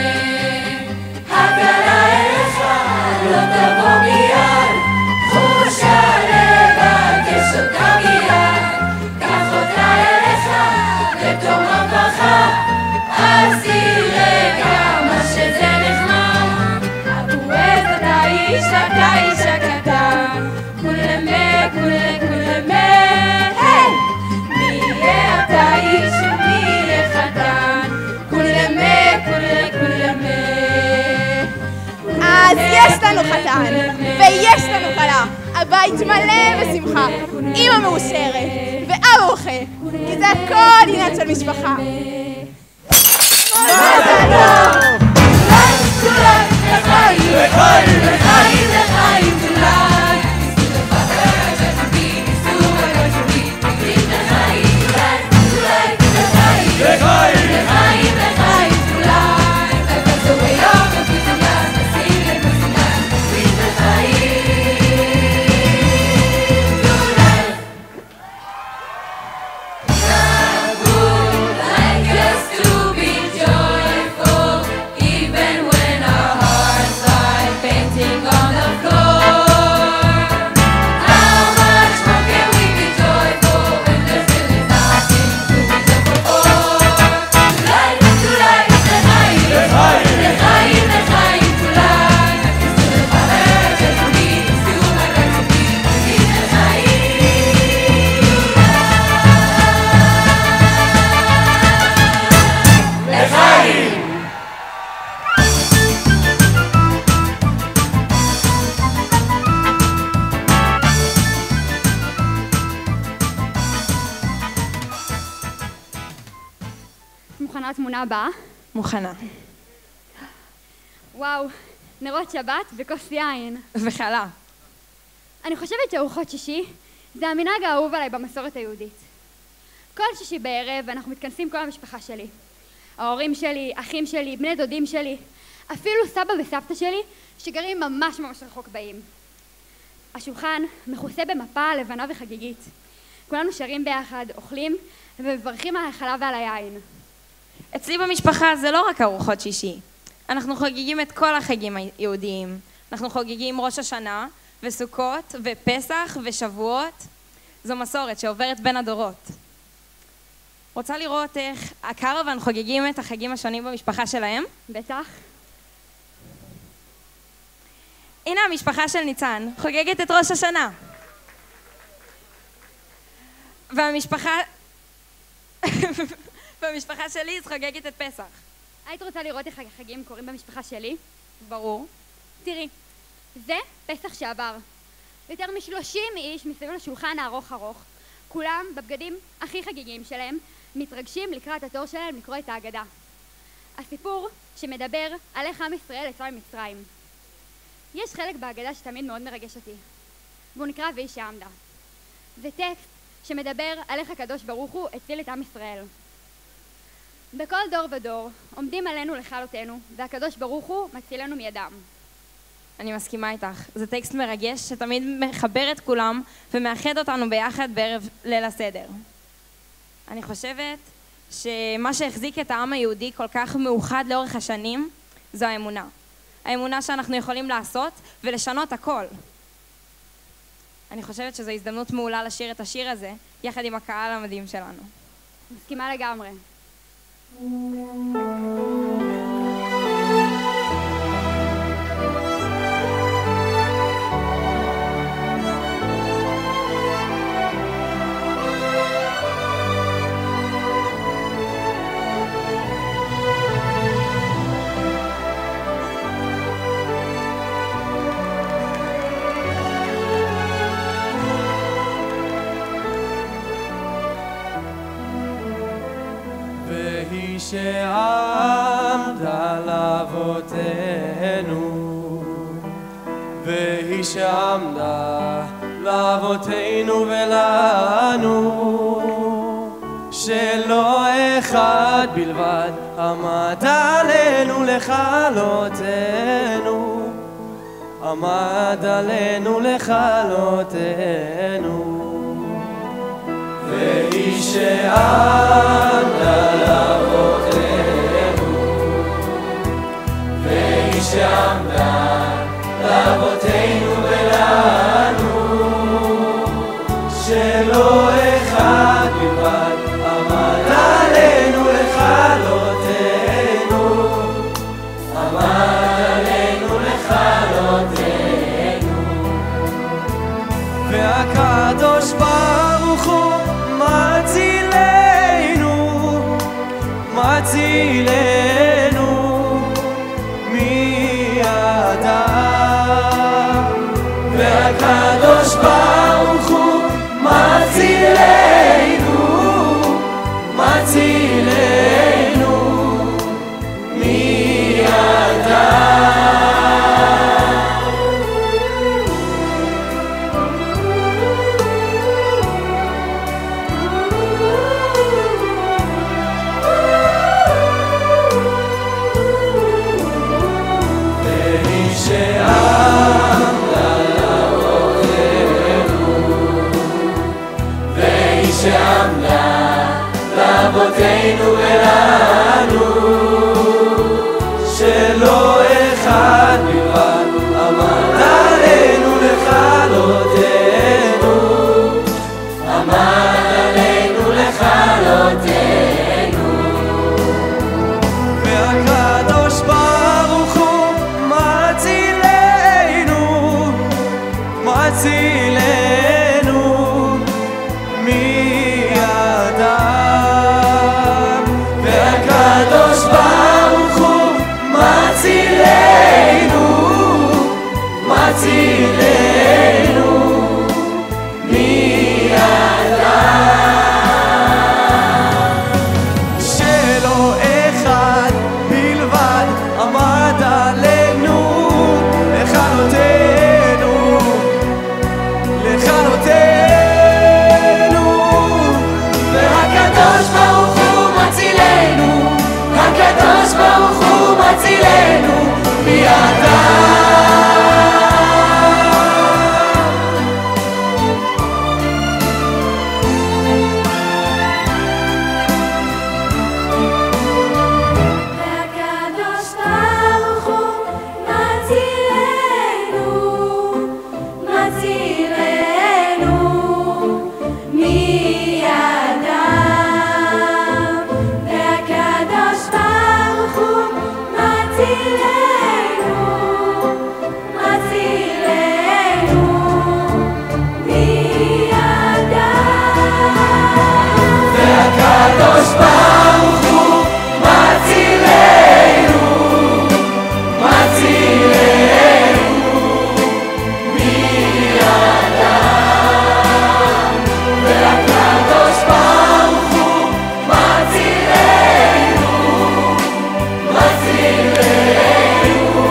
הכלה אליך לא תבוא מיד, חושה לבקש אותה מיד. קח אותה אליך ותאמר ברכה, אז תראה כמה שזה נחמד. אבואל אתה איש, אתה איש הקטן, כולמה, כולמה, כולמה. מי יהיה אתה איש ומי יהיה חתן, כולמה, כולמה, כולמה. אז יש לנו חתן, ויש לנו כלה. הבית מלא בשמחה, אמא מאושרת, ואבא בוכה, כי זה הכל עניין של משפחה. מזל טוב! לחיים, לחיים, לחיים, לחיים, לחיים, מוכנה לתמונה הבאה? מוכנה. וואו, נרות שבת וכוס יין. וחלה. אני חושבת שארוחות שישי זה המנהג האהוב עליי במסורת היהודית. כל שישי בערב אנחנו מתכנסים כל המשפחה שלי. ההורים שלי, אחים שלי, בני דודים שלי, אפילו סבא וסבתא שלי שגרים ממש ממש רחוק באים. השולחן מכוסה במפה לבנה וחגיגית. כולנו שרים ביחד, אוכלים ומברכים על החלה ועל היין. אצלי במשפחה זה לא רק ארוחות שישי. אנחנו חוגגים את כל החגים היהודיים. אנחנו חוגגים ראש השנה וסוכות ופסח ושבועות. זו מסורת שעוברת בין הדורות. רוצה לראות איך הקרוון חוגגים את החגים השונים במשפחה שלהם? בטח. הנה המשפחה של ניצן חוגגת את ראש השנה. והמשפחה... והמשפחה שלי חוגגת את פסח. היית רוצה לראות איך החגים קורים במשפחה שלי? ברור. תראי, זה פסח שעבר. יותר משלושים איש מסביב לשולחן הארוך ארוך. כולם בבגדים הכי חגיגיים שלהם מתרגשים לקראת התור שלהם לקרוא את ההגדה. הסיפור שמדבר על איך עם ישראל יצא ממצרים. יש חלק בהגדה שתמיד מאוד מרגש אותי, והוא נקרא והיא שעמדה. זה טקסט שמדבר על איך הקדוש ברוך הוא הציל את עם ישראל. בכל דור ודור עומדים עלינו לכלותנו, והקדוש ברוך הוא מצילנו מידם. אני מסכימה איתך. זה טקסט מרגש שתמיד מחבר את כולם ומאחד אותנו ביחד בערב ליל הסדר. אני חושבת שמה שהחזיק את העם היהודי כל כך מאוחד לאורך השנים זו האמונה. האמונה שאנחנו יכולים לעשות ולשנות הכל. אני חושבת שזו הזדמנות מעולה לשיר את השיר הזה יחד עם הקהל המדהים שלנו. מסכימה לגמרי. שעמדה והיא שעמדה לאבותינו ולנו, שלא אחד בלבד עמד עלינו לכלותנו, עמד עלינו לכלותנו. והיא שעמדה לאבותינו, והיא שעמדה לאבותינו ולנו, שלא אחד בלבד עמד עלינו לכלותנו, עמד עלינו לכלותנו. והקדוש ברוך הוא מצילנו, מצילנו מידם. והקדוש ברוך הוא מצילנו, מצילנו מידם. לאבותינו ולנו, שלא אחד בלבד עמד עלינו לכלותנו, עמד עלינו לכלותנו. והקדוש ברוך הוא מצילנו, מצילנו מידם. והקדוש ברוך הוא מצילנו, מצילנו מידם. שלא אחד בלבד עמד עלינו לכלותנו, לכלותנו. והקדוש ברוך הוא מצילנו, הקדוש ברוך הוא מצילנו מידם. והקדוש ברוך הוא מצילנו, מצילנו מידם. והקדוש ברוך הוא מצילנו, מצילנו מידם. והקדוש ברוך הוא מצילנו, מצילנו מידם. והקדוש ברוך הוא מצילנו, מצילנו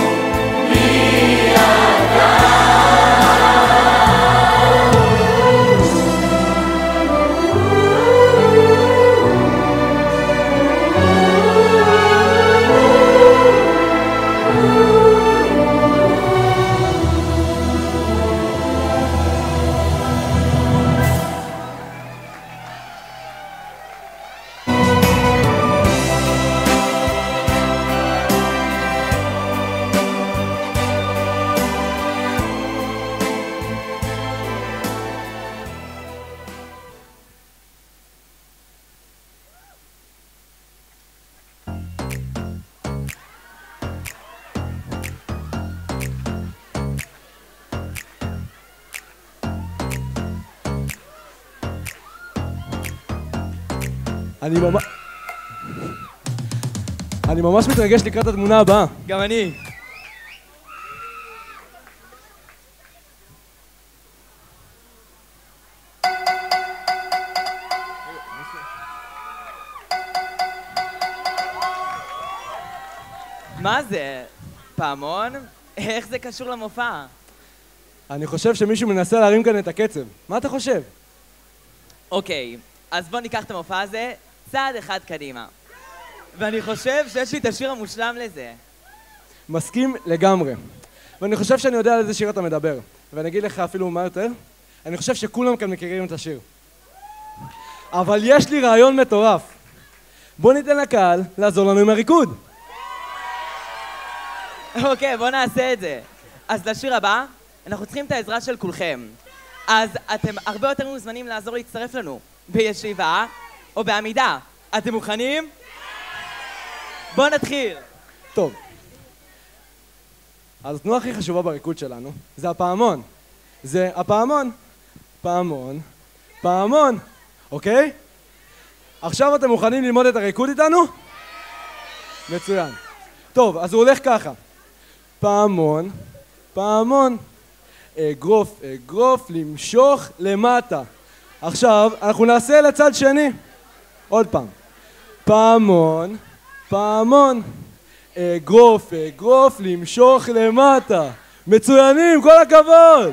אני ממש... אני ממש מתרגש לקראת התמונה הבאה. גם אני. מה זה? פעמון? איך זה קשור למופע? אני חושב שמישהו מנסה להרים כאן את הקצב. מה אתה חושב? אוקיי, אז בוא ניקח את המופע הזה צעד אחד קדימה. ואני חושב שיש לי את השיר המושלם לזה. מסכים לגמרי. ואני חושב שאני יודע על איזה שיר אתה מדבר. ואני אגיד לך אפילו מה יותר. אני חושב שכולם כאן מכירים את השיר. אבל יש לי רעיון מטורף. בוא ניתן לקהל לעזור לנו עם הריקוד. אוקיי, בוא נעשה את זה. אז לשיר הבא, אנחנו צריכים את העזרה של כולכם. אז אתם הרבה יותר מוזמנים לעזור להצטרף לנו. בישיבה או בעמידה. אתם מוכנים? בוא נתחיל. טוב. אז התנועה הכי חשובה בריקוד שלנו זה הפעמון. זה הפעמון. פעמון. פעמון. אוקיי? עכשיו אתם מוכנים ללמוד את הריקוד איתנו? מצוין. טוב, אז הוא הולך ככה. פעמון. פעמון. אגרוף, אגרוף, למשוך למטה. עכשיו, אנחנו נעשה לצד שני. עוד פעם. פעמון. פעמון. אגרוף, אגרוף, למשוך למטה. מצוינים, כל הכבוד!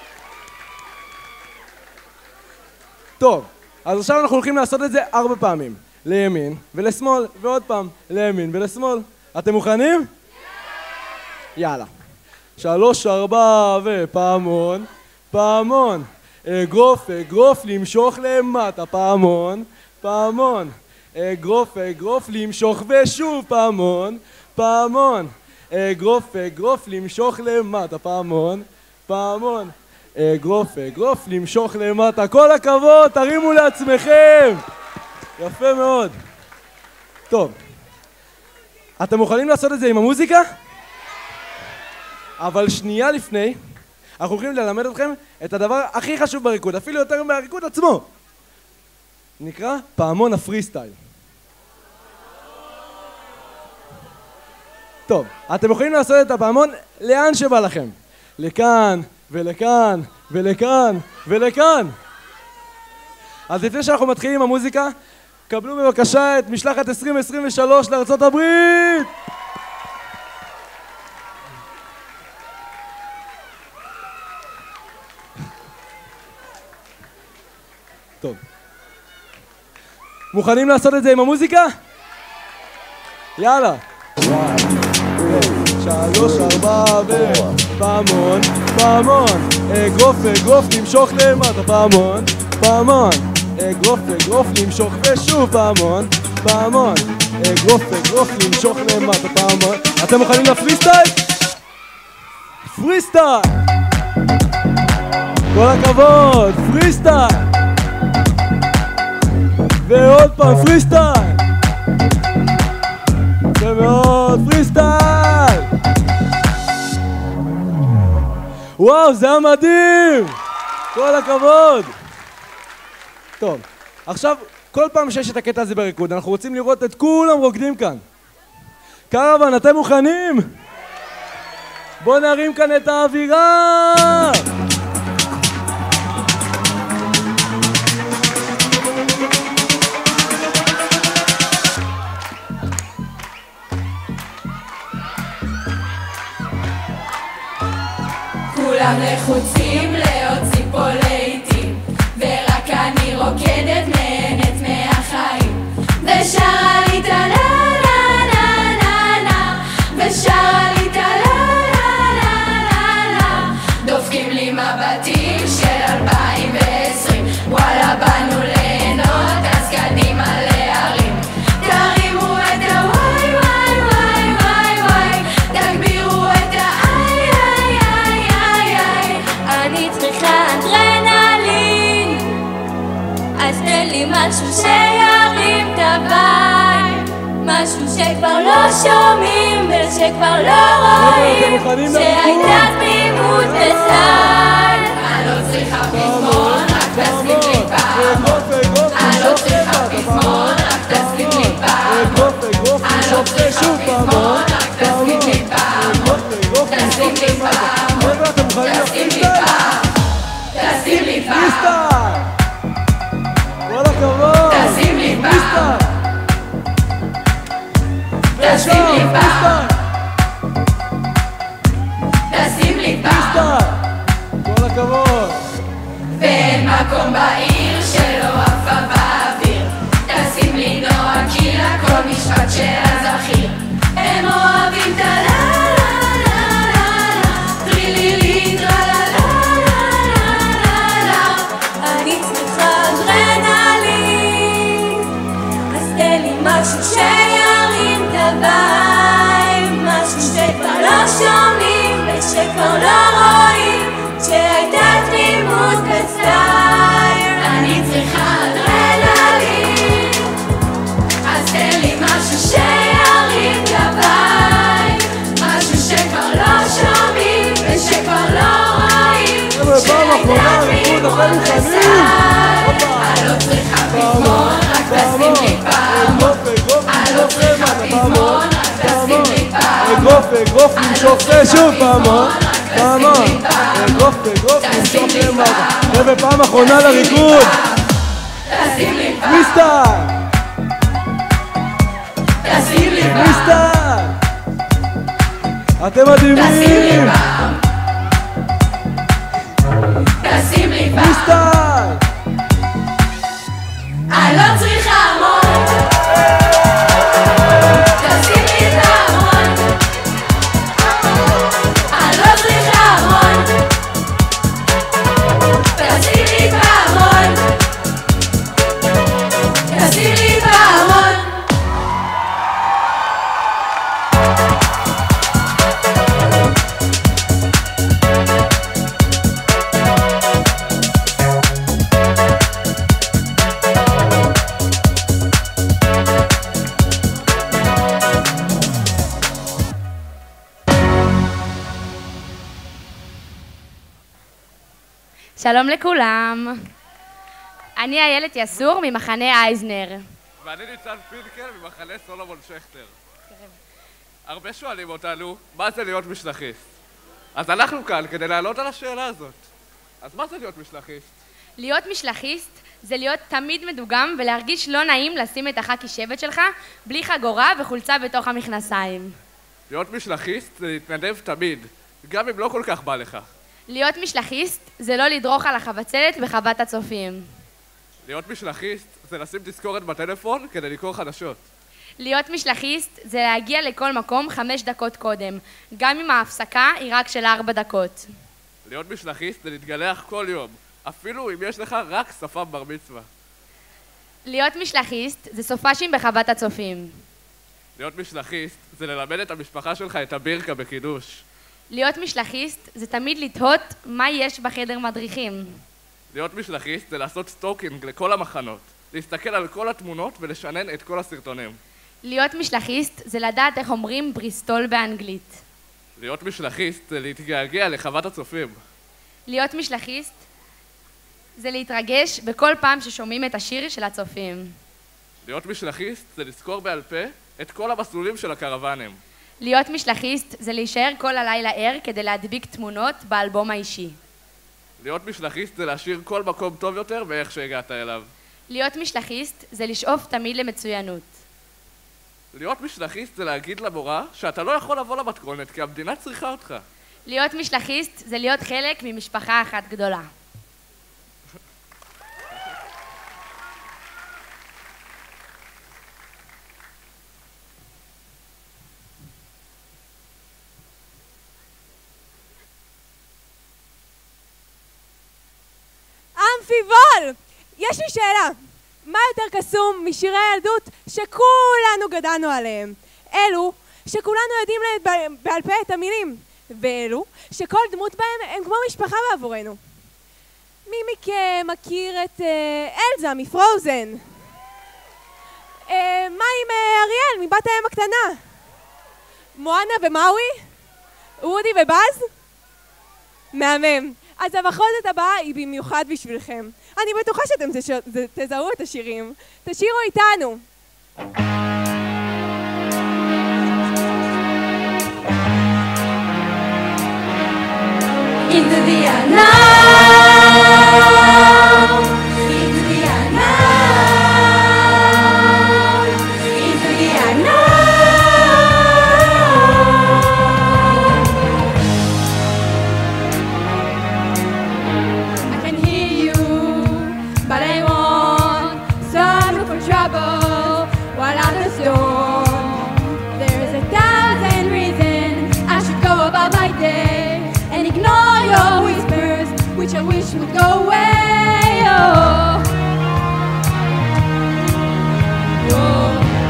טוב, אז עכשיו אנחנו הולכים לעשות את זה ארבע פעמים. לימין ולשמאל, ועוד פעם, לימין ולשמאל. אתם מוכנים? יאללה. שלוש, ארבע ופעמון, פעמון. אגרוף, אגרוף, למשוך למטה. פעמון, פעמון. אגרוף, אגרוף, למשוך ושוב פעמון, פעמון. אגרוף, אגרוף, למשוך למטה. פעמון, פעמון. אגרוף, אגרוף, למשוך למטה. כל הכבוד, תרימו לעצמכם. יפה מאוד. טוב. אתם מוכנים לעשות את זה עם המוזיקה? אבל שנייה לפני, אנחנו הולכים ללמד אתכם את הדבר הכי חשוב בריקוד, אפילו יותר מהריקוד עצמו. נקרא פעמון הפרי סטייל. טוב, אתם יכולים לעשות את הפעמון לאן שבא לכם. לכאן, ולכאן, ולכאן, ולכאן. אז לפני שאנחנו מתחילים עם המוזיקה, קבלו בבקשה את משלחת עשרים עשרים ושלוש לארצות הברית! טוב. מוכנים לעשות את זה עם המוזיקה? יאללה. שלוש, ארבע ופעמון, פעמון. אגרוף, אגרוף, למשוך למטה. פעמון, פעמון. אגרוף, אגרוף, למשוך ושוב פעמון, פעמון. אגרוף, אגרוף, למשוך למטה. פעמון. אתם מוכנים לפרי סטייל? פרי סטייל! כל הכבוד, פרי סטייל! ועוד פעם פרי סטייל! זה מאוד פרי סטייל! וואו, זה היה מדהים! כל הכבוד! טוב, עכשיו, כל פעם שיש את הקטע הזה בריקוד, אנחנו רוצים לראות את כולם רוקדים כאן. קרוון, אתם מוכנים? בואו נרים כאן את האווירה! כולם לחוצים להוציא פה לעיתים, ורק אני רוקדת נהנית מהחיים, ושרה לי את הלה לה לה לה לה, ושרה לי את הלה לה לה לה לה. דופקים לי מבטים של אלפיים ועשרים, וואלה באנו ליהנות, אז קדימה להרים. תרימו את הוואי וואי וואי וואי וואי, תגבירו את האי איי איי איי איי. אני צריכה אדרנלין, אז תן לי משהו שירים את הווייב, משהו שכבר לא שומעים ושכבר לא רואים, שהייתה תמימות בסייד. אני לא צריכה פזמון, רק תשים לי פעם. אני לא צריכה פזמון, רק תשים לי פעם. אני לא צריכה פזמון, רק תשים לי פעם. תשים לי פעם. תשים לי פעם. תשים לי פעם. כל הכבוד! תשים לי פעם. תשים לי פעם. תשים לי פעם. מקום בעיר שלא עפה באוויר. תשים לי נוע כי לכל משפט של הזכיר. הם אוהבים את הלה לה לה לה לה, טרילילי טרלה לה לה לה לה. אני צריכה אדרנלין, אז תן לי משהו שירים את הבית, משהו שכבר לא שומעים ושכבר לא רואים, שהייתה תמימות בסטייל. אני צריכה אדרנלין, אז תן לי משהו שירים את הבית, משהו שכבר לא שומעים ושכבר לא רואים, שהייתה תמימות בסטייל. אני לא צריכה פזמון, רק תשים לי פעמון. אני לא צריכה פזמון, רק תשים לי פעמון. אגרוף, אגרוף, נמשוך זה שוב פעמון, פעמון. אגרוף, אגרוף, נמשוך למטה. ובפעם אחרונה לריקוד. תשים לי פעם. מיסטר! תשים לי פעם. מיסטר! אתם מדהימים! תשים לי פעם. תשים לי פעם. מיסטר! אני לא צריכה המון. תשים לי את ההמון. אני לא צריכה המון. תשים לי פעמון. תשים לי פעמון. שלום לכולם. אני איילת יסור ממחנה אייזנר. ואני ניצן פינקל ממחנה סולומון שכטר. הרבה שואלים אותנו, מה זה להיות משלחיסט? אז אנחנו כאן כדי לענות על השאלה הזאת. אז מה זה להיות משלחיסט? להיות משלחיסט זה להיות תמיד מדוגם ולהרגיש לא נעים לשים את החכי שבט שלך בלי חגורה וחולצה בתוך המכנסיים. להיות משלחיסט זה להתנדב תמיד, גם אם לא כל כך בא לך. להיות משלחיסט זה לא לדרוך על החבצלת בחוות הצופים. להיות משלחיסט זה לשים תזכורת בטלפון כדי לקרוא חדשות. להיות משלחיסט זה להגיע לכל מקום חמש דקות קודם, גם אם ההפסקה היא רק של ארבע דקות. להיות משלחיסט זה להתגלח כל יום, אפילו אם יש לך רק שפם בר מצווה. להיות משלחיסט זה סופשים בחוות הצופים. להיות משלחיסט זה ללמד את המשפחה שלך את הבירקה בקידוש. להיות משלחיסט זה תמיד לתהות מה יש בחדר מדריכים. להיות משלחיסט זה לעשות סטוקינג לכל המחנות, להסתכל על כל התמונות ולשנן את כל הסרטונים. להיות משלחיסט זה לדעת איך אומרים בריסטול באנגלית. להיות משלחיסט זה להתגעגע לחוות הצופים. להיות משלחיסט זה להתרגש בכל פעם ששומעים את השיר של הצופים. להיות משלחיסט זה לזכור בעל פה את כל המסלולים של הקרוונים. להיות משלחיסט זה להישאר כל הלילה ער כדי להדביק תמונות באלבום האישי. להיות משלחיסט זה להשאיר כל מקום טוב יותר מאיך שהגעת אליו. להיות משלחיסט זה לשאוף תמיד למצוינות. להיות משלחיסט זה להגיד למורה שאתה לא יכול לבוא למתכונת כי המדינה צריכה אותך. להיות משלחיסט זה להיות חלק ממשפחה אחת גדולה. אמפיבול! יש לי שאלה. מה יותר קסום משירי הילדות שכולנו גדלנו עליהם? אלו שכולנו יודעים בעל פה את המילים, ואלו שכל דמות בהם הם כמו משפחה בעבורנו. מי מכם מכיר את אה, אלזה מפרוזן? אה, מה עם אה, אריאל מבת האם הקטנה? מואנה ומאוי? וודי ובאז? מהמם. אז המחוזת הבאה היא במיוחד בשבילכם. אני בטוחה שאתם תזהו את השירים. תשירו איתנו. Into the unknown, into the unknown, into the unknown. I can hear you wish would go away. Oh. Whoa.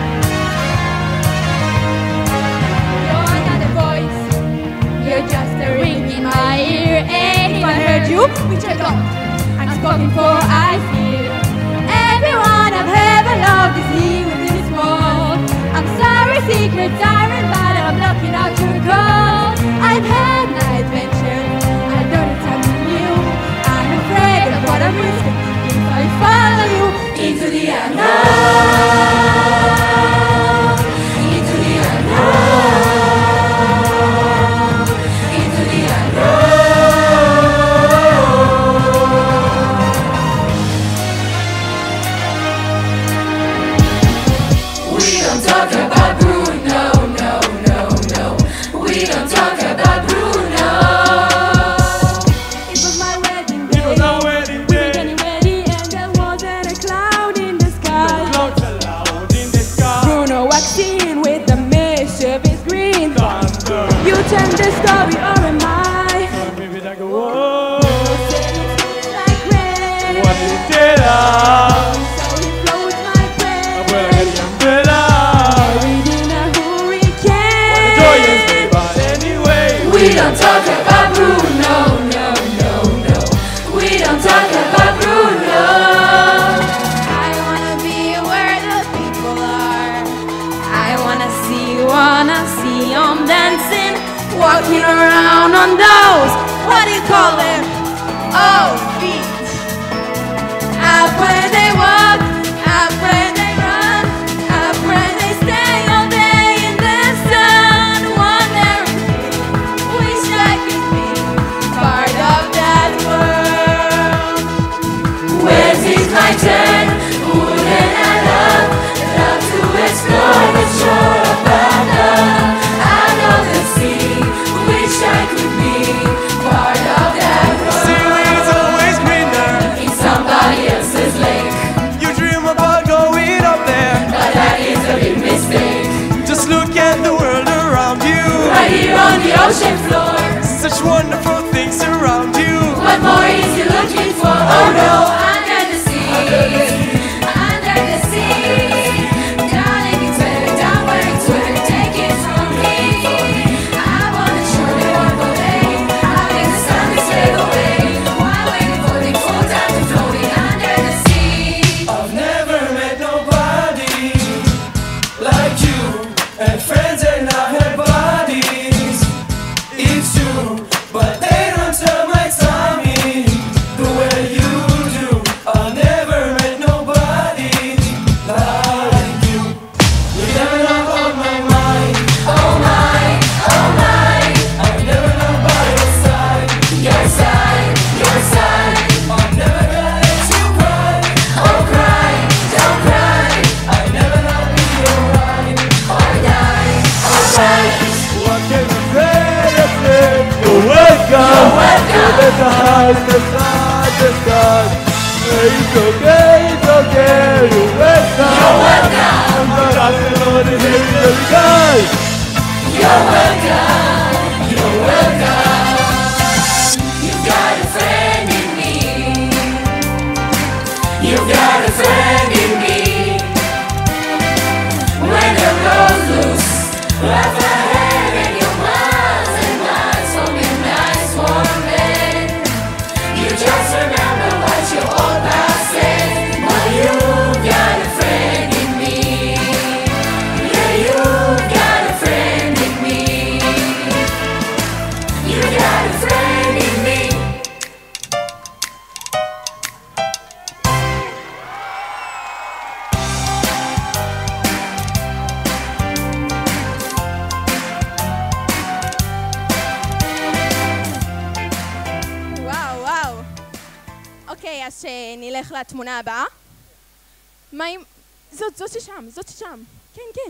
You're not a voice, you're just a ring in my ear. And if I heard you, which I don't, I'm spoken for, I feel. Everyone I've ever loved is here within this world. I'm sorry, secret siren, but I'm blocking out your calls. I've had my adventure, I don't know time with you. I'm afraid of what I'm risking if I follow you into the unknown, into the unknown, into the unknown. We don't talk about Bruno, no, no, no. We don't talk about Bruno. It was my wedding day. It was our wedding day. We were getting ready and there wasn't a cloud in the sky. No clouds allowed in the sky. Bruno walked in with the mischievous green. Thunder. You tell the story or am I? Maybe like a whoa. Bruno said it feels like rain. What he did I? So he floats my plane. I'm gonna get the umbrella. Buried in a hurricane. What a joy is made by anyway. We don't talk about Bruno, no, no, no. We don't talk about Bruno. I wanna be where the people are. I wanna see, wanna see 'em dancing, walking around on those, what do you call them? Oh, feet. Up where they walk, up where they run, up where they stay all day in the sun. Wondering, wish I could be part of that world. When is my turn? Wouldn't I love, love to explore the shore of love? I know the sea, wish I could be part of that world. Seaweed's always greener in somebody else's lake. You dream about going up there, But that is a big mistake. just look at the world around you. Right here on the ocean floor. Such wonderful things around you. What more is you looking for? Oh no, under the sea, under the sea. Darling, it's better down where it's where. Take it from me. I wanna show you one more day. I'll make the sun to slip away. While waiting for the cold time to floating under the sea. I've never met nobody like you, and friends and I had bodies. It's true, but they don't tell my timing the way you do. I've never met nobody like you. You never know on my mind. Oh my, oh my, I've never known by your side. your side, your side. I'm never gonna let you cry. Oh cry, don't cry, I never know be alright. or die, or die. What can you say? You're welcome. You're welcome. To the stars, the stars, the stars. It's okay, it's okay. You're welcome. You're welcome. I'm not asking all the names of the guys. You're welcome, you're welcome. You've got a friend in me. You've got a friend in me. When the road loose, laugh ahead and you're miles and miles from your nice warm bed. You just remember what your old past said. But you've got a friend in me. Yeah, you've got a friend in me. You got a friend in me. וואו, וואו. אוקיי, אז שנלך לתמונה הבאה. מה עם... זאת, זאת ששם, זאת ששם. כן, כן.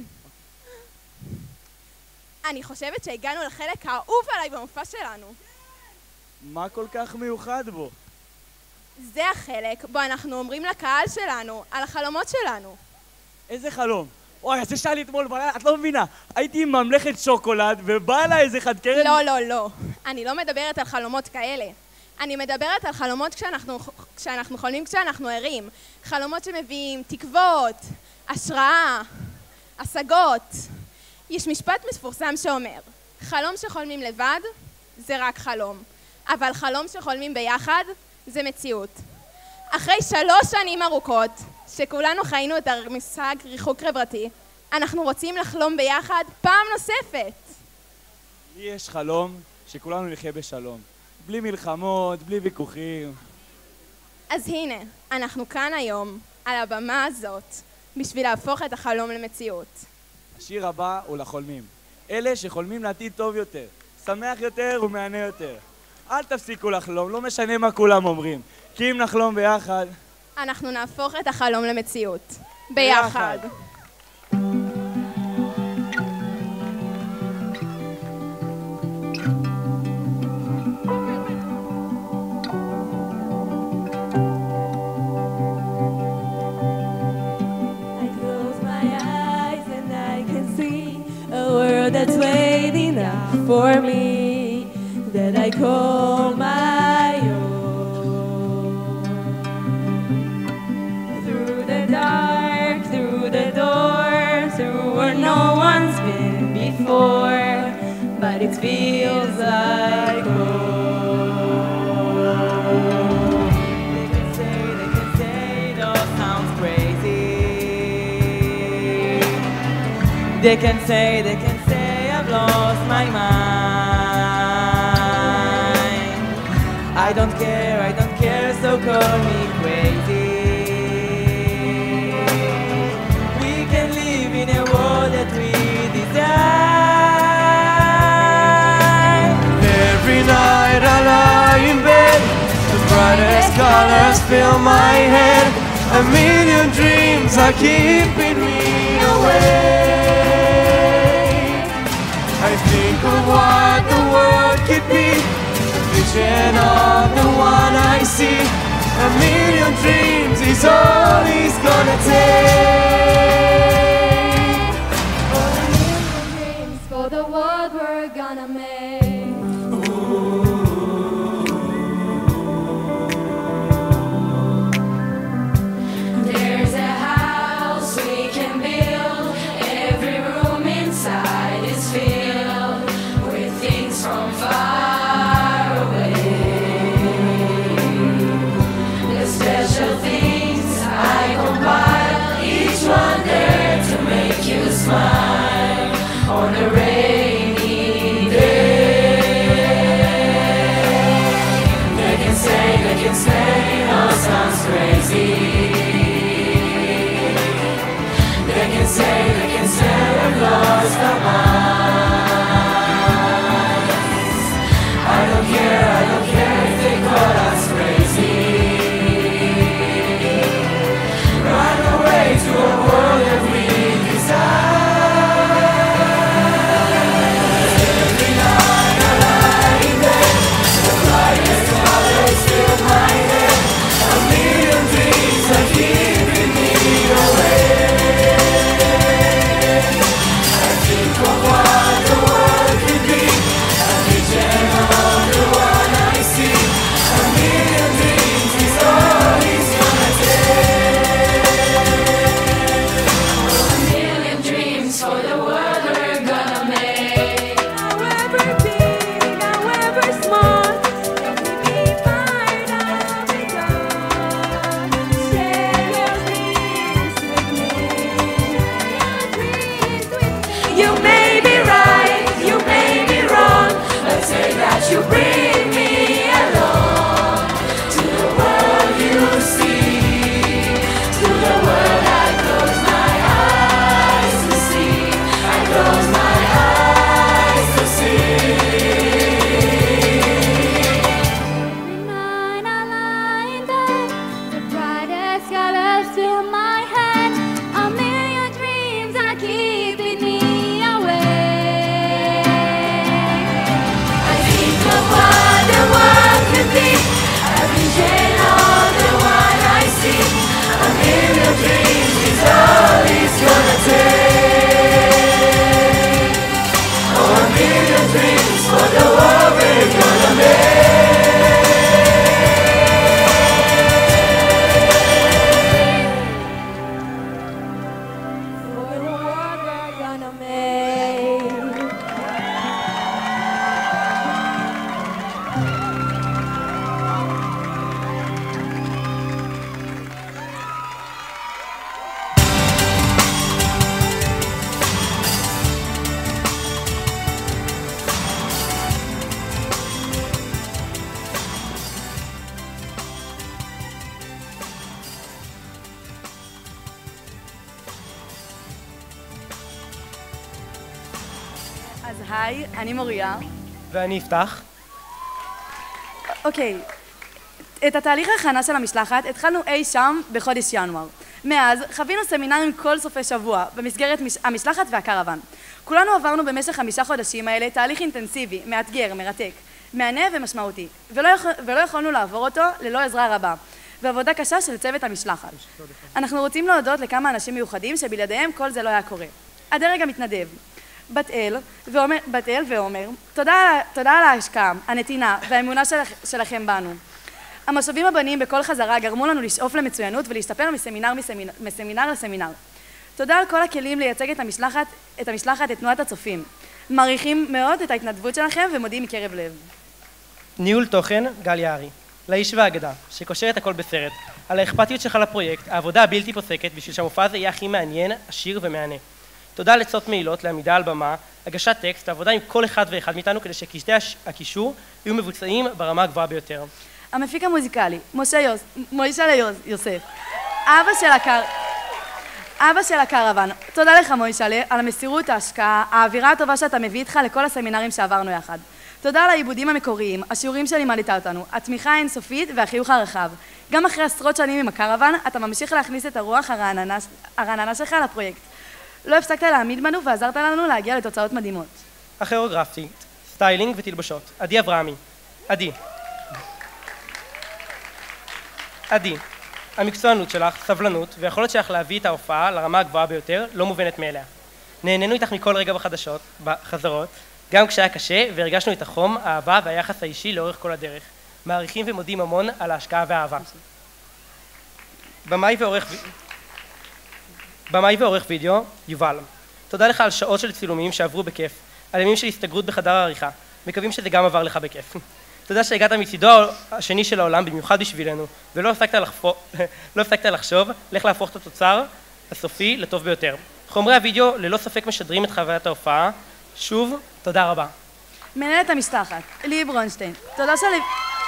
אני חושבת שהגענו לחלק האהוב עליי במופע שלנו. מה כל כך מיוחד בו? זה החלק בו אנחנו אומרים לקהל שלנו על החלומות שלנו. איזה חלום? אוי, אז זה שאלי אתמול בלילה, את לא מבינה. הייתי עם ממלכת שוקולד ובא אליי איזה חד קרן... לא, לא, לא. אני לא מדברת על חלומות כאלה. אני מדברת על חלומות כשאנחנו, כשאנחנו חולמים כשאנחנו ערים. חלומות שמביאים תקוות, השראה, השגות. יש משפט מפורסם שאומר, חלום שחולמים לבד זה רק חלום, אבל חלום שחולמים ביחד זה מציאות. אחרי שלוש שנים ארוכות שכולנו חיינו את המושג ריחוק חברתי, אנחנו רוצים לחלום ביחד פעם נוספת. לי יש חלום שכולנו נחיה בשלום, בלי מלחמות, בלי ויכוחים. אז הנה, אנחנו כאן היום, על הבמה הזאת, בשביל להפוך את החלום למציאות. השיר הבא הוא לחולמים. אלה שחולמים לעתיד טוב יותר, שמח יותר ומענה יותר. אל תפסיקו לחלום, לא משנה מה כולם אומרים. כי אם נחלום ביחד... אנחנו נהפוך את החלום למציאות. ביחד. ביחד. That's waiting up for me, that I call my own. Through the dark, through the door, through where no one's been before, but it feels like home. They can say, they can say, those sounds crazy. They can say, they can say, I've lost my mind. I don't care, I don't care, so call me crazy. We can live in a world that we desire. Every night I lie in bed, the brightest colors fill my head. A million dreams are keeping me awake. I think of what the world could be, the vision of the one I see. A million dreams is all he's gonna take. For a million dreams, for the world we're gonna make. There's a house we can build, every room inside is filled with things from far away. The special things I compile, each one there to make you smile on a rainy day. They can say, they can say, oh, sounds crazy. They can say, they can say, we've lost our minds. I don't care, I don't care if they call us crazy. Run away to a world that we desire. אז היי, אני מוריה. ואני אפתח. אוקיי, את התהליך ההכנה של המשלחת התחלנו אי שם בחודש ינואר. מאז חווינו סמינרים כל סופי שבוע במסגרת המשלחת והקרוון. כולנו עברנו במשך חמישה חודשים האלה תהליך אינטנסיבי, מאתגר, מרתק, מהנה ומשמעותי, ולא, יכול, ולא יכולנו לעבור אותו ללא עזרה רבה, ועבודה קשה של צוות המשלחת. אנחנו רוצים להודות לכמה אנשים מיוחדים שבלעדיהם כל זה לא היה קורה. הדרג המתנדב, בת אל ועומר, בת אל ועומר, תודה, תודה על ההשקעה, הנתינה והאמונה שלכ, שלכם בנו. המשאבים הבנים בכל חזרה גרמו לנו לשאוף למצוינות ולהשתפר מסמינר, מסמינר, מסמינר לסמינר. תודה על כל הכלים לייצג את המשלחת, את המשלחת, את תנועת הצופים. מעריכים מאוד את ההתנדבות שלכם ומודים מקרב לב. ניהול תוכן, גל יערי. לאיש והאגדה, שקושר את הכל בסרט. על האכפתיות שלך לפרויקט, העבודה הבלתי פוסקת בשביל שהמופע הזה יהיה הכי מעניין, עשיר ומענה. תודה לעצות מעילות, לעמידה על במה, הגשת טקסט, העבודה עם כל אחד ואחד מאיתנו כדי שקשתי הקישור יהיו מבוצעים ברמה הגבוהה ביותר. המפיק המוזיקלי, משה יוס, מוישה ליוז, יוסף. אבא של הקר... אבא של הקרוון, תודה לך מוישלה על המסירות, ההשקעה, האווירה הטובה שאתה מביא איתך לכל הסמינרים שעברנו יחד. תודה על העיבודים המקוריים, השיעורים שלימדת אותנו, התמיכה האינסופית והחיוך הרחב. גם אחרי עשרות שנים עם הקרוון, אתה ממשיך להכניס את הרוח הרעננה, הרעננה שלך לפרויקט. לא הפסקת להעמיד בנו ועזרת לנו להגיע לתוצאות מדהימות. הכוריאוגרפית, סטיילינג ותלבושות, עדי אברהמי. עדי. עדי. המקצוענות שלך, סבלנות, והיכולת שלך להביא את ההופעה לרמה הגבוהה ביותר לא מובנת מאליה. נהנינו איתך מכל רגע בחדשות, בחזרות, גם כשהיה קשה, והרגשנו את החום, האהבה והיחס האישי לאורך כל הדרך. מעריכים ומודים המון על ההשקעה והאהבה. במאי ועורך, במאי ועורך וידאו, יובל. תודה לך על שעות של צילומים שעברו בכיף, על ימים של הסתגרות בחדר העריכה. מקווים שזה גם עבר לך בכיף. תודה שהגעת מצידו השני של העולם במיוחד בשבילנו, ולא הפסקת לחפור, לא הפסקת לחשוב, לך להפוך את התוצר הסופי לטוב ביותר. חומרי הוידאו ללא ספק משדרים את חוויית ההופעה. שוב, תודה רבה. מנהלת המשלחת, לי ברונשטיין. תודה של...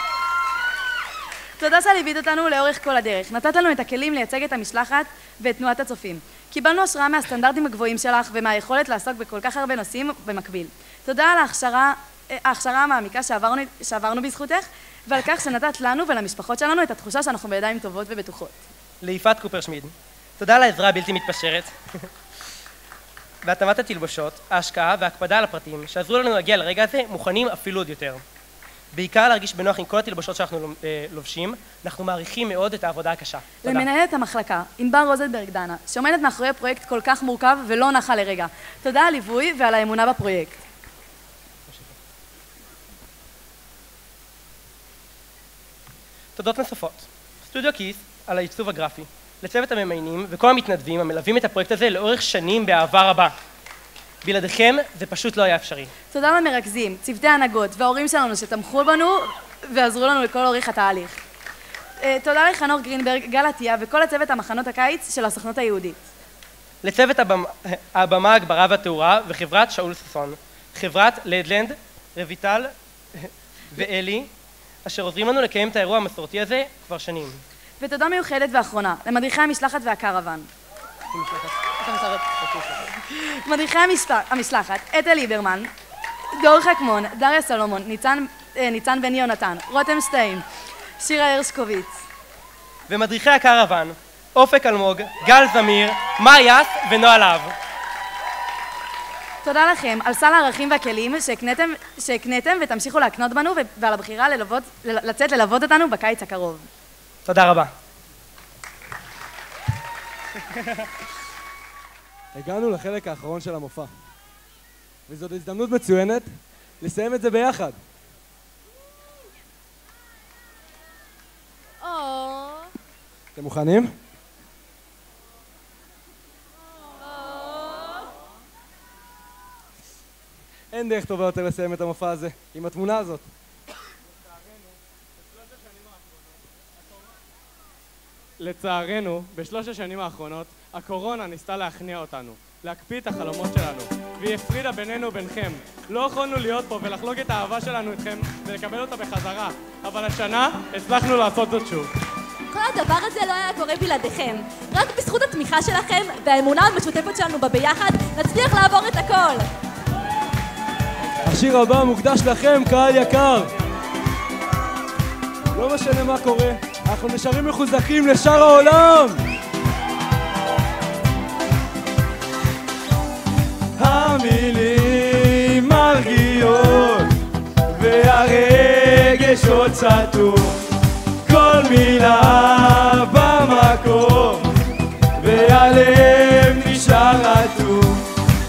תודה שליווית אותנו לאורך כל הדרך. נתת לנו את הכלים לייצג את המשלחת ואת תנועת הצופים. קיבלנו השראה מהסטנדרטים הגבוהים שלך ומהיכולת לעסוק בכל כך הרבה נושאים במקביל. תודה על ההכשרה, ההכשרה המעמיקה שעברנו, שעברנו בזכותך, ועל כך שנתת לנו ולמשפחות שלנו את התחושה שאנחנו בידיים טובות ובטוחות. ליפעת קופרשמיד, תודה על העזרה הבלתי מתפשרת. והתאמת התלבושות, ההשקעה וההקפדה על הפרטים שעזרו לנו להגיע לרגע הזה מוכנים אפילו עוד יותר. בעיקר להרגיש בנוח עם כל התלבושות שאנחנו לובשים, אנחנו מעריכים מאוד את העבודה הקשה. תודה. למנהלת המחלקה, ענבר רוזנברג דנה, שעומדת מאחורי פרויקט כל כך מורכב ולא נחה לרגע. תודה על ליווי ועל האמונה בפרויקט. תודות נוספות. סטודיו כיס על העיצוב הגרפי, לצוות הממיינים וכל המתנדבים המלווים את הפרויקט הזה לאורך שנים באהבה רבה. בלעדיכם זה פשוט לא היה אפשרי. תודה למרכזים, צוותי ההנהגות וההורים שלנו שתמכו בנו ועזרו לנו לכל אורך התהליך. תודה לחנוך גרינברג, גל עטיה וכל הצוות המחנות הקיץ של הסוכנות היהודית. לצוות הבמה, הבמה הגברה והתאורה וחברת שאול ששון, חברת לדלנד, רויטל ואלי, אשר עוזרים לנו לקיים את האירוע המסורתי הזה כבר שנים. ותודה מיוחדת ואחרונה למדריכי המשלחת והקרוון. מדריכי המשלחת, אתל ליברמן, דור חכמון, דריה סלומון, ניצן, ניצן בן יונתן, רותם שטיין, שירה הרשקוביץ. ומדריכי הקרוון, אופק אלמוג, גל זמיר, מאיאס ונועה להב. תודה לכם על סל הערכים והכלים שהקניתם, שהקניתם ותמשיכו להקנות בנו ועל הבחירה ללוות, לצאת ללוות אותנו בקיץ הקרוב. תודה רבה. הגענו לחלק האחרון של המופע, וזאת הזדמנות מצוינת לסיים את זה ביחד. אתם מוכנים? אין דרך טובה יותר לסיים את המופע הזה עם התמונה הזאת. לצערנו, בשלוש השנים האחרונות, הקורונה ניסתה להכניע אותנו, להקפיא את החלומות שלנו, והיא הפרידה בינינו וביניכם. לא יכולנו להיות פה ולחלוק את האהבה שלנו איתכם ולקבל אותה בחזרה, אבל השנה הצלחנו לעשות זאת שוב. כל הדבר הזה לא היה קורה בלעדיכם. רק בזכות התמיכה שלכם והאמונה המשותפת שלנו בביחד, נצליח לעבור את הכל. השיר הבא מוקדש לכם, קהל יקר. לא משנה מה קורה, אנחנו נשארים מחוזקים לשאר העולם. המילים מרגיעות והרגש עוד סתום, כל מילה במקום והלב נשאר רטוב,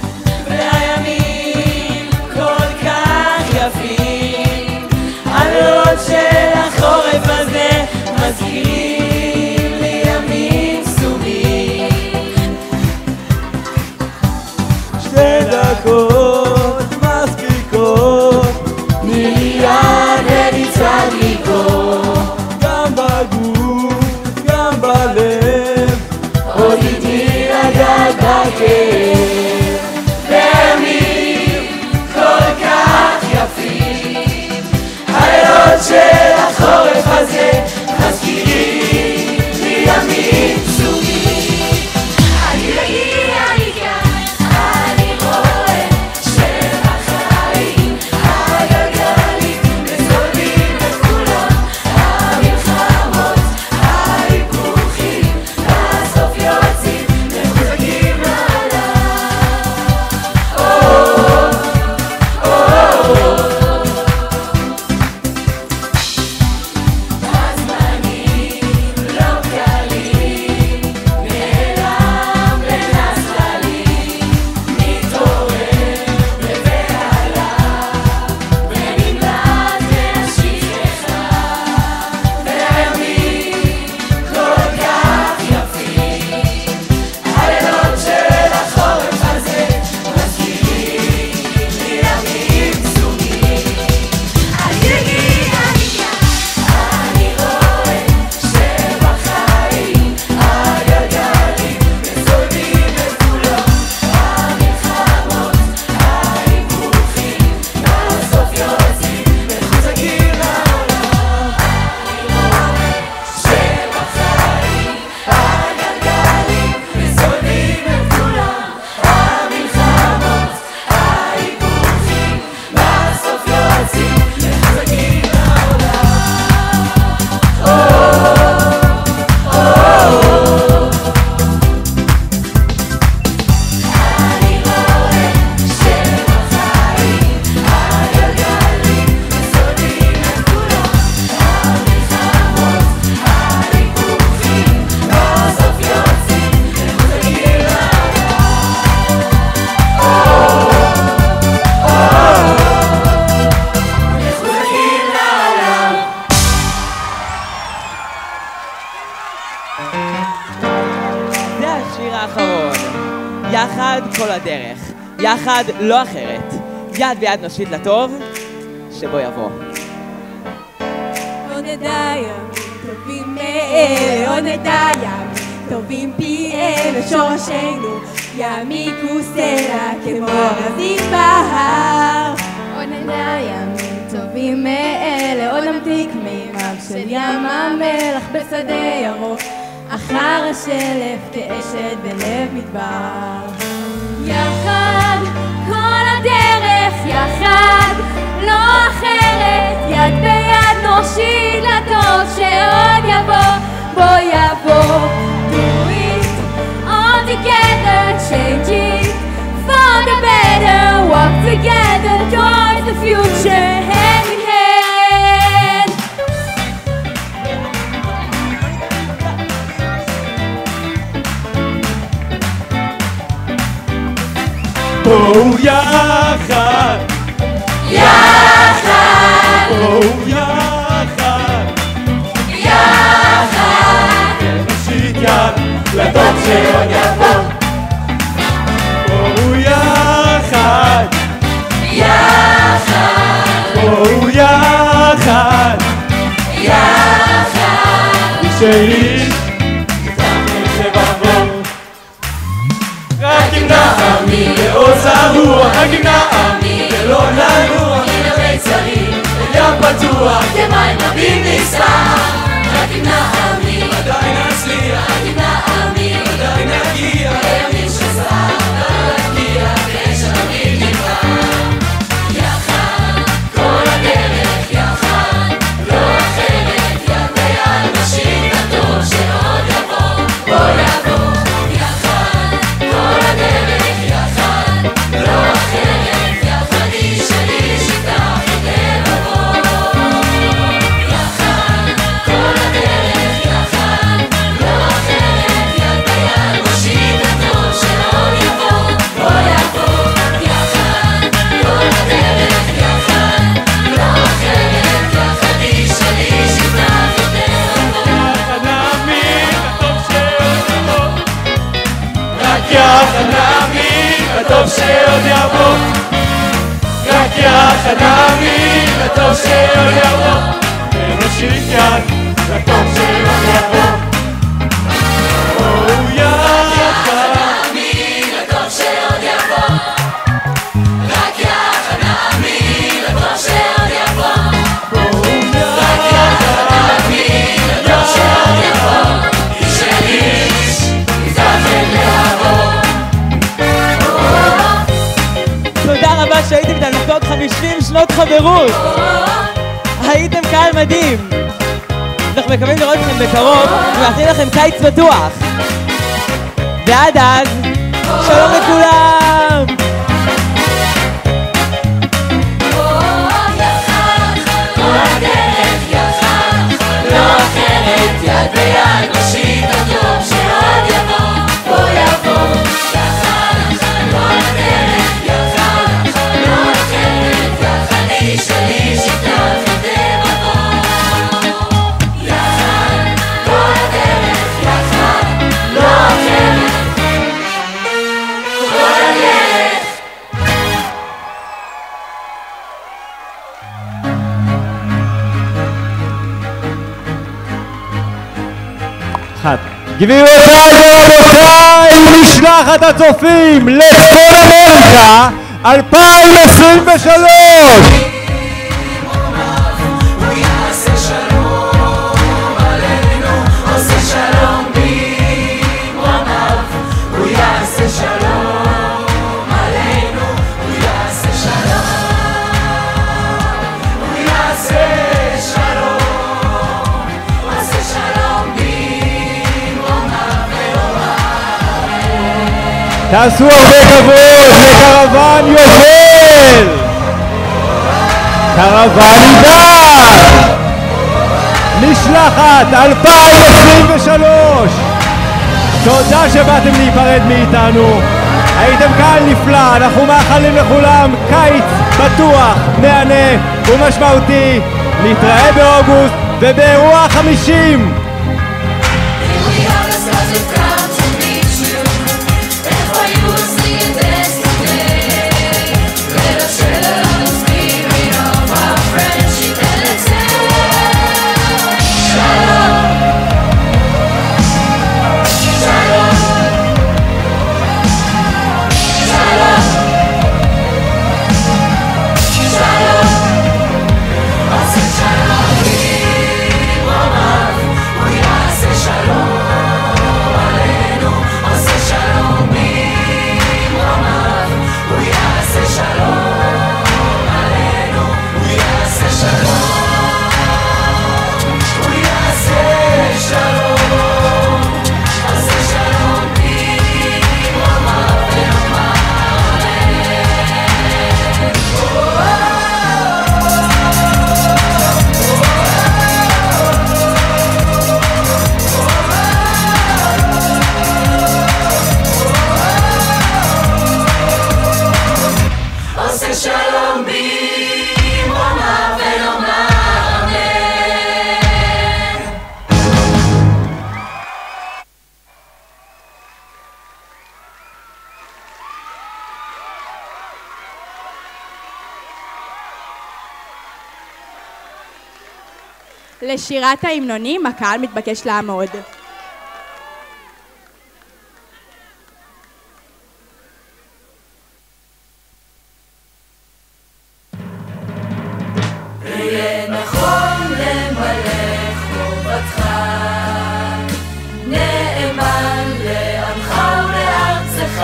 והימים כל כך יפים, הלילות של החורף הזה מזכירים לי ימים סומים. שתי דקות מספיקות, תני לי יד ונצעד מפה, גם בגוף גם בלב, עוד איתי לגעת בכאב. וימים כל כך יפים, הלילות של החורף הזה מזכירים לי ימים סומים. אני מגיע, אני כאן, אני רואה שבחיים הגלגלים מסובבים את כולם, המלחמות, ההיפוכים, בסוף יוצאים מחוזקים לעולם. זה השיר האחרון. יחד כל הדרך, יחד לא אחרת. יד ביד נושיט לטוב, שבו יבוא. עוד נדע ימים טובים מאלה, עוד נדע ימים טובים פי אלה, שורשינו יעמיקו סלע כמו ארזים בהר. עוד נדע ימים טובים מאלה, עוד נמתיק מימיו של ים המלח בשדה ירוק, אחר השלף כאשת בלב מדבר. יחד כל הדרך, יחד לא אחרת, יד ביד נושיט לטוב שעוד יבוא, בוא יבוא. Do it all together, change it for the better, walk together towards the future, hand in hand. בואו יחד, יחד, בואו יחד, יחד, נושיט יד לטוב שעוד יבוא. בואו יחד, יחד, בואו יחד, יחד, נשארים שבבור. רק אם נעמי לעוז הרוח, רק אם נעמי ולא ננוח, נראה צרים, ים פתוח, כמים רבים נסתר. רק אם נעמי, עדיין נצליח, רק אם נעמי, עדיין נגיע, לימים שסר, לא נגיע, ויש עמים נברא. יחד שעוד יבוא, רק יחד נאמין לטוב שעוד יבוא, ונושיט יד לטוב שעוד יבוא. או יחד נאמין לטוב שעוד יבוא, רק יחד נאמין לטוב שעוד יבוא, רק יחד נאמין לטוב שעוד יבוא, איש אל איש נתאחד לעבור. תודה רבה שהייתם איתנו לחגוג חמישים שנות חברות. הייתם קהל מדהים. אנחנו מקווים לראות אתכם בקרוב ומאחלים לכם קיץ בטוח. ועד אז, שלום לכולם. לא אחרת, יד ביד נושיט הטוב שעוד יבוא, בוא יבוא. יחד אחד לא הדרך, יחד אחד לא אחרת, יחד איש אל איש יתאחד לבוא. יחד לא הדרך, יחד לא אחרת, כל הדרך. אחת. גבירותיי ורבותיי, משלחת הצופים לצפון אמריקה אלפיים עשרים ושלוש. הוא יעשה שלום עלינו, עושה שלום במרומיו. הוא יעשה שלום עלינו, הוא יעשה שלום, הוא יעשה שלום, עושה שלום במרומיו ואוהב. תעשו הרבה כבוד לקרוון יובל, קרוון עידן, משלחת אלפיים עשרים ושלוש. תודה שבאתם להיפרד מאיתנו, הייתם קהל נפלא. אנחנו מאחלים לכולם קיץ בטוח, מהנה ומשמעותי. נתראה באוגוסט ובאירוע חמישים. לשירת ההמנונים הקהל מתבקש לעמוד. יהיה נכון למלא חובתך, נאמן לעמך ולארצך,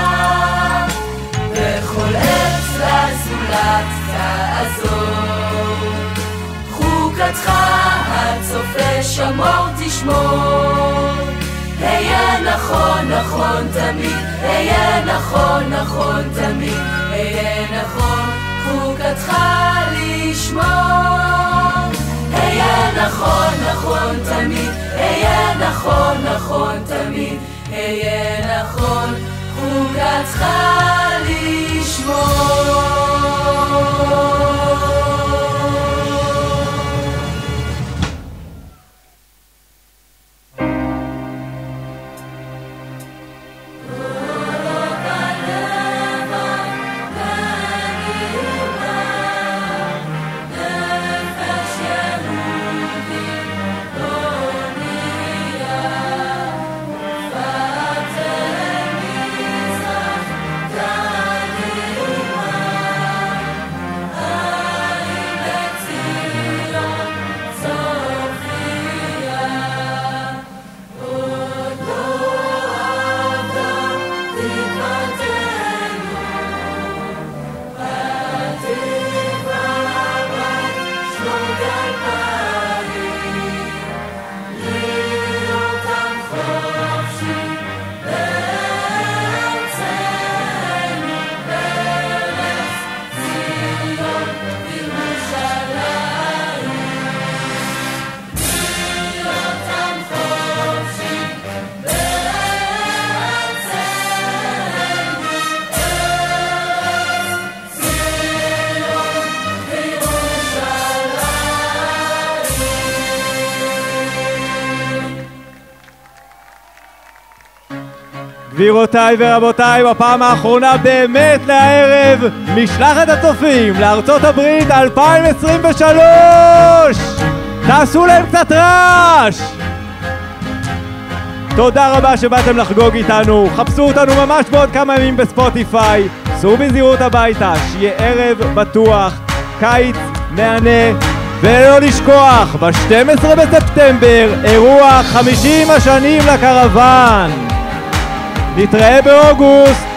בכל עץ לזולת תעזור, חוקתך הצופה שמור תשמור, היה נכון נכון תמיד, היה נכון נכון תמיד, היה נכון חוקתך לשמור, היה נכון נכון תמיד, היה נכון נכון תמיד, היה נכון חוקתך לשמור. גבירותיי ורבותיי, בפעם האחרונה באמת לערב, משלחת הצופים לארצות הברית אלפיים עשרים ושלוש! תעשו להם קצת רעש! תודה רבה שבאתם לחגוג איתנו, חפשו אותנו ממש בעוד כמה ימים בספוטיפיי, סעו בזהירות הביתה, שיהיה ערב בטוח, קיץ מהנה, ולא לשכוח, ב-שנים עשר בספטמבר, אירוע חמישים השנים לקרוון. נתראה באוגוסט.